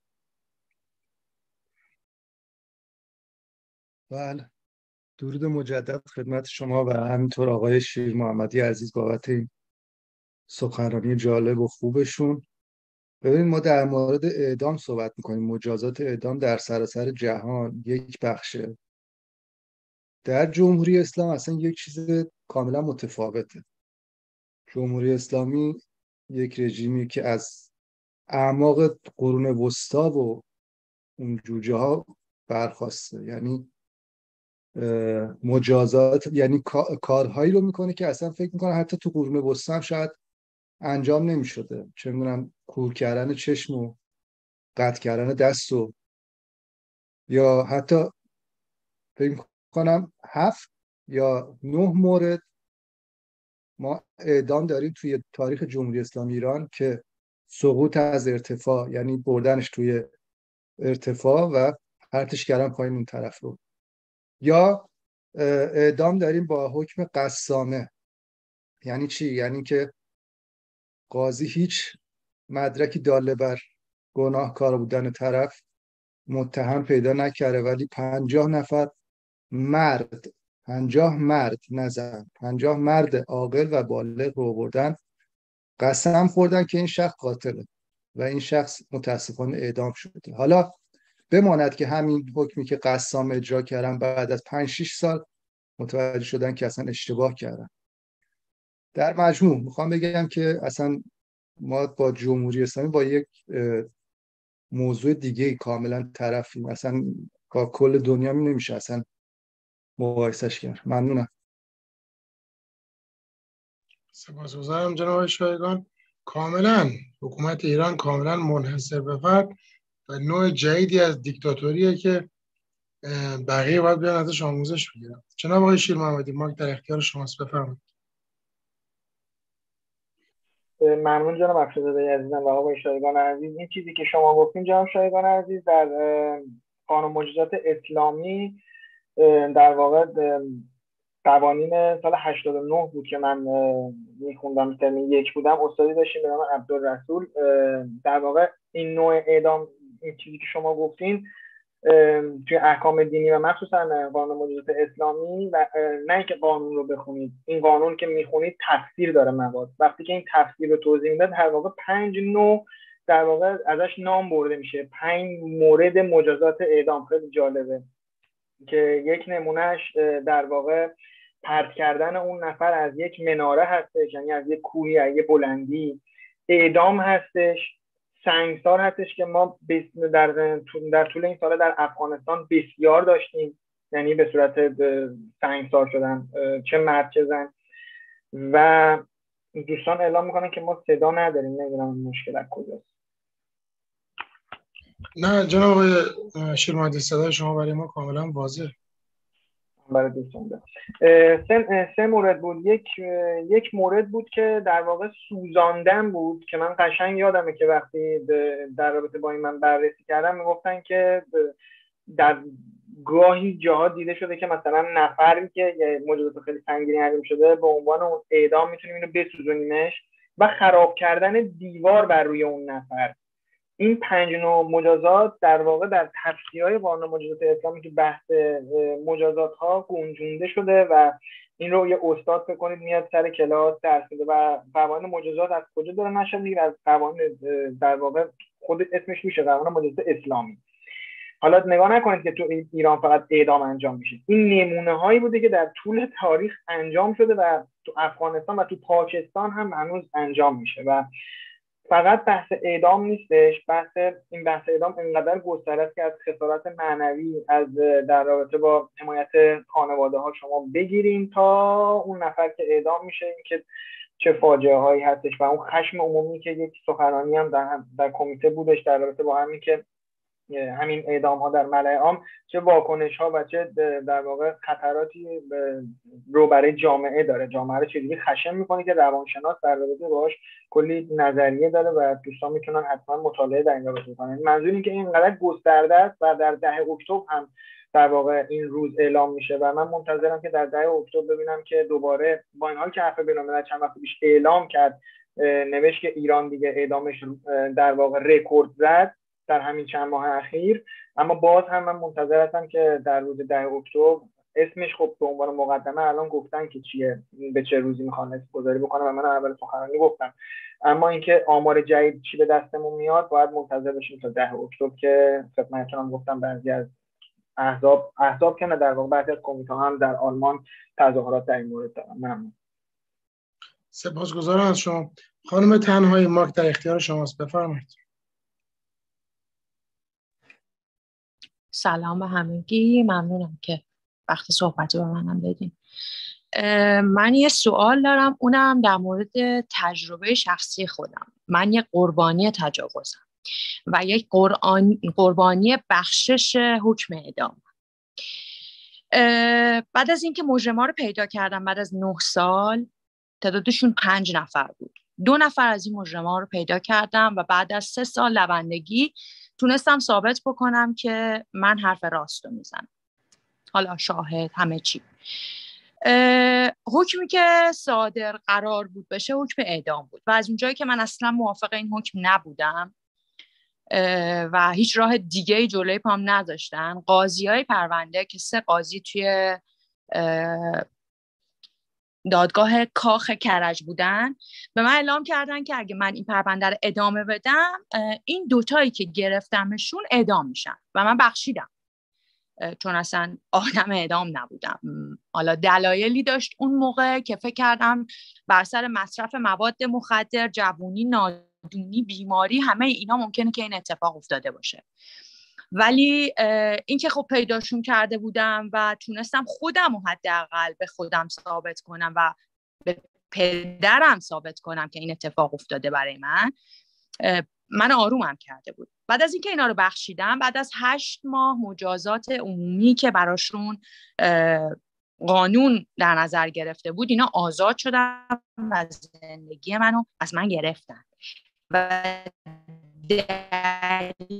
بله درود مجدد خدمت شما و همینطور آقای شیرمحمدی عزیز بابت این سخنرانی جالب و خوبشون. ببینید ما در مورد اعدام صحبت میکنیم. مجازات اعدام در سراسر جهان یک بخشه. در جمهوری اسلام اصلا یک چیز کاملا متفاوته. جمهوری اسلامی یک رژیمی که از اعماق قرون وسطا و اون جوجه ها برخواسته، یعنی مجازات یعنی کارهایی رو میکنه که اصلا فکر میکنه حتی تو قرون وسطا هم شاید انجام نمیشده. چه میدونم کور کردن چشم و قطع کردن دست و یا حتی فکر کنم هفت یا نه مورد ما اعدام داریم توی تاریخ جمهوری اسلامی ایران که سقوط از ارتفاع، یعنی بردنش توی ارتفاع و پرتش کردن پایین اون طرف رو. یا اعدام داریم با حکم قسامه. یعنی چی؟ یعنی که قاضی هیچ مدرکی داله بر گناهکار بودن طرف متهم پیدا نکرده ولی پنجاه نفر مرد پنجاه مرد نزن پنجاه مرد عاقل و بالغ رو بردن قسم خوردن که این شخص قاتله و این شخص متاسفانه اعدام شده. حالا بماند که همین حکمی که قسام اجرا کردن بعد از پنج شش سال متوجه شدن که اصلا اشتباه کردن. در مجموع میخوام بگم که اصلا ما با جمهوری اسلامی با یک موضوع دیگه کاملا طرفیم. اصلا با کل دنیا می نمیشه اصلا مقایسش کرد. ممنونم. سپاسگزارم جناب شایگان. کاملا حکومت ایران کاملا منحصر به فرد و نوع جدیدی از دیکتاتوریه که بقیه باید بیان ازش آموزش بگیرن. جناب آقای شیرمحمدی مایک در اختیار شماست بفرمایید. ممنون جناب افشارزاده عزیزم و آقای شایگان عزیز. این چیزی که شما گفتین جناب شایگان عزیز در قانون مجازات اسلامی در واقع قوانین سال هشتاد و نه بود که من میخوندم، ترم یک بودم، استادی داشتیم به نام عبدالرسول. در واقع این نوع اعدام، این چیزی که شما گفتین توی احکام دینی و مخصوصا قانون مجازات اسلامی، و نه اینکه قانون رو بخونید، این قانون که میخونید تفسیر داره مواد. وقتی که این تفسیر رو توضیح میده، در واقع پنج نوع در واقع ازش نام برده میشه، پنج مورد مجازات اعدام. خیلی جالبه که یک نمونهش در واقع پرت کردن اون نفر از یک مناره هستش، یعنی از یک کوهی، از یک بلندی. اعدام هستش. سنگسار هستش که ما در در طول این سال در افغانستان بسیار داشتیم، یعنی به صورت سنگسار شدن چه مرد چه زن. و دوستان اعلام میکنن که ما صدا نداریم، نمیدونم مشکل از کجاست. نه جناب آقای شیرمحمدی، صدای شما برای ما کاملا واضح. برای دوستان ده. سه, سه مورد بود. یک یک مورد بود که در واقع سوزاندن بود که من قشنگ یادمه که وقتی در رابطه با این من بررسی کردم میگفتن که در گاهی جاها دیده شده که مثلا نفری که مجازات خیلی سنگینی حکم شده به عنوان اعدام میتونیم اینو بسوزونیمش و خراب کردن دیوار بر روی اون نفر. این پنج نوع مجازات در واقع در تفسیرهای قانون مجازات اسلامی که بحث مجازات ها گنجونده شده و این رو یه استاد فکر کنید میاد سر کلاس درس میده و قوانین مجازات از کجا داره نشأت میگیره؟ از قوانین در واقع خود اسمش میشه قانون مجازات اسلامی. حالا نگاه نکنید که تو ایران فقط اعدام انجام میشه. این نمونه هایی بوده که در طول تاریخ انجام شده و تو افغانستان و تو پاکستان هم هنوز انجام میشه. و فقط بحث اعدام نیستش، بحث این بحث اعدام اینقدر گسترده است که از خسارات معنوی، از در رابطه با حمایت خانواده ها شما بگیرین تا اون نفر که اعدام میشه، این که چه فاجعه هایی هستش و اون خشم عمومی که یک سخنرانی هم در, در کمیته بودش در رابطه با همین که همین اعدام ها در ملأ عام چه واکنش ها و چه در واقع خطراتی رو برای جامعه داره. جامعه رو چجوری خشن میکنه که روانشناس در رابطه باهاش کلی نظریه داره و دوستان میتونن حتما مطالعه در این رابطه کنن. منظور این که اینقدر گسترده است و در ده اکتبر هم در واقع این روز اعلام میشه و من منتظرم که در ده اکتبر ببینم که دوباره با این حال که عفو بین‌الملل چند وقت پیش اعلام کرد، نوشت که ایران دیگه اعدامش در واقع رکورد زد در همین چند ماه اخیر، اما باز هم من منتظر هستم که در روز ده اکتبر اسمش خب به عنوان مقدمه الان گفتن که چیه، به چه روزی میخوان اسم گذاری بکنه و من اول سخنرانی گفتم، اما اینکه آمار جدید چی به دستمون میاد باید منتظر بشیم تا ده اکتبر که خدمتتون هم گفتم بعضی از احزاب احزاب که نه در واقع بعضی از کمیته هم در آلمان تظاهرات در این مورد دارن. ممنون. سپاسگزارم از شما. خانم تنهایی، ماک در اختیار شماست، بفرمایید. سلام به همگی، ممنونم که وقت صحبت به منم بدین. من یه سوال دارم، اونم در مورد تجربه شخصی خودم. من یه قربانی تجاوزم و یک قربانی بخشش حکم اعدام. بعد از اینکه مجرما رو پیدا کردم بعد از نه سال، تعدادشون پنج نفر بود. دو نفر از این مجرما رو پیدا کردم و بعد از سه سال دوندگی تونستم ثابت بکنم که من حرف راست رو میزنم. حالا شاهد همه چی. حکمی که صادر قرار بود بشه حکم اعدام بود و از اونجایی که من اصلا موافق این حکم نبودم و هیچ راه دیگه جلوی پام نذاشتن، قاضیای پرونده که سه قاضی توی دادگاه کاخ کرج بودن به من اعلام کردن که اگه من این پرونده رو ادامه بدم این دوتایی که گرفتمشون اعدام میشن و من بخشیدم چون اصلا آدم اعدام نبودم. حالا دلایلی داشت اون موقع که فکر کردم بر سر مصرف مواد مخدر، جوونی، نادونی، بیماری، همه اینا ممکنه که این اتفاق افتاده باشه. ولی این که خب پیداشون کرده بودم و تونستم خودم و حداقل به خودم ثابت کنم و به پدرم ثابت کنم که این اتفاق افتاده برای من، من آرومم کرده بود. بعد از اینکه اینا رو بخشیدم، بعد از هشت ماه مجازات عمومی که براشون قانون در نظر گرفته بود، اینا آزاد شدن و زندگی منو از من گرفتن. و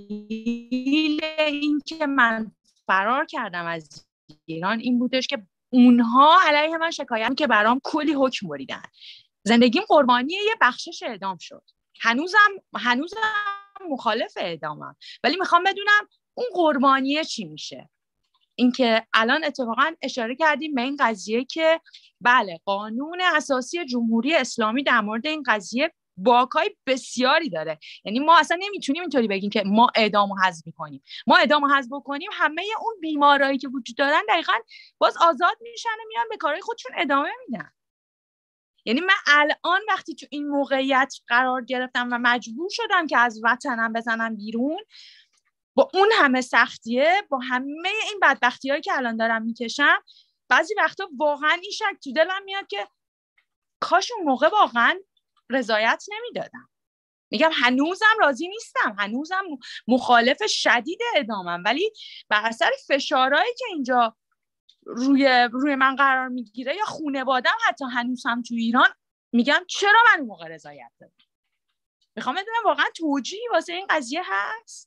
دلیل این که من فرار کردم از ایران این بودش که اونها علیه من شکایت که برام کلی حکم بریدن. زندگیم قربانی یه بخشش اعدام شد. هنوزم هنوزم مخالف اعدامم، ولی میخوام بدونم اون قربانیه چی میشه. اینکه الان اتفاقا اشاره کردیم به این قضیه که بله قانون اساسی جمهوری اسلامی در مورد این قضیه باکای بسیاری داره. یعنی ما اصلا نمیتونیم اینطوری بگیم که ما اعدامو حذف می‌کنیم. ما اعدامو حذف کنیم همه اون بیمارایی که وجود دارن دقیقاً باز آزاد میشن و میان به کارهای خودشون ادامه میدن. یعنی من الان وقتی تو این موقعیت قرار گرفتم و مجبور شدم که از وطنم بزنم بیرون، با اون همه سختیه، با همه این بدبختی‌هایی که الان دارم میکشم، بعضی وقتا واقعا این شک تو دلم میاد که کاش اون موقع واقعا رضایت نمیدادم. میگم هنوزم راضی نیستم، هنوزم مخالف شدید اعدامم، ولی بر اثر فشارهایی که اینجا روی روی من قرار میگیره یا خانواده‌ام حتی هنوزم تو ایران، میگم چرا من اون موقع رضایت دادم. میخوام بدونم واقعا توجیهی واسه این قضیه هست؟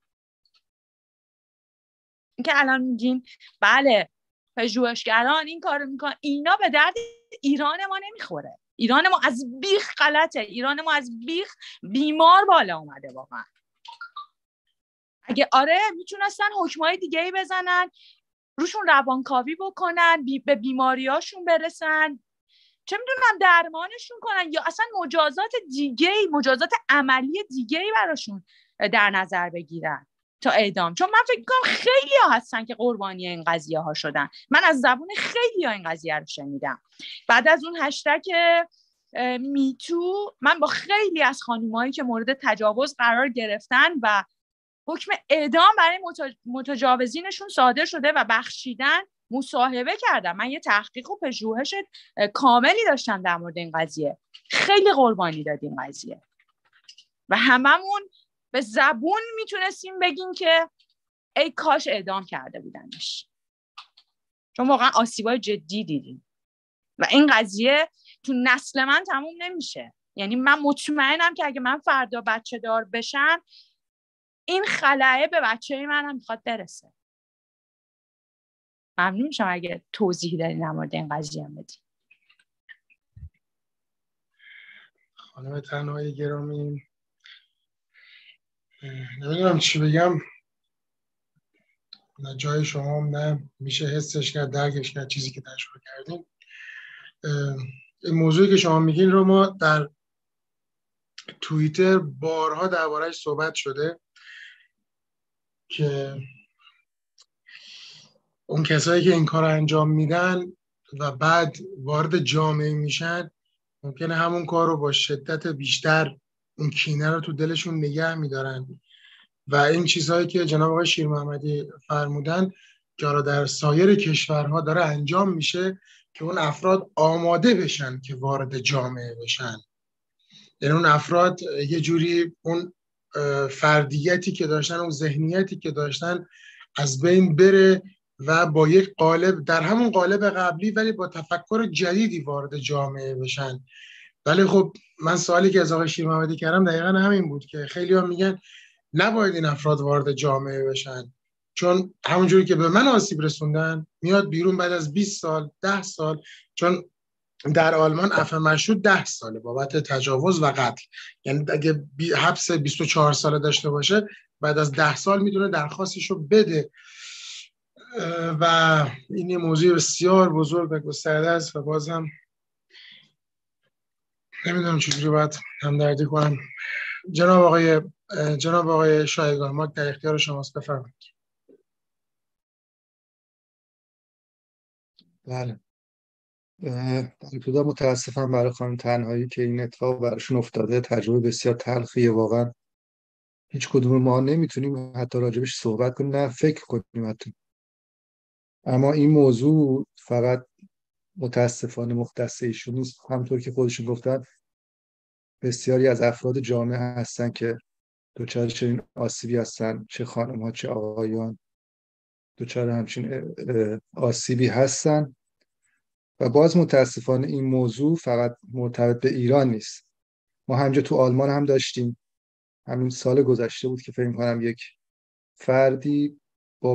اینکه الان میگین بله پژوهشگران این کارو میکنن، اینا به درد ایران ما نمیخوره. ایران ما از بیخ غلطه، ایران ما از بیخ بیمار بالا اومده واقعا. اگه آره میتونستن حکمای دیگه‌ای بزنن، روشون روانکاوی بکنن، بی به بیماریاشون برسن، چه میدونم درمانشون کنن، یا اصلا مجازات دیگه‌ای، مجازات عملی دیگه‌ای براشون در نظر بگیرن تا اعدام. چون من فکر می‌کنم خیلی ها هستن که قربانی این قضیه ها شدن. من از زبون خیلی ها این قضیه رو شنیدم. بعد از اون هشتگ میتو من با خیلی از خانومایی که مورد تجاوز قرار گرفتن و حکم اعدام برای متجاوزینشون صادر شده و بخشیدن مصاحبه کردم. من یه تحقیق و پژوهش کاملی داشتم در مورد این قضیه. خیلی قربانی داد این قضیه و هممون به زبون میتونستیم بگیم که ای کاش اعدام کرده بودنش، چون واقعا آسیبای جدی دیدیم و این قضیه تو نسل من تموم نمیشه. یعنی من مطمئنم که اگه من فردا بچه دار بشم، این خلأه به بچه من هم میخواد برسه. ممنون میشم اگه توضیحی دارین در مورد این قضیه هم بدین. خانم تنهایی گرامی، نمیدونم چی بگم، نه جای شما هم نه میشه حسش کرد، درکش کرد چیزی که تجربه کردیم. این موضوعی که شما میگین رو ما در توییتر بارها درباره‌اش صحبت شده که اون کسایی که این کار انجام میدن و بعد وارد جامعه میشن، ممکنه همون کار رو با شدت بیشتر اون کینه رو تو دلشون نگه میدارن و این چیزهایی که جناب آقای شیر محمدی فرمودن که حالا در سایر کشورها داره انجام میشه که اون افراد آماده بشن که وارد جامعه بشن. یعنی اون افراد یه جوری اون فردیتی که داشتن، اون ذهنیتی که داشتن از بین بره و با یک قالب، در همون قالب قبلی ولی با تفکر جدیدی وارد جامعه بشن. ولی خب من سوالی که از آقای شیر محمدی کردم دقیقا همین بود که خیلی ها میگن نباید این افراد وارد جامعه بشن، چون همونجوری که به من آسیب رسوندن میاد بیرون بعد از بیست سال، ده سال، چون در آلمان عفو مشروط ده ساله بابت تجاوز و قتل. یعنی اگه حبس بیست و چهار ساله داشته باشه بعد از ده سال میتونه درخواستشو بده و این یه موضوع بسیار بزرگ و گسترده است و بازم نمیدونم چجوری باید همدردی کنم. جناب آقای جناب آقای شایگان، ما در اختیار شماست، بفرمایید. بله، در ابتدا متاسفم برای خانم تنهایی که این اتفاق براشون افتاده. تجربه بسیار تلخیه واقعا. هیچ کدوم ما نمیتونیم حتی راجبش صحبت کنیم، نه فکر کنیم حتی. اما این موضوع فقط متاسفانه مختص ایشون نیست. همطور که خودشون گفتن بسیاری از افراد جامعه هستن که دچار چنین آسیبی هستن، چه خانم ها چه آقایان دچار همچین آسیبی هستن. و باز متاسفانه این موضوع فقط مرتبط به ایران نیست. ما همجا تو آلمان هم داشتیم، همین سال گذشته بود که فکر می‌کنم یک فردی با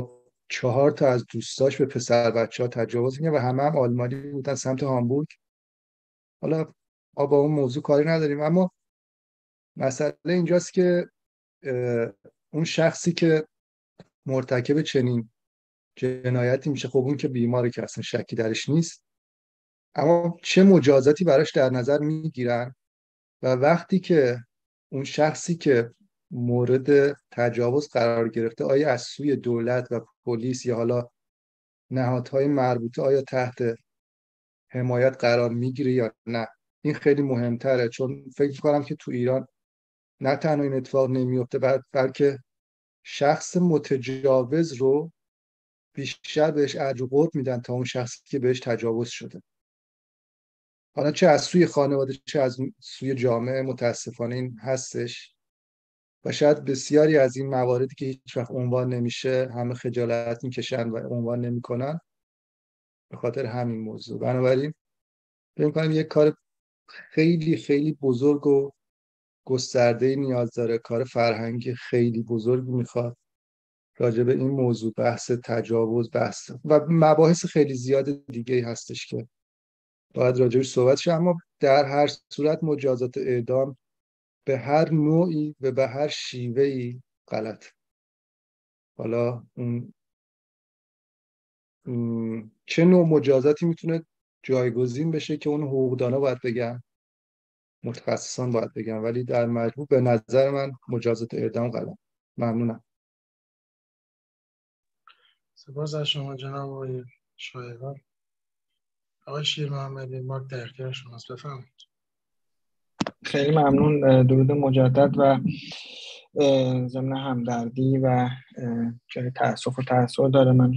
چهار تا از دوستاش به پسر بچه ها تجاوز می‌کرد و همه هم آلمانی بودن سمت هامبورگ. حالا ما با اون موضوع کاری نداریم، اما مسئله اینجاست که اون شخصی که مرتکب چنین جنایتی میشه، خب اون که بیماره که اصلا شکی درش نیست، اما چه مجازاتی براش در نظر میگیرن و وقتی که اون شخصی که مورد تجاوز قرار گرفته آیا از سوی دولت و پلیس یا حالا نهادهای مربوطه آیا تحت حمایت قرار میگیره یا نه، این خیلی مهمتره. چون فکر کنم که تو ایران نه تنها این اتفاق نمیفته بلکه شخص متجاوز رو بیشتر بهش اجر و قرب میدن تا اون شخصی که بهش تجاوز شده، حالا چه از سوی خانواده چه از سوی جامعه. متاسفانه این هستش و شاید بسیاری از این مواردی که هیچ وقت عنوان نمیشه همه خجالت میکشن و عنوان نمیکنن به خاطر همین موضوع. بنابراین فکر می‌کنم یک کار خیلی خیلی بزرگ و گسترده نیاز داره، کار فرهنگی خیلی بزرگی میخواد راجع به این موضوع، بحث تجاوز، بحث و مباحث خیلی زیاد دیگه هستش که باید راجعش صحبت شه. اما در هر صورت مجازات اعدام به هر نوعی و به هر شیوهی غلط. حالا اون چه نوع مجازاتی میتونه جایگزین بشه که اون حقوقدانا باید بگن، متخصصان باید بگن، ولی در مجموع به نظر من مجازات اعدام غلط. ممنونم. سپاس از شما جناب آقای شایگان. آقای شیر محمدی مارک در اختیار شماست، بفرمایید. خیلی ممنون. درود مجدد و ضمن همدردی و جای تأسف و تأثیر داره. من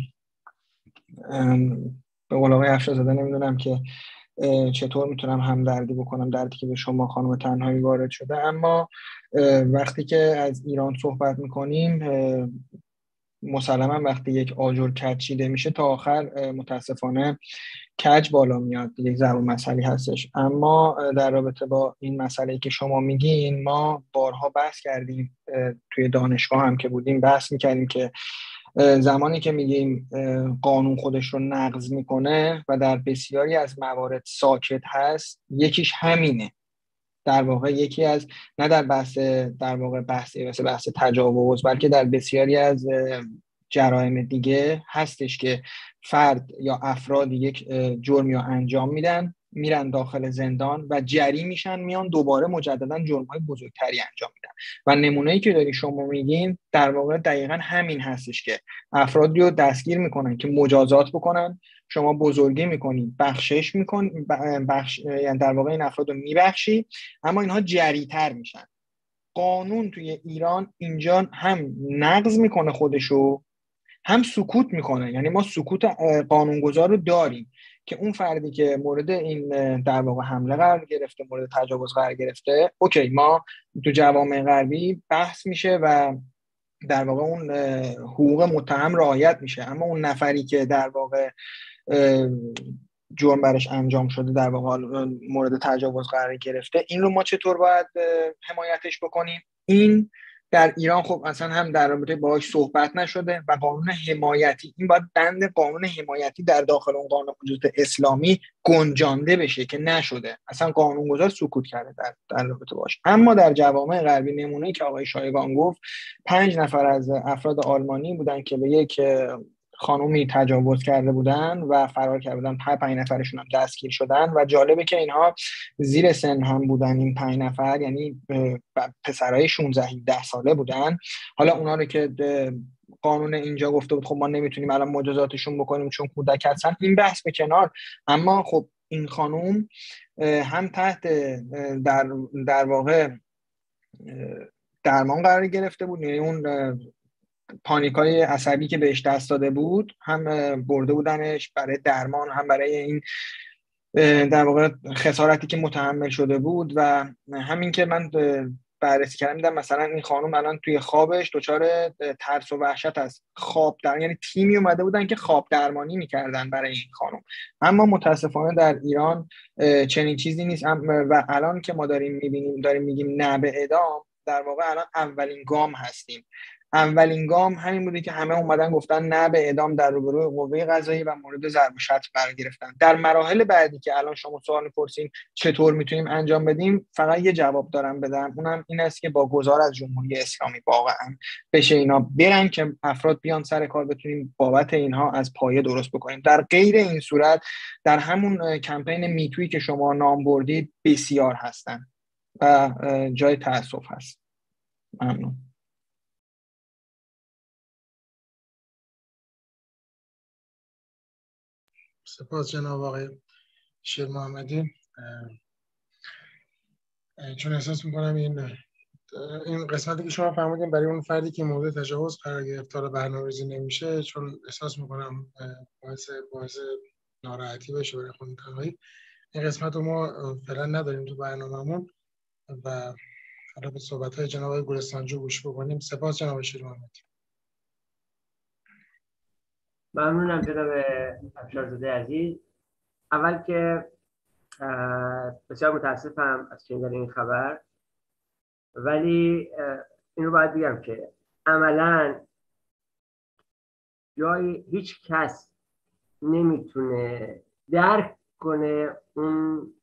به قول آقای افشارزاده نمیدونم که چطور میتونم همدردی بکنم دردی که به شما خانم تنهایی وارد شده، اما وقتی که از ایران صحبت میکنیم مسلما وقتی یک آجر کج چیده میشه تا آخر متاسفانه کج بالا میاد، یک ضرب مسئله هستش. اما در رابطه با این مسئله که شما میگین ما بارها بحث کردیم، توی دانشگاه هم که بودیم بحث میکردیم که زمانی که میگیم قانون خودش رو نقض میکنه و در بسیاری از موارد ساکت هست، یکیش همینه در واقع. یکی از نه در بحث در واقع بحثی مثل بحث تجاوز، بلکه در بسیاری از جرایم دیگه هستش که فرد یا افراد یک جرمی رو انجام میدن، میرن داخل زندان و جری میشن، میان دوباره مجددا جرم‌های بزرگتری انجام میدن. و نمونه‌ای که داری شما میگین در واقع دقیقاً همین هستش که افرادی رو دستگیر میکنن که مجازات بکنن، شما بزرگی میکنی، بخشش میکنی، بخش یعنی در واقع این افراد رو میبخشی، اما اینها جری‌تر میشن. قانون توی ایران اینجا هم نقض میکنه خودشو، هم سکوت میکنه. یعنی ما سکوت قانونگذار رو داریم که اون فردی که مورد این در واقع حمله قرار گرفته، مورد تجاوز قرار گرفته، اوکی ما تو جوامع غربی بحث میشه و در واقع اون حقوق متهم رعایت میشه، اما اون نفری که در واقع جرم برش انجام شده، در واقع مورد تجاوز قرار گرفته، این رو ما چطور باید حمایتش بکنیم؟ این در ایران خب اصلا هم در رابطه باهاش صحبت نشده و قانون حمایتی، این باید بند قانون حمایتی در داخل اون قانون موجود اسلامی گنجانده بشه که نشده، اصلا قانونگذار سکوت کرده در در رابطه باش. اما در جوامع غربی نمونه‌ای که آقای شایگان گفت، پنج نفر از افراد آلمانی بودن که به یک خانومی تجاوز کرده بودن و فرار کرده بودن، هر پنج نفرشون هم دستگیر شدن و جالبه که اینها زیر سن هم بودن، این پنج نفر یعنی پسرای شانزده هفده ساله بودن. حالا اونا رو که قانون اینجا گفته بود خب ما نمیتونیم الان مجازاتشون بکنیم چون کودک هستن، این بحث به کنار، اما خب این خانوم هم تحت در در واقع درمان قرار گرفته بود، یعنی اون پانیکای عصبی که بهش دست داده بود هم برده بودنش برای درمان، هم برای این در واقع خسارتی که متحمل شده بود. و همین که من بررسی کردم دیدم مثلا این خانم الان توی خوابش دچار ترس و وحشت از خواب در، یعنی تیمی اومده بودن که خواب درمانی میکردن برای این خانم. اما متاسفانه در ایران چنین چیزی نیست و الان که ما داریم میبینیم داریم میگیم نه به اعدام، در واقع الان اولین گام هستیم. اولین گام همین بوده که همه اومدن گفتن نه به اعدام در روبروی قوه قضاییه و مورد ضرب و شتم قرار گرفتن. در مراحل بعدی که الان شما سوال می‌پرسین چطور میتونیم انجام بدیم، فقط یه جواب دارم بدم، اونم این است که با گذار از جمهوری اسلامی واقعا بشه اینا برن که افراد بیان سر کار، بتونیم بابت اینها از پایه درست بکنیم. در غیر این صورت در همون کمپین میتویی که شما نام بردید بسیار هستن و جای تأسف هست. ممنون. سپاس جناب آقای شیر محمدی. چون احساس میکنم این این قسمتی که شما فرمودین برای اون فردی که مورد تجاوز قرار گرفته رو برنامه‌ریزی نمیشه، چون احساس میکنم باعث باعث ناراحتی بشه برای خانم تنهایی. این قسمت رو ما فعلا نداریم تو برنامه‌مون و حالا به صحبت‌های جناب آقای گلستانجو گوش بکنیم. سپاس جناب شیر محمدی. ممنونم جناب افشارزاده عزیز. اول که بسیار متاسفم از شنیدن این خبر، ولی این رو باید بگم که عملاً جای هیچ کس نمیتونه درک کنه اون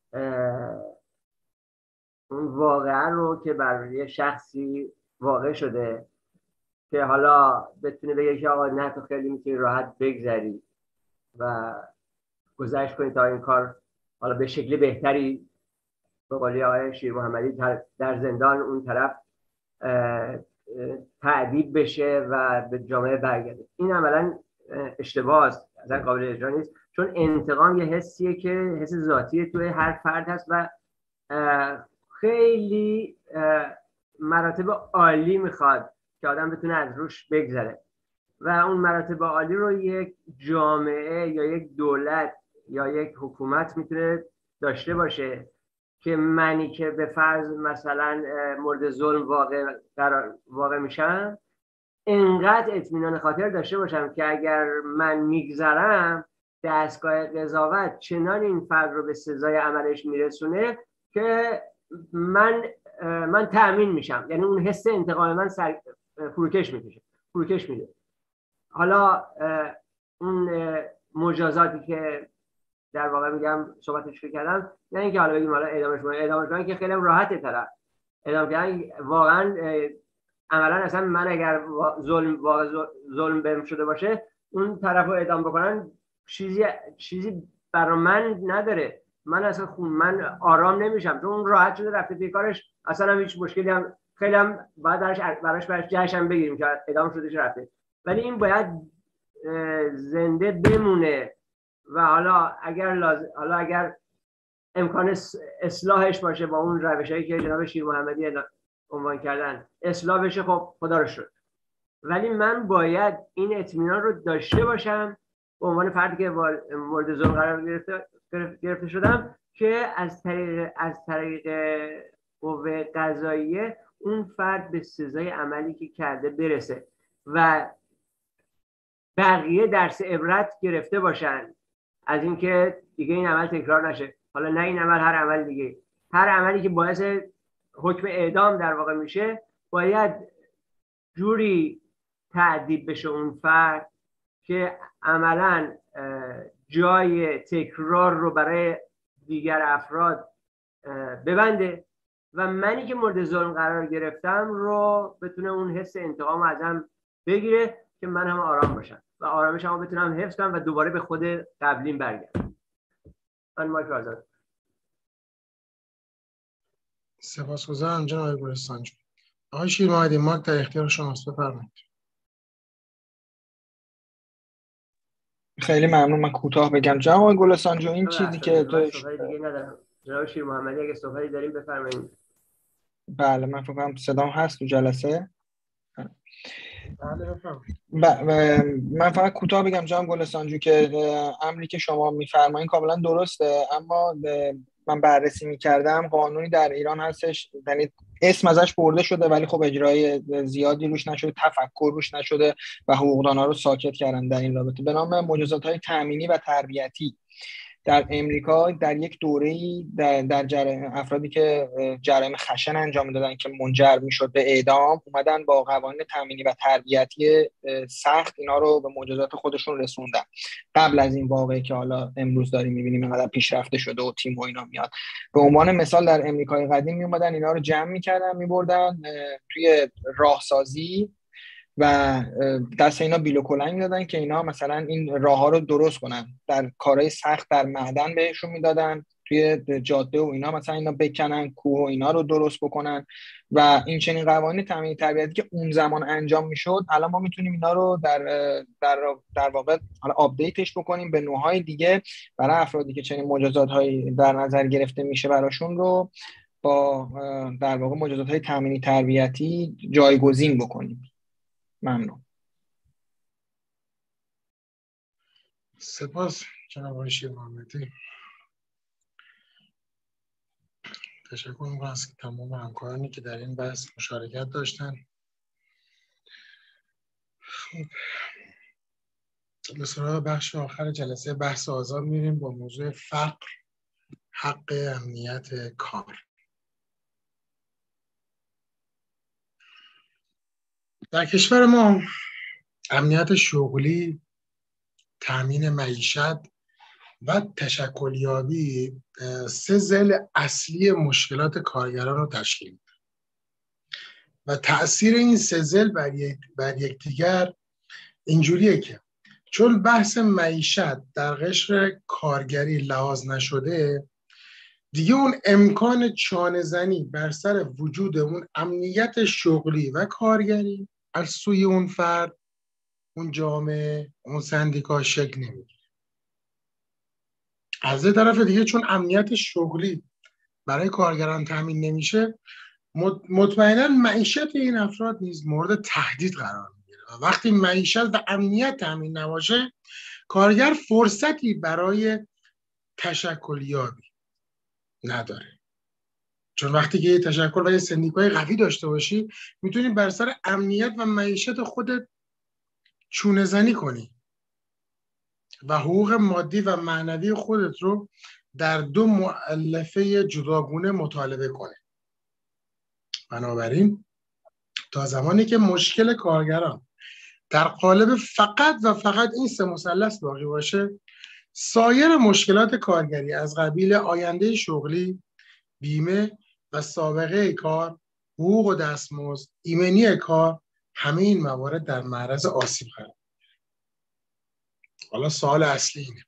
اون واقعه رو که بر یه شخصی واقع شده که حالا بتونه بگه که آقا نه تو خیلی میتونی راحت بگذری و گذشت کنی تا این کار حالا به شکل بهتری به قولی آقای شیر محمدی در زندان اون طرف تعذیب بشه و به جامعه برگرده. این عملا اشتباه است، اصلا قابل اجرا نیست، چون انتقام یه حسیه که حس ذاتی توی هر فرد هست و خیلی مراتب عالی میخواد که آدم بتونه از روش بگذره و اون مراتب عالی رو یک جامعه یا یک دولت یا یک حکومت میتونه داشته باشه که منی که به فرض مثلا مورد ظلم واقع قرار واقع میشم انقدر اطمینان خاطر داشته باشم که اگر من میگذرم دستگاه قضاوت چنان این فرد رو به سزای عملش میرسونه که من من تأمین میشم، یعنی اون حس انتقام من سر فروکش میکشه فروکش میده. حالا اون مجازاتی که در واقع میگم صحبتش کردم، نه اینکه حالا بگیم حالا اعدامش کنن، اعدامش کنن که خیلی راحته، طرف اعدام کردن واقعا عملا اصلا من اگر ظلم واقعا ظلم بهم شده باشه اون طرفو اعدام بکنن چیزی چیزی برای من نداره، من اصلا خون من آرام نمیشم چون اون راحت شده رفته توی کارش، اصلا هم هیچ مشکلی هم خیلی هم باید براش براش براش جشن بگیریم که اعدام شده رفته، ولی این باید زنده بمونه و حالا اگر لازم حالا اگر امکان اصلاحش باشه با اون روشایی که جناب شیر محمدی عنوان کردن اصلاح بشه، خب خدا رو شکر، ولی من باید این اطمینان رو داشته باشم به عنوان فردی که مورد ظلم قرار گرفته گرفته شدم که از طریق از طریق قوه قضاییه اون فرد به سزای عملی که کرده برسه و بقیه درس عبرت گرفته باشن از اینکه دیگه این عمل تکرار نشه. حالا نه این عمل، هر عمل دیگه، هر عملی که باعث حکم اعدام در واقع میشه باید جوری تعذیب بشه اون فرد که عملاً جای تکرار رو برای دیگر افراد ببنده و منی که مورد ظلم قرار گرفتم رو بتونه اون حس انتقام ازم بگیره که من هم آرام باشم و آرامشم رو بتونم حفظ کنم و دوباره به خود قبلیم برگردم. من مایک آزاد. سپاسگزارم جناب گلستانجو. آقای شیر محمدی مایک در اختیار شماست، بفرمایید. خیلی ممنون، من کوتاه بگم جناب گلستانجو. این چیزی که تو دیگه ندارم. جناب شیر محمدی اگه صحبتی داریم بفرمایید. بله من فکر کنم صدام هست تو جلسه. بله بفرمایید. من فقط کوتاه بگم جناب گلستانجو که امری که شما میفرمایید کاملا درسته، اما من بررسی میکردم قانونی در ایران هستش، یعنی اسم ازش برده شده ولی خب اجرای زیادی روش نشده، تفکر روش نشده و حقوقدانا رو ساکت کردن در این رابطه، به نام مجازات‌های تأمینی و تربیتی. در امریکا در یک دوره‌ای در, در جر... افرادی که جرایم خشن انجام میدادن که منجر میشد به اعدام، اومدن با قوانین تامینی و تربیتی سخت اینا رو به مجازات خودشون رسوندن. قبل از این واقعی که حالا امروز داریم میبینیم اینقدر پیشرفته شده و تیم و اینا میاد، به عنوان مثال در امریکای قدیم میومدن اینا رو جمع میکردن میبردن توی راهسازی و دست اینا بیل و کلنگ میدادن که اینا مثلا این راه ها رو درست کنن. در کارهای سخت در معدن بهشون میدادن، توی جاده و اینا مثلا اینا بکنن، کوه و اینا رو درست بکنن و این چنین قوانین تامین تربیتی که اون زمان انجام میشد، الان ما میتونیم اینا رو در در در واقع حالا آپدیتش بکنیم به نوع‌های دیگه برای افرادی که چنین مجازات هایی در نظر گرفته میشه براشون رو با در واقع مجازات های تامینی تربیتی جایگزین بکنیم. ممنون. سپاس جناب آقای شیرمحمدی. تشکر می‌کنم از تمام همکارانی که در این بحث مشارکت داشتن. خب به سراغ بخش آخر جلسه بحث آزاد میریم با موضوع فقر، حق امنیت کار. در کشور ما امنیت شغلی، تامین معیشت و تشکلیابی سه ضلع اصلی مشکلات کارگران رو تشکیل میده و تأثیر این سه ضلع بر یک بر یکدیگر اینجوریه که چون بحث معیشت در قشر کارگری لحاظ نشده، دیگه اون امکان چانه زنی بر سر وجود اون امنیت شغلی و کارگری از سوی اون فرد، اون جامعه، اون سندیکا شکل نمیگیره. از یه طرف دیگه چون امنیت شغلی برای کارگران تامین نمیشه، مطمئنا معیشت این افراد نیز مورد تهدید قرار میگیره و وقتی معیشت و امنیت تامین نباشه، کارگر فرصتی برای تشکلیابی نداره. چون وقتی که یه تشکل و یه سندیکای قوی داشته باشی، میتونی بر سر امنیت و معیشت خودت چونه زنی کنی و حقوق مادی و معنوی خودت رو در دو مؤلفه جداگونه مطالبه کنی. بنابراین تا زمانی که مشکل کارگران در قالب فقط و فقط این سه مثلث باقی باشه، سایر مشکلات کارگری از قبیل آینده شغلی، بیمه و سابقه کار، حقوق و دستمزد، ایمنی کار، همه این موارد در معرض آسیب قرار. حالا سوال اصلی اینه: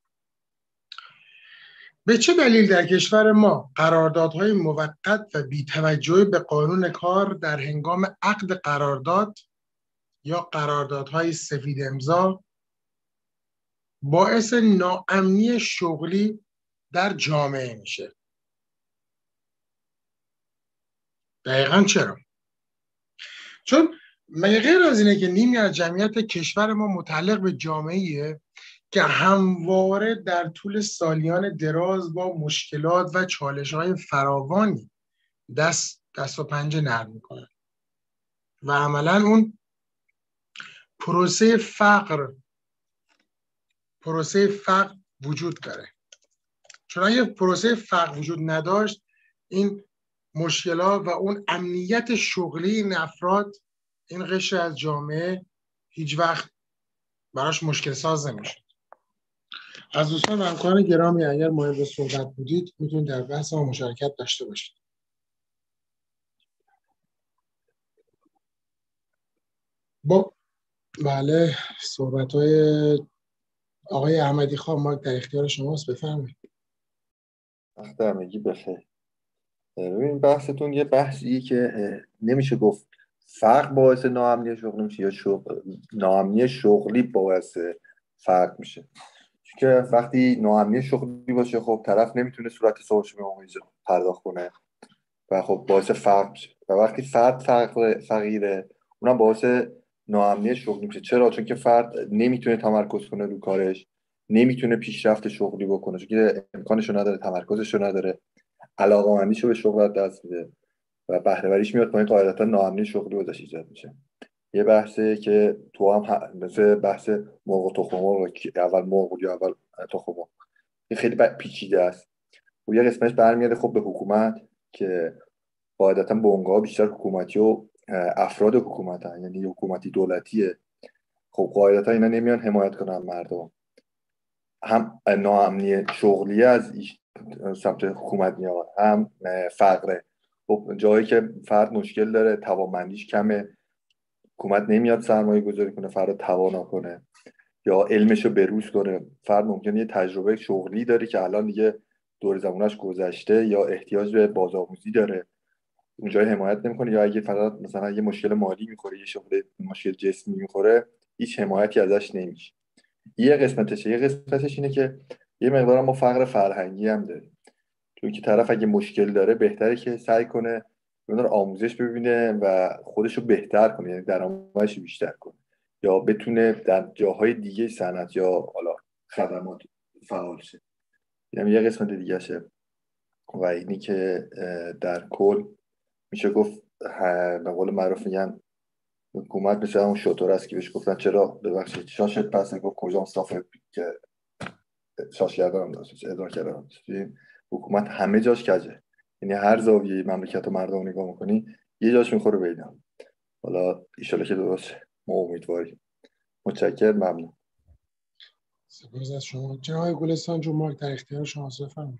به چه دلیل در کشور ما قراردادهای موقت و بی‌توجهی به قانون کار در هنگام عقد قرارداد یا قراردادهای سفید امضا باعث ناامنی شغلی در جامعه میشه؟ دقیقاً چرا؟ چون مگه غیر از اینه که نیمی از جمعیت کشور ما متعلق به جامعه‌ایه که همواره در طول سالیان دراز با مشکلات و چالش‌های فراوانی دست دست و پنجه نرم میکنن و عملاً اون پروسه فقر پروسه فقر وجود داره. چون اگه پروسه فقر وجود نداشت، این مشکلات و اون امنیت شغلی این افراد، این قشر از جامعه هیچ وقت براش مشکل ساز نمیشه. از دوستان و همکاران گرامی اگر مایل به صحبت بودید میتونید در بحث ما مشارکت داشته باشید. با بله، صحبت‌های آقای احمدی خان ما در اختیار شماست، بفرمایید. وقت همگی بخیر. ببین بحثتون یه بحثی که نمیشه گفت فقر باعث ناامنی شغلی میشه یا شغل ناامنی شغلی باعث فقر میشه. چون که وقتی ناامنی شغلی باشه، خب طرف نمیتونه صورت حسابش به موقع پرداخت کنه و خب باعث فقر میشه. و وقتی فرد فقر فقیره، اونم باعث ناامنی شغلی میشه. چرا؟ چون که فرد نمیتونه تمرکز کنه رو کارش، نمیتونه پیشرفت شغلی بکنه، چون که امکانشو نداره، تمرکزشو نداره، علاقه‌مندیشو به شغل دست میده و بهره وریش میاد پایین. قاعدتا ناامنی شغلی واسش ایجاد میشه. یه بحثه که تو هم مثل بحث مرغ و تخم مرغ، اول مرغ یا اول تخم مرغ، خیلی پیچیده است. و یه قسمتش برمیاد خب به حکومت که قاعدتا بنگاه بیشتر حکومتی و افراد حکومت هن. یعنی حکومتی دولتیه، خب قاعدتا اینا نمیان حمایت کنن مردم، هم ناامنی شغلی از سمت حکومت میاد، هم فقره. خب جایی که فرد مشکل داره، توانمندیش کمه، حکومت نمیاد سرمایه گذاری کنه فرد توانا کنه یا علمشو بروز کنه. فرد ممکنه یه تجربه شغلی داره که الان دیگه دور زمانش گذشته یا احتیاج به بازآموزی داره، اونجا حمایت نمیکنه، یا اگه فقط مثلا یه مشکل مالی میخوره، یه شغل مشکل جسمی میخوره، هیچ حمایتی ازش نمیشه. یه قسمتشه. یه قسمتش اینه که یه مقدار ما فقر فرهنگی هم داریم، چون که طرف اگه مشکل داره بهتره که سعی کنه مقدار آموزش ببینه و خودشو بهتر کنه، یعنی درآمدش بیشتر کنه یا بتونه در جاهای دیگه صنعت یا حالا خدمات فعال شه. یعنی یه قسمت دیگه شه. و اینی که در کل میشه گفت به قول معروف میگن حکومت مثل اون شطور است که بهش گفتن چرا ببخشید شاشت پس گفت کجا صافه که شاش کردن داشت اداره کردن. حکومت همه جاش کجه، یعنی هر زاویه مملکت و مردم نگاه میکنی یه جاش میخوره به اینا. حالا ایشالا که درست، ما امیدواریم. متشکرم، ممنون. سپاس از شما. جناب گلستان جون، مارک در اختیار شما، بفرمایید.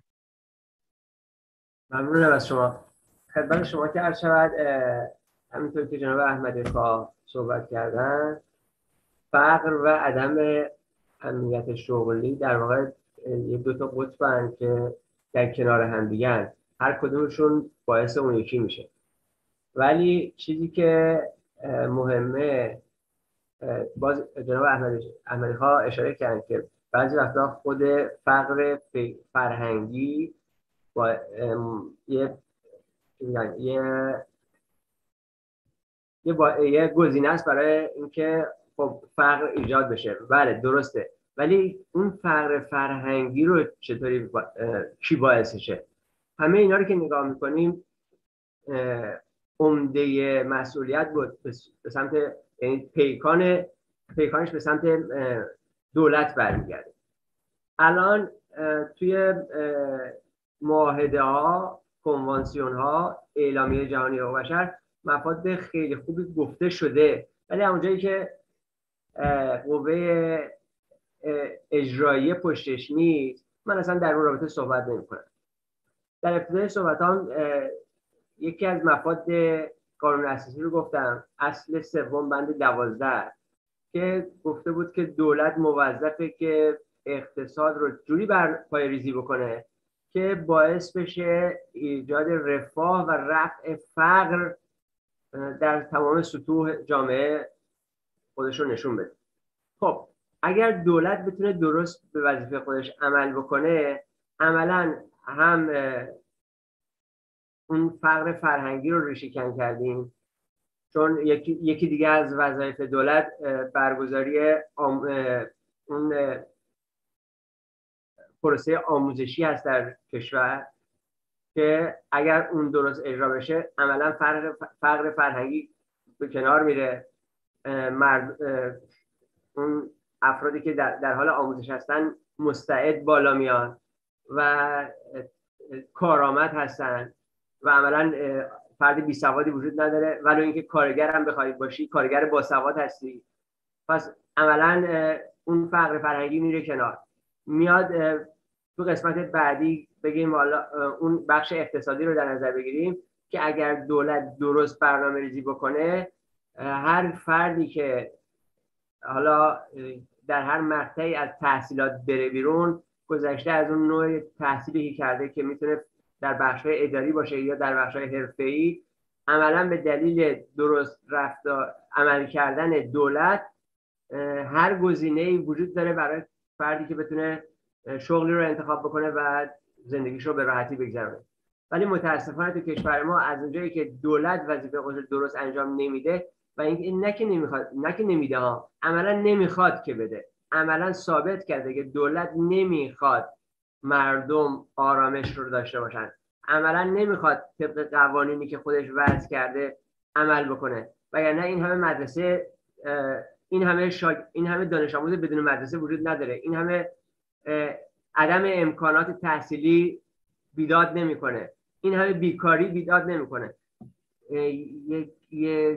ممنونم از شما. خدمت شما که عرض شود، همینطور که جناب احمدی خواه صحبت کردن، فقر و عدم امنیت شغلی در واقع یه دو تا قطبن که در کنار هم دیگه، هر کدومشون باعث اون یکی میشه. ولی چیزی که مهمه، باز جناب احمدی خواه اشاره کردن که بعضی وقتا خود فقر فرهنگی با یه یه یه, با... یه گزینه است برای اینکه خب فقر ایجاد بشه. بله درسته، ولی اون فقر فرهنگی رو چطوری با... کی باعثشه؟ همه اینا رو که نگاه میکنیم عمده مسئولیت بود به سمت، یعنی پیکان پیکانش به سمت دولت برمیگرده. الان توی معاهده ها، کنوانسیون ها، اعلامیه جهانی حقوق بشر مفاد خیلی خوبی گفته شده، ولی اونجایی که قوه اجرایی پشتش نیست، من اصلا در اون رابطه صحبت نمی کنم. در ابتدای صحبتام یکی از مفاد قانون اساسی رو گفتم، اصل سوم بند دوازده، که گفته بود که دولت موظفه که اقتصاد رو جوری بر پای ریزی بکنه که باعث بشه ایجاد رفاه و رفع فقر در تمام سطوح جامعه خودش رو نشون بده. خب اگر دولت بتونه درست به وظیفه خودش عمل بکنه، عملاً هم اون فقر فرهنگی رو ریشه‌کن کردیم، چون یکی, یکی دیگه از وظایف دولت برگزاری آم... اون پروسه آموزشی هست در کشور که اگر اون درست اجرا بشه عملا فقر فقر فرهنگی به کنار میره. مرد اون افرادی که در, در حال آموزش هستن مستعد بالا میان و کارآمد هستن و عملا فرد بی سوادی وجود نداره، ولی اینکه کارگر هم بخواید باشی کارگر با سواد هستی. پس عملا اون فقر فرهنگی میره کنار. میاد تو قسمت بعدی بگیم حالا اون بخش اقتصادی رو در نظر بگیریم که اگر دولت درست برنامه ریزی بکنه، هر فردی که حالا در هر مقطعی از تحصیلات بره بیرون، گذشته از اون نوع تحصیلی کرده که میتونه در بخش‌های اداری باشه یا در بخش‌های حرفه‌ای، عملاً به دلیل درست رفتار عمل کردن دولت هر گزینه‌ای وجود داره برای فردی که بتونه شغلی رو انتخاب بکنه و زندگیش رو به راحتی بگذرونه. ولی متاسفانه تو کشور ما از اونجایی که دولت وظیفه خودش درست انجام نمیده و این نه که نمیخواد، نه که نمیده ها، عملاً نمیخواد که بده. عملاً ثابت کرده که دولت نمیخواد مردم آرامش رو داشته باشن، عملاً نمیخواد طبق قوانینی که خودش وضع کرده عمل بکنه. وگرنه این همه مدرسه، این همه شاگ... این همه دانش آموز بدون مدرسه وجود نداره، این همه عدم امکانات تحصیلی بیداد نمیکنه، این همه بیکاری بیداد نمیکنه. یک یه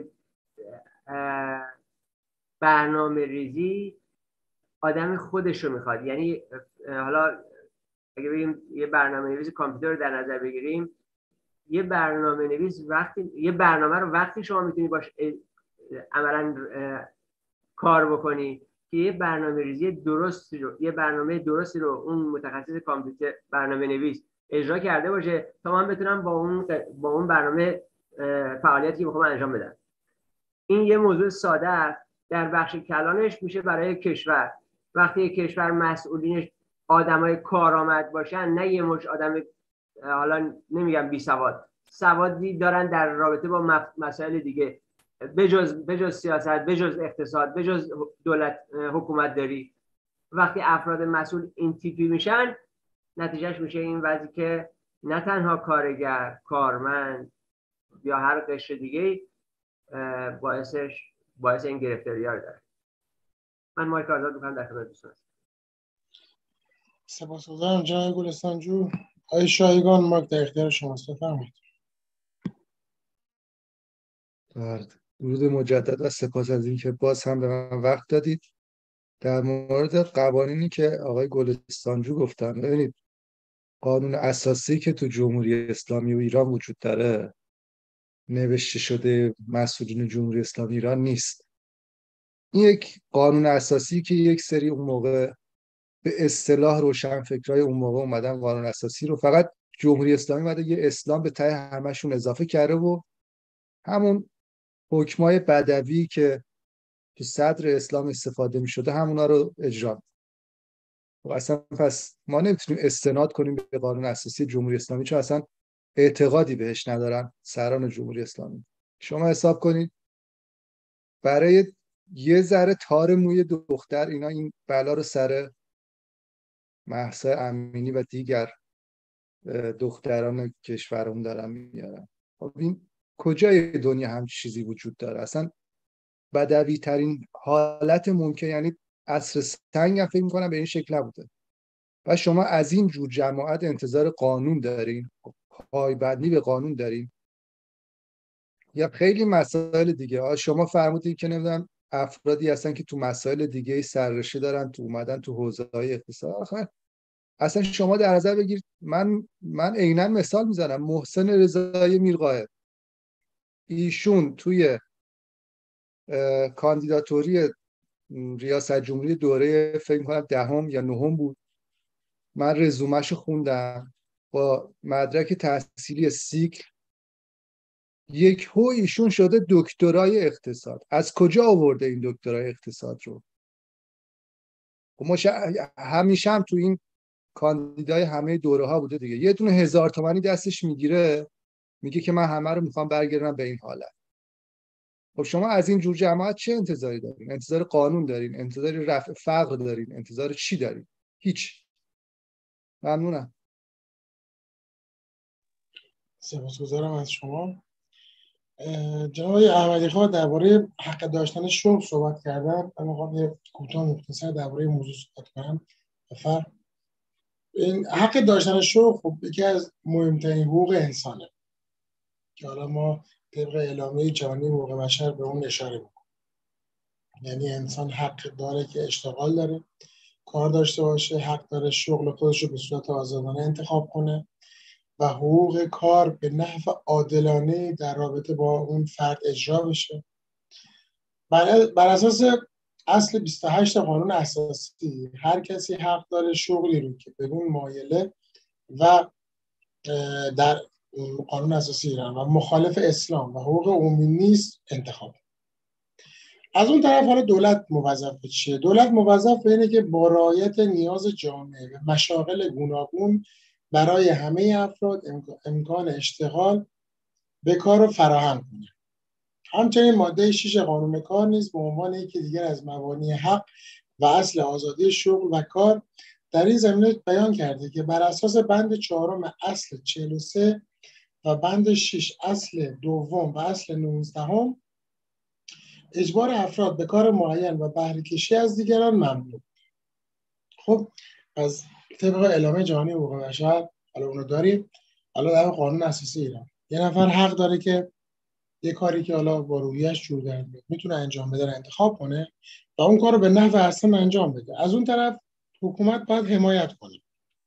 برنامه ریزی آدم خودش رو میخواد. یعنی حالا اگه بگیم یه برنامه نویس کامپیوتر رو در نظر بگیریم، یه برنامه نویس وقتی یه برنامه رو وقتی شما میتونی باش عملاً کار بکنی که یه برنامه ریزی درستی رو یه برنامه درستی رو اون متخصص کامپیوتر برنامه نویس اجرا کرده باشه تا من بتونم با اون با اون برنامه فعالیتی که میخوام انجام بدم. این یه موضوع ساده است، در بخش کلانش میشه برای کشور. وقتی کشور مسئولینش آدمای کارآمد باشن، نه یه مش آدم حالا نمیگم بی سواد، سوادی دارن در رابطه با مسائل دیگه بجز بجز سیاست، بجز اقتصاد، بجز دولت حکومت داری. وقتی افراد مسئول این تیپی میشن، نتیجهش میشه این وضعی که نه تنها کارگر، کارمند یا هر قشر دیگه باعثش باعث این گرفتاری‌ها رو داره. من مایک آزاد می‌کنم در خدمت دوستان. سپاسگزارم جناب گلستانجو. آقای شایگان مایک در اختیار شماست، بفرمایید. درود مجدد و سپاس از اینکه باز هم به من وقت دادید. در مورد قوانینی که آقای گلستانجو گفتن، ببینید قانون اساسی که تو جمهوری اسلامی و ایران وجود داره نوشته شده مسئولین جمهوری اسلامی ایران نیست. این یک قانون اساسی که یک سری اون موقع به اصطلاح روشنفکرای اون موقع اومدن قانون اساسی رو، فقط جمهوری اسلامی اومده یه اسلام به ته همشون اضافه کرده و همون حکمای بدوی که تو صدر اسلام استفاده می شده همونا رو اجرا. و اصلا پس ما نمیتونیم استناد کنیم به قانون اساسی جمهوری اسلامی، چون اصلا اعتقادی بهش ندارن سران جمهوری اسلامی. شما حساب کنید برای یه ذره تار موی دختر اینا این بلا رو سر مهسا امینی و دیگر دختران کشورمون دارن میارن. خب این کجای دنیا هم چیزی وجود داره؟ اصلا بدوی ترین حالت ممکن، یعنی عصر سنگ هم فکر میکنم به این شکل نبوده. و شما از این جور جماعت انتظار قانون دارین، پایبندی به قانون دارین، یا خیلی مسائل دیگه. شما فرمودید که نمیدونم افرادی هستن که تو مسائل دیگه سررشته دارن، تو اومدن تو حوزه‌های اقتصاد. آخه اصلا شما در نظر بگیرید، من من عیناً مثال میزنم، محسن رضایی میرغائب، ایشون توی کاندیداتوری ریاست جمهوری دوره فکر کنم دهم یا نهم بود، من رزومه‌شو خوندم با مدرک تحصیلی سیکل، یک هو ایشون شده دکترای اقتصاد. از کجا آورده این دکترای اقتصاد رو؟ مش... همیشه هم تو این کاندیدای همه دوره ها بوده دیگه. یه دونه هزار تومانی دستش میگیره، میگه که من همه رو میخوام برگردم به این حالت. خب شما از این جور جماعت چه انتظاری دارین؟ انتظار قانون دارین؟ انتظار رفع فقر دارین؟ انتظار چی دارین؟ هیچ. ممنونم. سپاسگزارم از شما. جناب احمدی خان درباره حق داشتن شغل صحبت کردن. من میخوام یه کوتاه مختصر درباره این موضوع صحبت کنم. بفرمایید. این حق داشتن شغل خب یکی از مهمترین حقوق انسانه که حالا ما طبق اعلامیه جهانی حقوق بشر به اون اشاره میکنیم. یعنی انسان حق داره که اشتغال داره، کار داشته باشه، حق داره شغل خودش رو به صورت آزادانه انتخاب کنه و حقوق کار به نحو عادلانه در رابطه با اون فرد اجرا بشه. بر اساس اصل بیست و هشت قانون اساسی هر کسی حق داره شغلی رو که بدون مایله و در قانون اساسی ایران و مخالف اسلام و حقوق عمومی نیست انتخاب. از اون طرف حالا دولت موظف به چیه؟ دولت موظف به اینه که با رعایت نیاز جامعه و مشاغل گوناگون برای همه افراد امکان اشتغال به کار رو فراهم کنه. همچنین ماده شش قانون کار نیز به عنوان یکی دیگر از مبانی حق و اصل آزادی شغل و کار در این زمینه بیان کرده که بر اساس بند چهارم اصل چهل و سه و بند شش اصل دوم و اصل نوزدهم اجبار افراد به کار معین و بهره کشی از دیگران ممنوع. خب از طبق اعلامیه جهانی حقوق بشر، حالا اونو داریم، حالا در قانون اساسی ایران یه نفر حق داره که یه کاری که حالا با روحیه‌اش جور در میاد میتونه انجام بده رو انتخاب کنه و اون کار رو به نحو احسن انجام بده. از اون طرف حکومت باید حمایت کنه.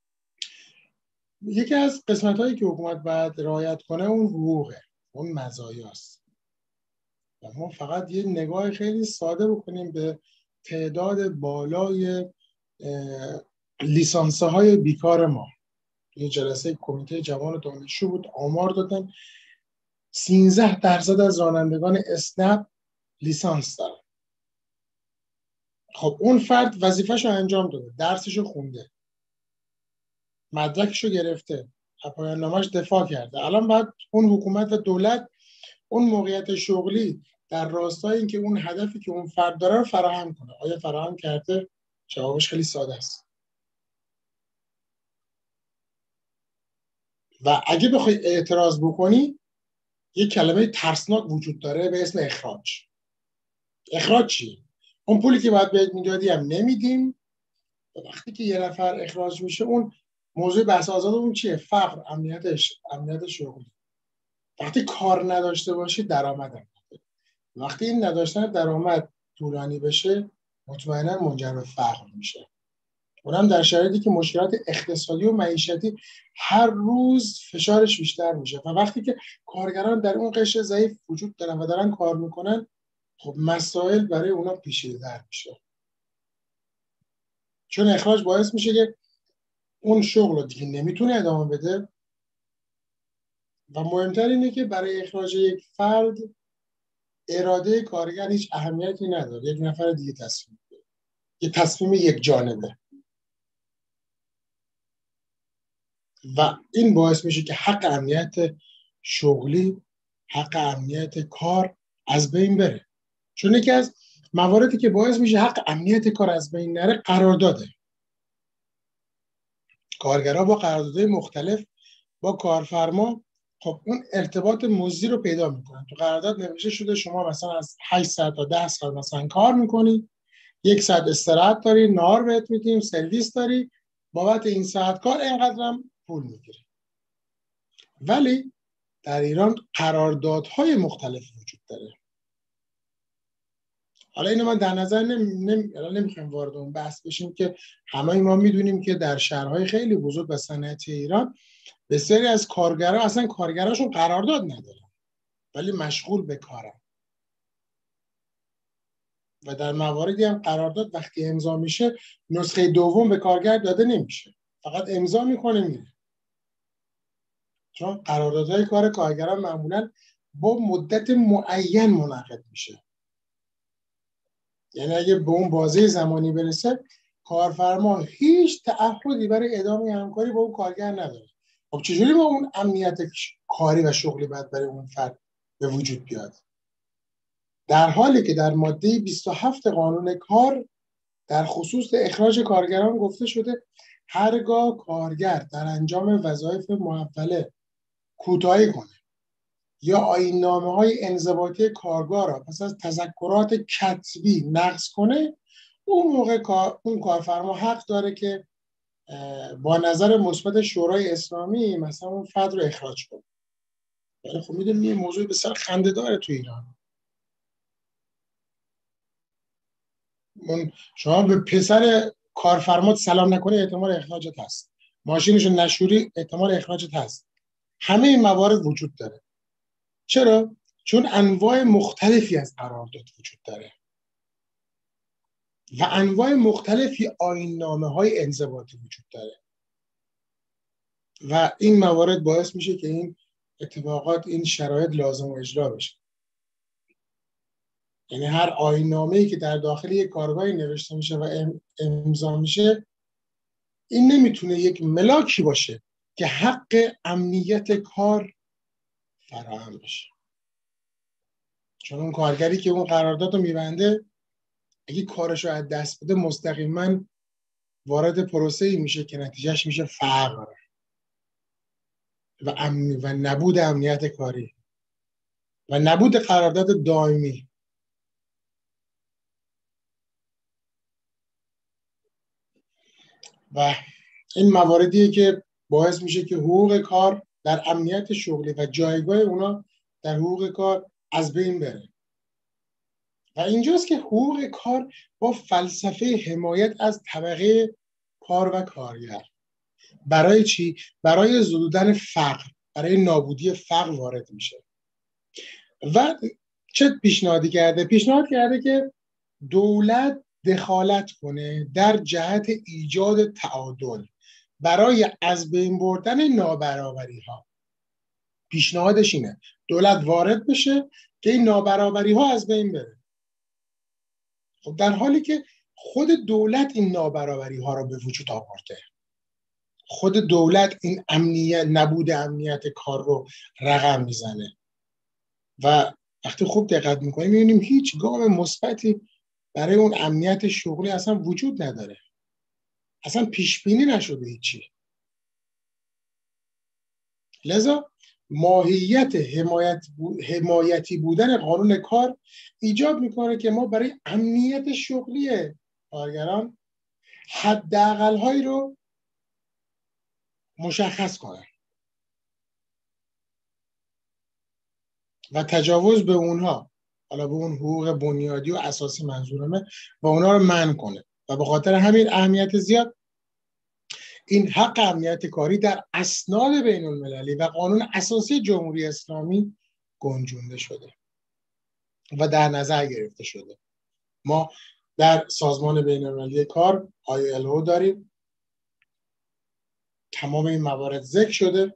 یکی از قسمت‌هایی که حکومت باید رعایت کنه اون حقوقه، اون مزایاست. و ما فقط یه نگاه خیلی ساده بکنیم به تعداد بالای لیسانس‌های بیکار ما. یه جلسه کمیته جوان دانشجو بود، آمار دادن سیزده درصد از رانندگان اسنپ لیسانس دارن. خب اون فرد وظیفه‌شو انجام داده، درسشو خونده، مدرکشو گرفته، از پایان نامش دفاع کرده. الان باید اون حکومت و دولت اون موقعیت شغلی در راستای اینکه اون هدفی که اون فرد داره رو فراهم کنه. آیا فراهم کرده؟ جوابش خیلی ساده است. و اگه بخوای اعتراض بکنی، یک کلمه ترسناک وجود داره به اسم اخراج. اخراج چیه؟ اون پولی که باید بهت میدادی هم نمیدیم. وقتی که یه نفر اخراج میشه، اون موضوع بحث آزاد اون چیه؟ فقر، امنیتش، امنیت شغلی. وقتی کار نداشته باشی درآمد هم. وقتی این نداشتن درآمد طولانی بشه، مطمئنا منجر به فقر میشه. اونم در شرایطی که مشکلات اقتصادی و معیشتی هر روز فشارش بیشتر میشه. و وقتی که کارگران در اون قشر ضعیف وجود دارن و دارن کار میکنن، خب مسائل برای اونا پیچیده‌تر میشه. چون اخراج باعث میشه که اون شغل رو دیگه نمیتونه ادامه بده. و مهمتر اینه که برای اخراج یک فرد اراده کارگر هیچ اهمیتی نداره. یک نفر دیگه تصمیم بگیره. یه تصمیم یک جانبه. و این باعث میشه که حق امنیت شغلی، حق امنیت کار از بین بره. چون یکی از مواردی که باعث میشه حق امنیت کار از بین نره قرارداده. کارگرها با قراردادهای مختلف با کارفرما خب اون ارتباط مزدی رو پیدا میکنن. تو قرارداد نوشته شده شما مثلا از هشت ساعت تا ده ساعت مثلا کار میکنی، یک ساعت استراحت داری، نهار بهت میدیم، سرویس داری، بابت این ساعت کار اینقدر هم پول میگیری. ولی در ایران قراردادهای مختلف وجود داره. حالا اینو من در نظر نمی نمی نمیخوایم وارد اون بحث بشیم که همه ما میدونیم که در شهرهای خیلی بزرگ و صنعتی ایران بسیاری از کارگرها اصلا کارگراشون قرارداد ندارن ولی مشغول به کارن. و در مواردی هم قرارداد وقتی امضا میشه نسخه دوم به کارگر داده نمیشه، فقط امضا میکنه میره. چون قراردادهای کار کارگران معمولا با مدت معین منعقد میشه. یعنی اگه به اون بازه زمانی برسه، کارفرما هیچ تعهدی برای ادامه همکاری با اون کارگر نداره. خب چجوری با اون امنیت کاری و شغلی باید برای اون فرد به وجود بیاد؟ در حالی که در ماده بیست و هفت قانون کار در خصوص اخراج کارگران گفته شده هرگاه کارگر در انجام وظایف محوله کوتاهی کنه یا آیین‌نامه‌های انضباطی کارگاه را پس از تذکرات کتبی نقض کنه، اون موقع کار، اون کارفرما حق داره که با نظر مثبت شورای اسلامی مثلا اون فرد رو اخراج کنه. ولی خب میدونیم این موضوع بسیار خنده‌داره تو ایران. من شما به پسر کارفرما سلام نکنی احتمال اخراجت هست، ماشینشو نشوری احتمال اخراجت هست. همه این موارد وجود داره. چرا؟ چون انواع مختلفی از قرارداد وجود داره و انواع مختلفی آیین‌نامه‌های انضباطی وجود داره و این موارد باعث میشه که این اتفاقات، این شرایط لازم و اجرا بشه. یعنی هر آیین‌نامه‌ای که در داخل یک کارگاهی نوشته میشه و امضا میشه، این نمیتونه یک ملاکی باشه که حق امنیت کار فراهم بشه. چون اون کارگری که اون قرارداد رو میبنده اگه کارش رو از دست بده مستقیما وارد پروسه‌ای میشه که نتیجهش میشه فقر و امنی و نبود امنیت کاری و نبود قرارداد دائمی. و این مواردیه که باعث میشه که حقوق کار در امنیت شغلی و جایگاه اونا در حقوق کار از بین بره. و اینجاست که حقوق کار با فلسفه حمایت از طبقه کار و کارگر برای چی؟ برای زدودن فقر، برای نابودی فقر وارد میشه. و چه پیشنهادی کرده؟ پیشنهاد کرده که دولت دخالت کنه در جهت ایجاد تعادل برای از بین بردن نابرابری ها. پیشنهادش اینه دولت وارد بشه که این نابرابری ها از بین بره. خب در حالی که خود دولت این نابرابری ها رو به وجود آورده، خود دولت این امنیت نبود امنیت کار رو رقم میزنه و وقتی خوب دقت میکنیم میبینیم هیچ گام مثبتی برای اون امنیت شغلی اصلا وجود نداره، اصلا پیش بینی نشده هیچی. لذا ماهیت حمایت حمایتی بودن قانون کار ایجاب میکنه که ما برای امنیت شغلی کارگران حداقل‌هایی رو مشخص کنن و تجاوز به اونها، حالا به اون حقوق بنیادی و اساسی منظورمه، و اونها رو منع کنه. و به خاطر همین اهمیت زیاد این حق امنیت کاری در اسناد بین المللی و قانون اساسی جمهوری اسلامی گنجونده شده و در نظر گرفته شده. ما در سازمان بین المللی کار آی ال او داریم، تمام این موارد ذکر شده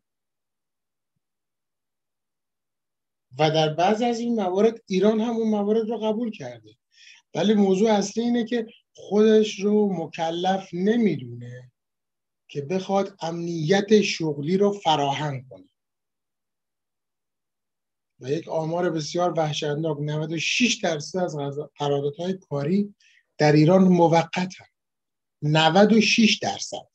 و در بعضی از این موارد ایران هم اون موارد رو قبول کرده، ولی موضوع اصلی اینه که خودش رو مکلف نمیدونه که بخواد امنیت شغلی رو فراهم کنه. و یک آمار بسیار وحشتناک، نود و شش درصد از قراردادهای کاری در ایران موقتن. نود و شش درصد.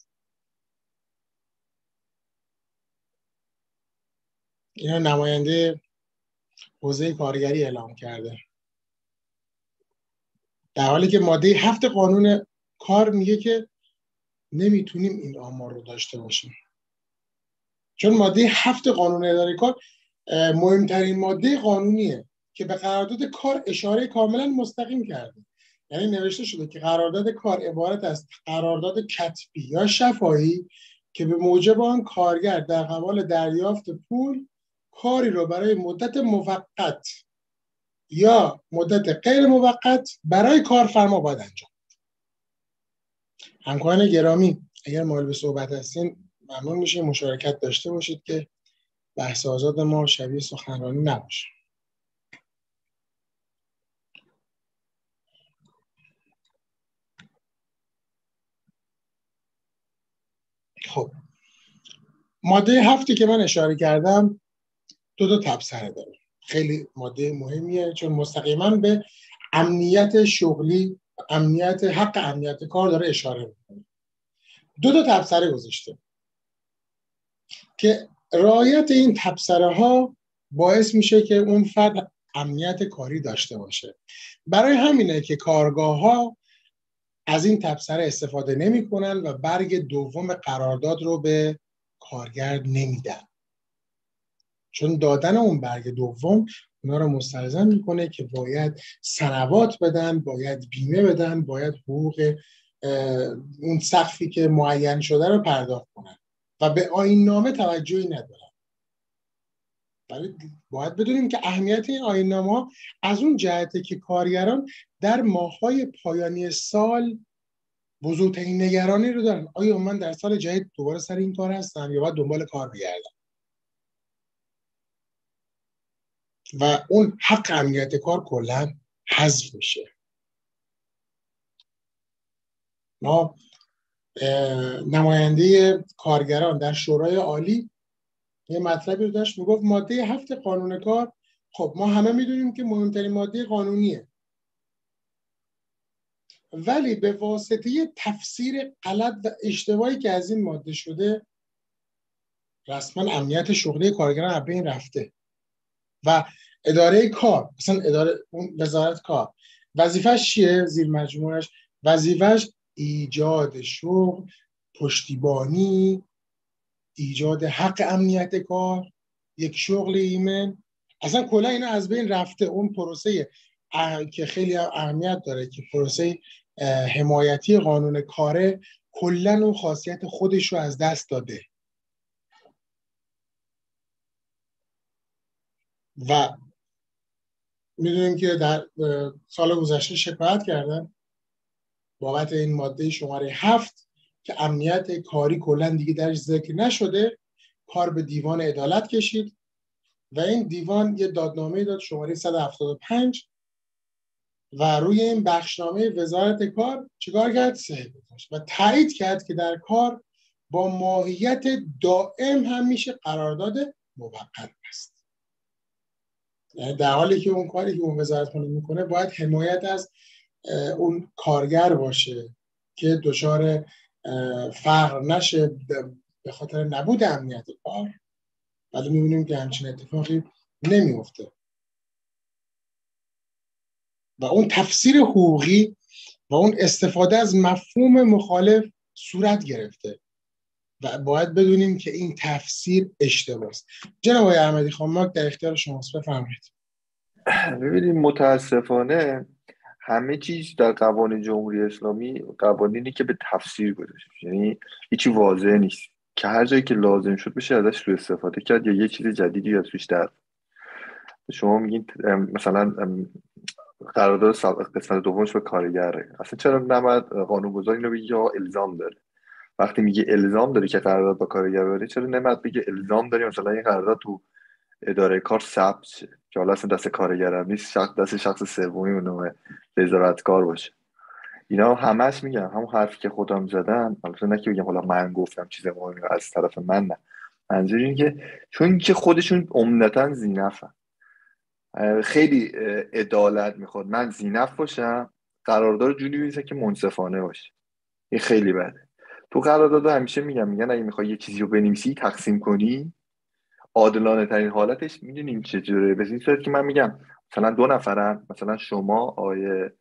اینا نماینده حوزه کارگری اعلام کرده، در حالی که ماده هفت قانون کار میگه که نمیتونیم این آمار رو داشته باشیم، چون ماده هفت قانون اداره کار مهمترین ماده قانونیه که به قرارداد کار اشاره کاملا مستقیم کرده. یعنی نوشته شده که قرارداد کار عبارت از قرارداد کتبی یا شفاهی که به موجب آن کارگر در قبال دریافت پول کاری رو برای مدت موقت یا مدت غیر موقت برای کارفرما باید انجام. همکاران گرامی، اگر مایل به صحبت هستین ممنون میشه مشارکت داشته باشید که بحث آزاد ما شبیه سخنرانی نباشه. خب ماده هفتی که من اشاره کردم دو تا تبصره داره، خیلی ماده مهمیه چون مستقیما به امنیت شغلی، امنیت حق امنیت کار داره اشاره میکنه. دو تا تبصره گذاشته که رعایت این تبصره ها باعث میشه که اون فرد امنیت کاری داشته باشه. برای همینه که کارگاه ها از این تبصره استفاده نمی کنن و برگ دوم قرارداد رو به کارگر نمیدن، چون دادن اون برگ دوم اونا رو مستلزم میکنه که باید سنوات بدن، باید بیمه بدن، باید حقوق اون سقفی که معین شده رو پرداخت کنن و به آیین نامه توجهی ندارن. ولی باید بدونیم که اهمیت این آیین نامه ها از اون جهته که کارگران در ماه‌های پایانی سال بزرگترین نگرانی رو دارن. آیا من در سال جدید دوباره سر این کار هستم یا باید دنبال کار بگردم؟ و اون حق امنیت کار کلا حذف میشه. ما نماینده کارگران در شورای عالی یه مطلبی رو داشت میگفت ماده هفت قانون کار، خب ما همه میدونیم که مهمترین ماده قانونیه، ولی به واسطه تفسیر غلط و اشتباهی که از این ماده شده رسما امنیت شغلی کارگران از بین رفته و اداره کار، مثلا اداره اون وزارت کار وظیفش چیه؟ زیر مجموعش وظیفش ایجاد شغل، پشتیبانی، ایجاد حق امنیت کار، یک شغل ایمن، اصلا کلا اینا از بین رفته. اون پروسه که خیلی اهمیت داره که پروسه حمایتی قانون کاره کلا اون خاصیت خودش رو از دست داده و میدونیم که در سال گذشته شکایت کردن بابت این ماده شماره هفت که امنیت کاری کلا دیگه درش ذکر نشده. کار به دیوان عدالت کشید و این دیوان یه دادنامه داد شماره صد و هفتاد و پنج و روی این بخشنامه وزارت کار چیکار کرد؟ صحیح گذاشت و تایید کرد که در کار با ماهیت دائم هم میشه قرارداد موقت است. یعنی در حالی که اون کاری که اون وزارت خونه میکنه باید حمایت از اون کارگر باشه که دچار فقر نشه به خاطر نبود امنیت کار، ولی میبینیم که همچین اتفاقی نمیفته و اون تفسیر حقوقی و اون استفاده از مفهوم مخالف صورت گرفته و باید بدونیم که این تفسیر اشتباهه. جناب آقای احمدی خان در اختیار شماست، بفرمایید. ببینید متاسفانه همه چیز در قوانین جمهوری اسلامی قوانینی که به تفسیر گذاشته، یعنی هیچی واضح نیست که هر جایی که لازم شد بشه ازش سوء استفاده کرد یا یه چیز جدیدی از توش در. شما میگید مثلا قرارداد قسمت دومش به کارگره، اصلا چرا نباید قانون‌گذار اینو بگه یا الزام داره؟ وقتی میگه الزام داره که قرارداد با کارگر بره، چرا نباید بگه الزام داری مثلا این قرارداد تو اداره کار ثبت شه که حالا اصلا دست کارگر هم نیست، شخص دست شخص سومی اونم وزارتکار باشه. اینا همش میگم همون حرفی که خودم زدم، البته نه که بگم حالا من گفتم چیز مهمی از طرف من، نه، منظور اینه که چون که خودشون عمدتاً زینفن، خیلی عدالت میخواد من زینف باشم، قرارداد جوری بنویسه که منصفانه باشه. این خیلی بده. تو قرارداد همیشه میگم میگن اگه میخوای یه چیزی رو بنویسی تقسیم کنی، عادلانه ترین حالتش میدونیم چجوره؟ به این صورت که من میگم مثلا دو نفرن، مثلا شما آیه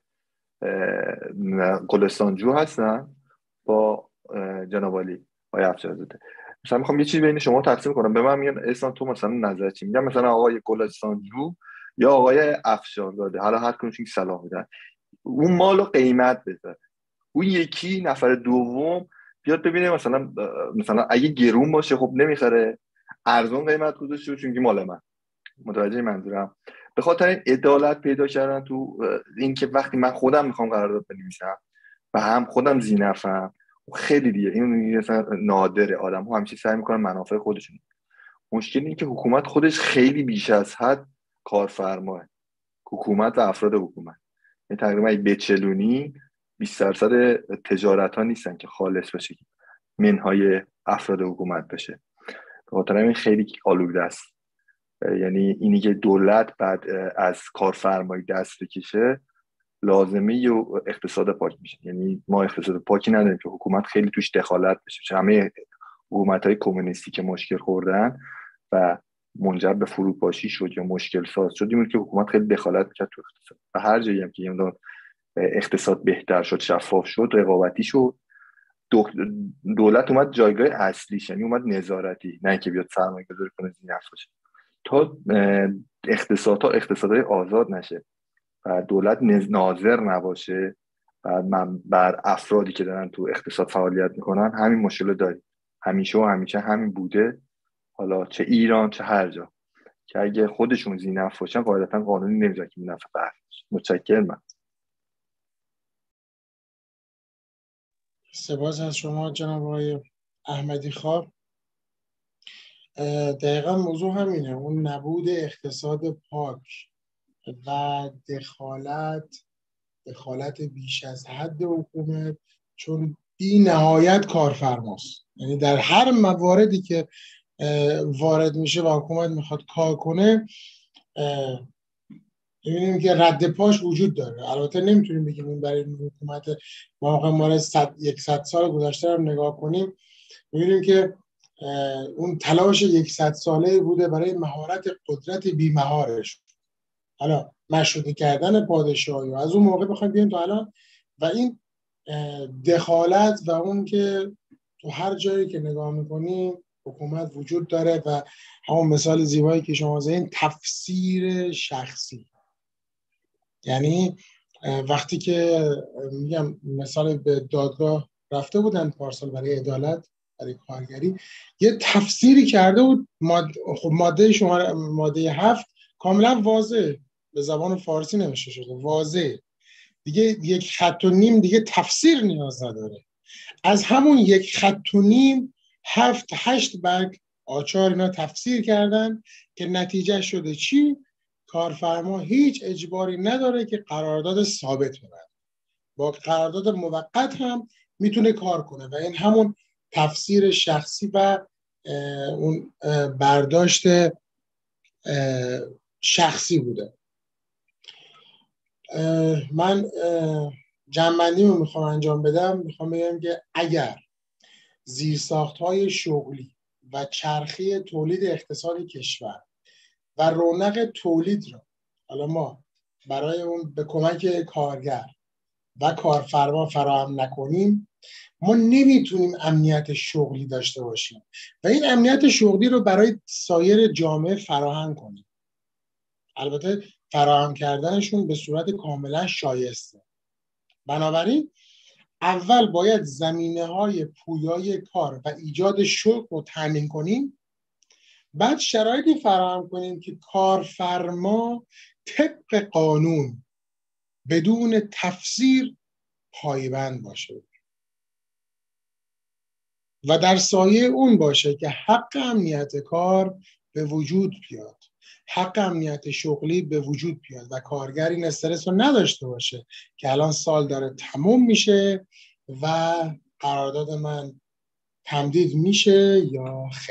گلستانجو هستن با جناب علی آیه افشارزاده، مثلا میخوام یه چیزی بین شما تقسیم کنم، به من میگن احسان تو مثلا نظر چی؟ میگم مثلا آقای گلستانجو یا آقای افشارزاده، حالا هر کدومشون سلام میدن، اون مالو قیمت بذاره، اون یکی نفر دوم بیاد ببینه مثلا مثلا اگه گرون باشه خب نمیخره، ارزون قیمت گذاشته چون که مال من. متوجه منظورم؟ به خاطر این عدالت پیدا کردن تو این که وقتی من خودم میخوام قرارداد بنویسم و هم خودم زینفم، خیلی دیگه این مثلا نادره، آدم‌ها همیشه سعی میکنن منافع خودشون. مشکل اینه که حکومت خودش خیلی بیش از حد کارفرماه، حکومت و افراد حکومت، یعنی تقریبا اگه بچلونی بیست درصد تجارت ها نیستن که خالص بشه منهای افراد حکومت بشه. به خاطر این خیلی آلوده است. یعنی اینی که دولت بعد از کارفرمایی دست بکشه لازمه و اقتصاد پاک میشه. یعنی ما اقتصاد پاکی نداریم که حکومت خیلی توش دخالت بشه. همه حکومت‌های کمونیستی که مشکل خوردن و منجر به فروپاشی شد یا مشکل ساز شد این که حکومت خیلی دخالت کرد تو اقتصاد. و هر جایی هم که اقتصاد بهتر شد، شفاف شد، رقابتی شد، دولت اومد جایگاه اصلیش، یعنی اومد نظارتی، نه اینکه بیاد سرمایه‌گذاری کنه زینف باشه. تا اقتصادها اقتصادهای آزاد نشه و دولت ناظر نباشه و من بر افرادی که دارن تو اقتصاد فعالیت میکنن، همین مشکل داریم. همیشه و همیشه همین بوده، حالا چه ایران چه هر جا، که اگه خودشون زینف باشن قاعدتا قانونی نمیذاره که نفع بخش. متشکرم. من سپاس از شما جناب آقای احمدی خان. دقیقا موضوع همینه، اون نبود اقتصاد پاک و دخالت دخالت بیش از حد حکومت، چون بی نهایت کارفرماست. یعنی در هر مواردی که وارد میشه و حکومت میخواد کار کنه می‌بینیم که رد پاش وجود داره. البته نمیتونیم بگیم این برای حکومت ما موقع ما صد سال گذشته رو نگاه کنیم، می‌بینیم که اون تلاش صد ساله بوده برای مهارت قدرت بی‌مهارش، حالا مشروطه کردن پادشاهی از اون موقع بخوایم بیایم تا الان، و این دخالت و اون که تو هر جایی که نگاه میکنیم حکومت وجود داره و همون مثال زیبایی که شما زدین تفسیر شخصی. یعنی وقتی که میگم مثال به دادگاه رفته بودن پارسال برای عدالت برای کارگری، یه تفسیری کرده بود. ماده خب ماده شماره ماده هفت کاملا واضح به زبان فارسی نوشته شده، واضح دیگه، یک خط و نیم دیگه تفسیر نیاز نداره. از همون یک خط و نیم هفت هشت برگ آچار اینا تفسیر کردن که نتیجه شده چی؟ کارفرما هیچ اجباری نداره که قرارداد ثابت ببنده، با قرارداد موقت هم میتونه کار کنه و این همون تفسیر شخصی و اون برداشت شخصی بوده. من جمع‌بندی رو میخوام انجام بدم. میخوام بگم که اگر زیرساخت‌های شغلی و چرخی تولید اقتصاد کشور و رونق تولید رو حالا ما برای اون به کمک کارگر و کارفرما فراهم نکنیم، ما نمیتونیم امنیت شغلی داشته باشیم و این امنیت شغلی رو برای سایر جامعه فراهم کنیم. البته فراهم کردنشون به صورت کاملا شایسته. بنابراین اول باید زمینه‌های پویای کار و ایجاد شغل رو تامین کنیم، بعد شرایطی فراهم کنیم که کارفرما طبق قانون بدون تفسیر پایبند باشه و در سایه اون باشه که حق امنیت کار به وجود بیاد، حق امنیت شغلی به وجود بیاد و کارگر این استرس رو نداشته باشه که الان سال داره تموم میشه و قرارداد من تمدید میشه یا خیر.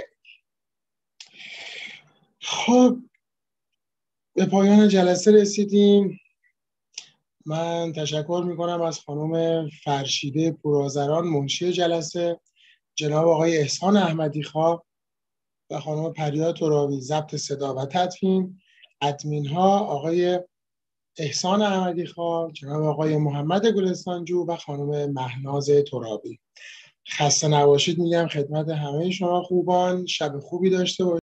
خب به پایان جلسه رسیدیم. من تشکر میکنم از خانم فرشیده پورآذران منشی جلسه، جناب آقای احسان احمدی خواه و خانم پریا ترابی ضبط صدا و تدوین، ادمین ها آقای احسان احمدی خواه، جناب آقای محمد گلستانجو و خانم مهناز ترابی. خسته نباشید میگم خدمت همه شما خوبان. شب خوبی داشته باشید.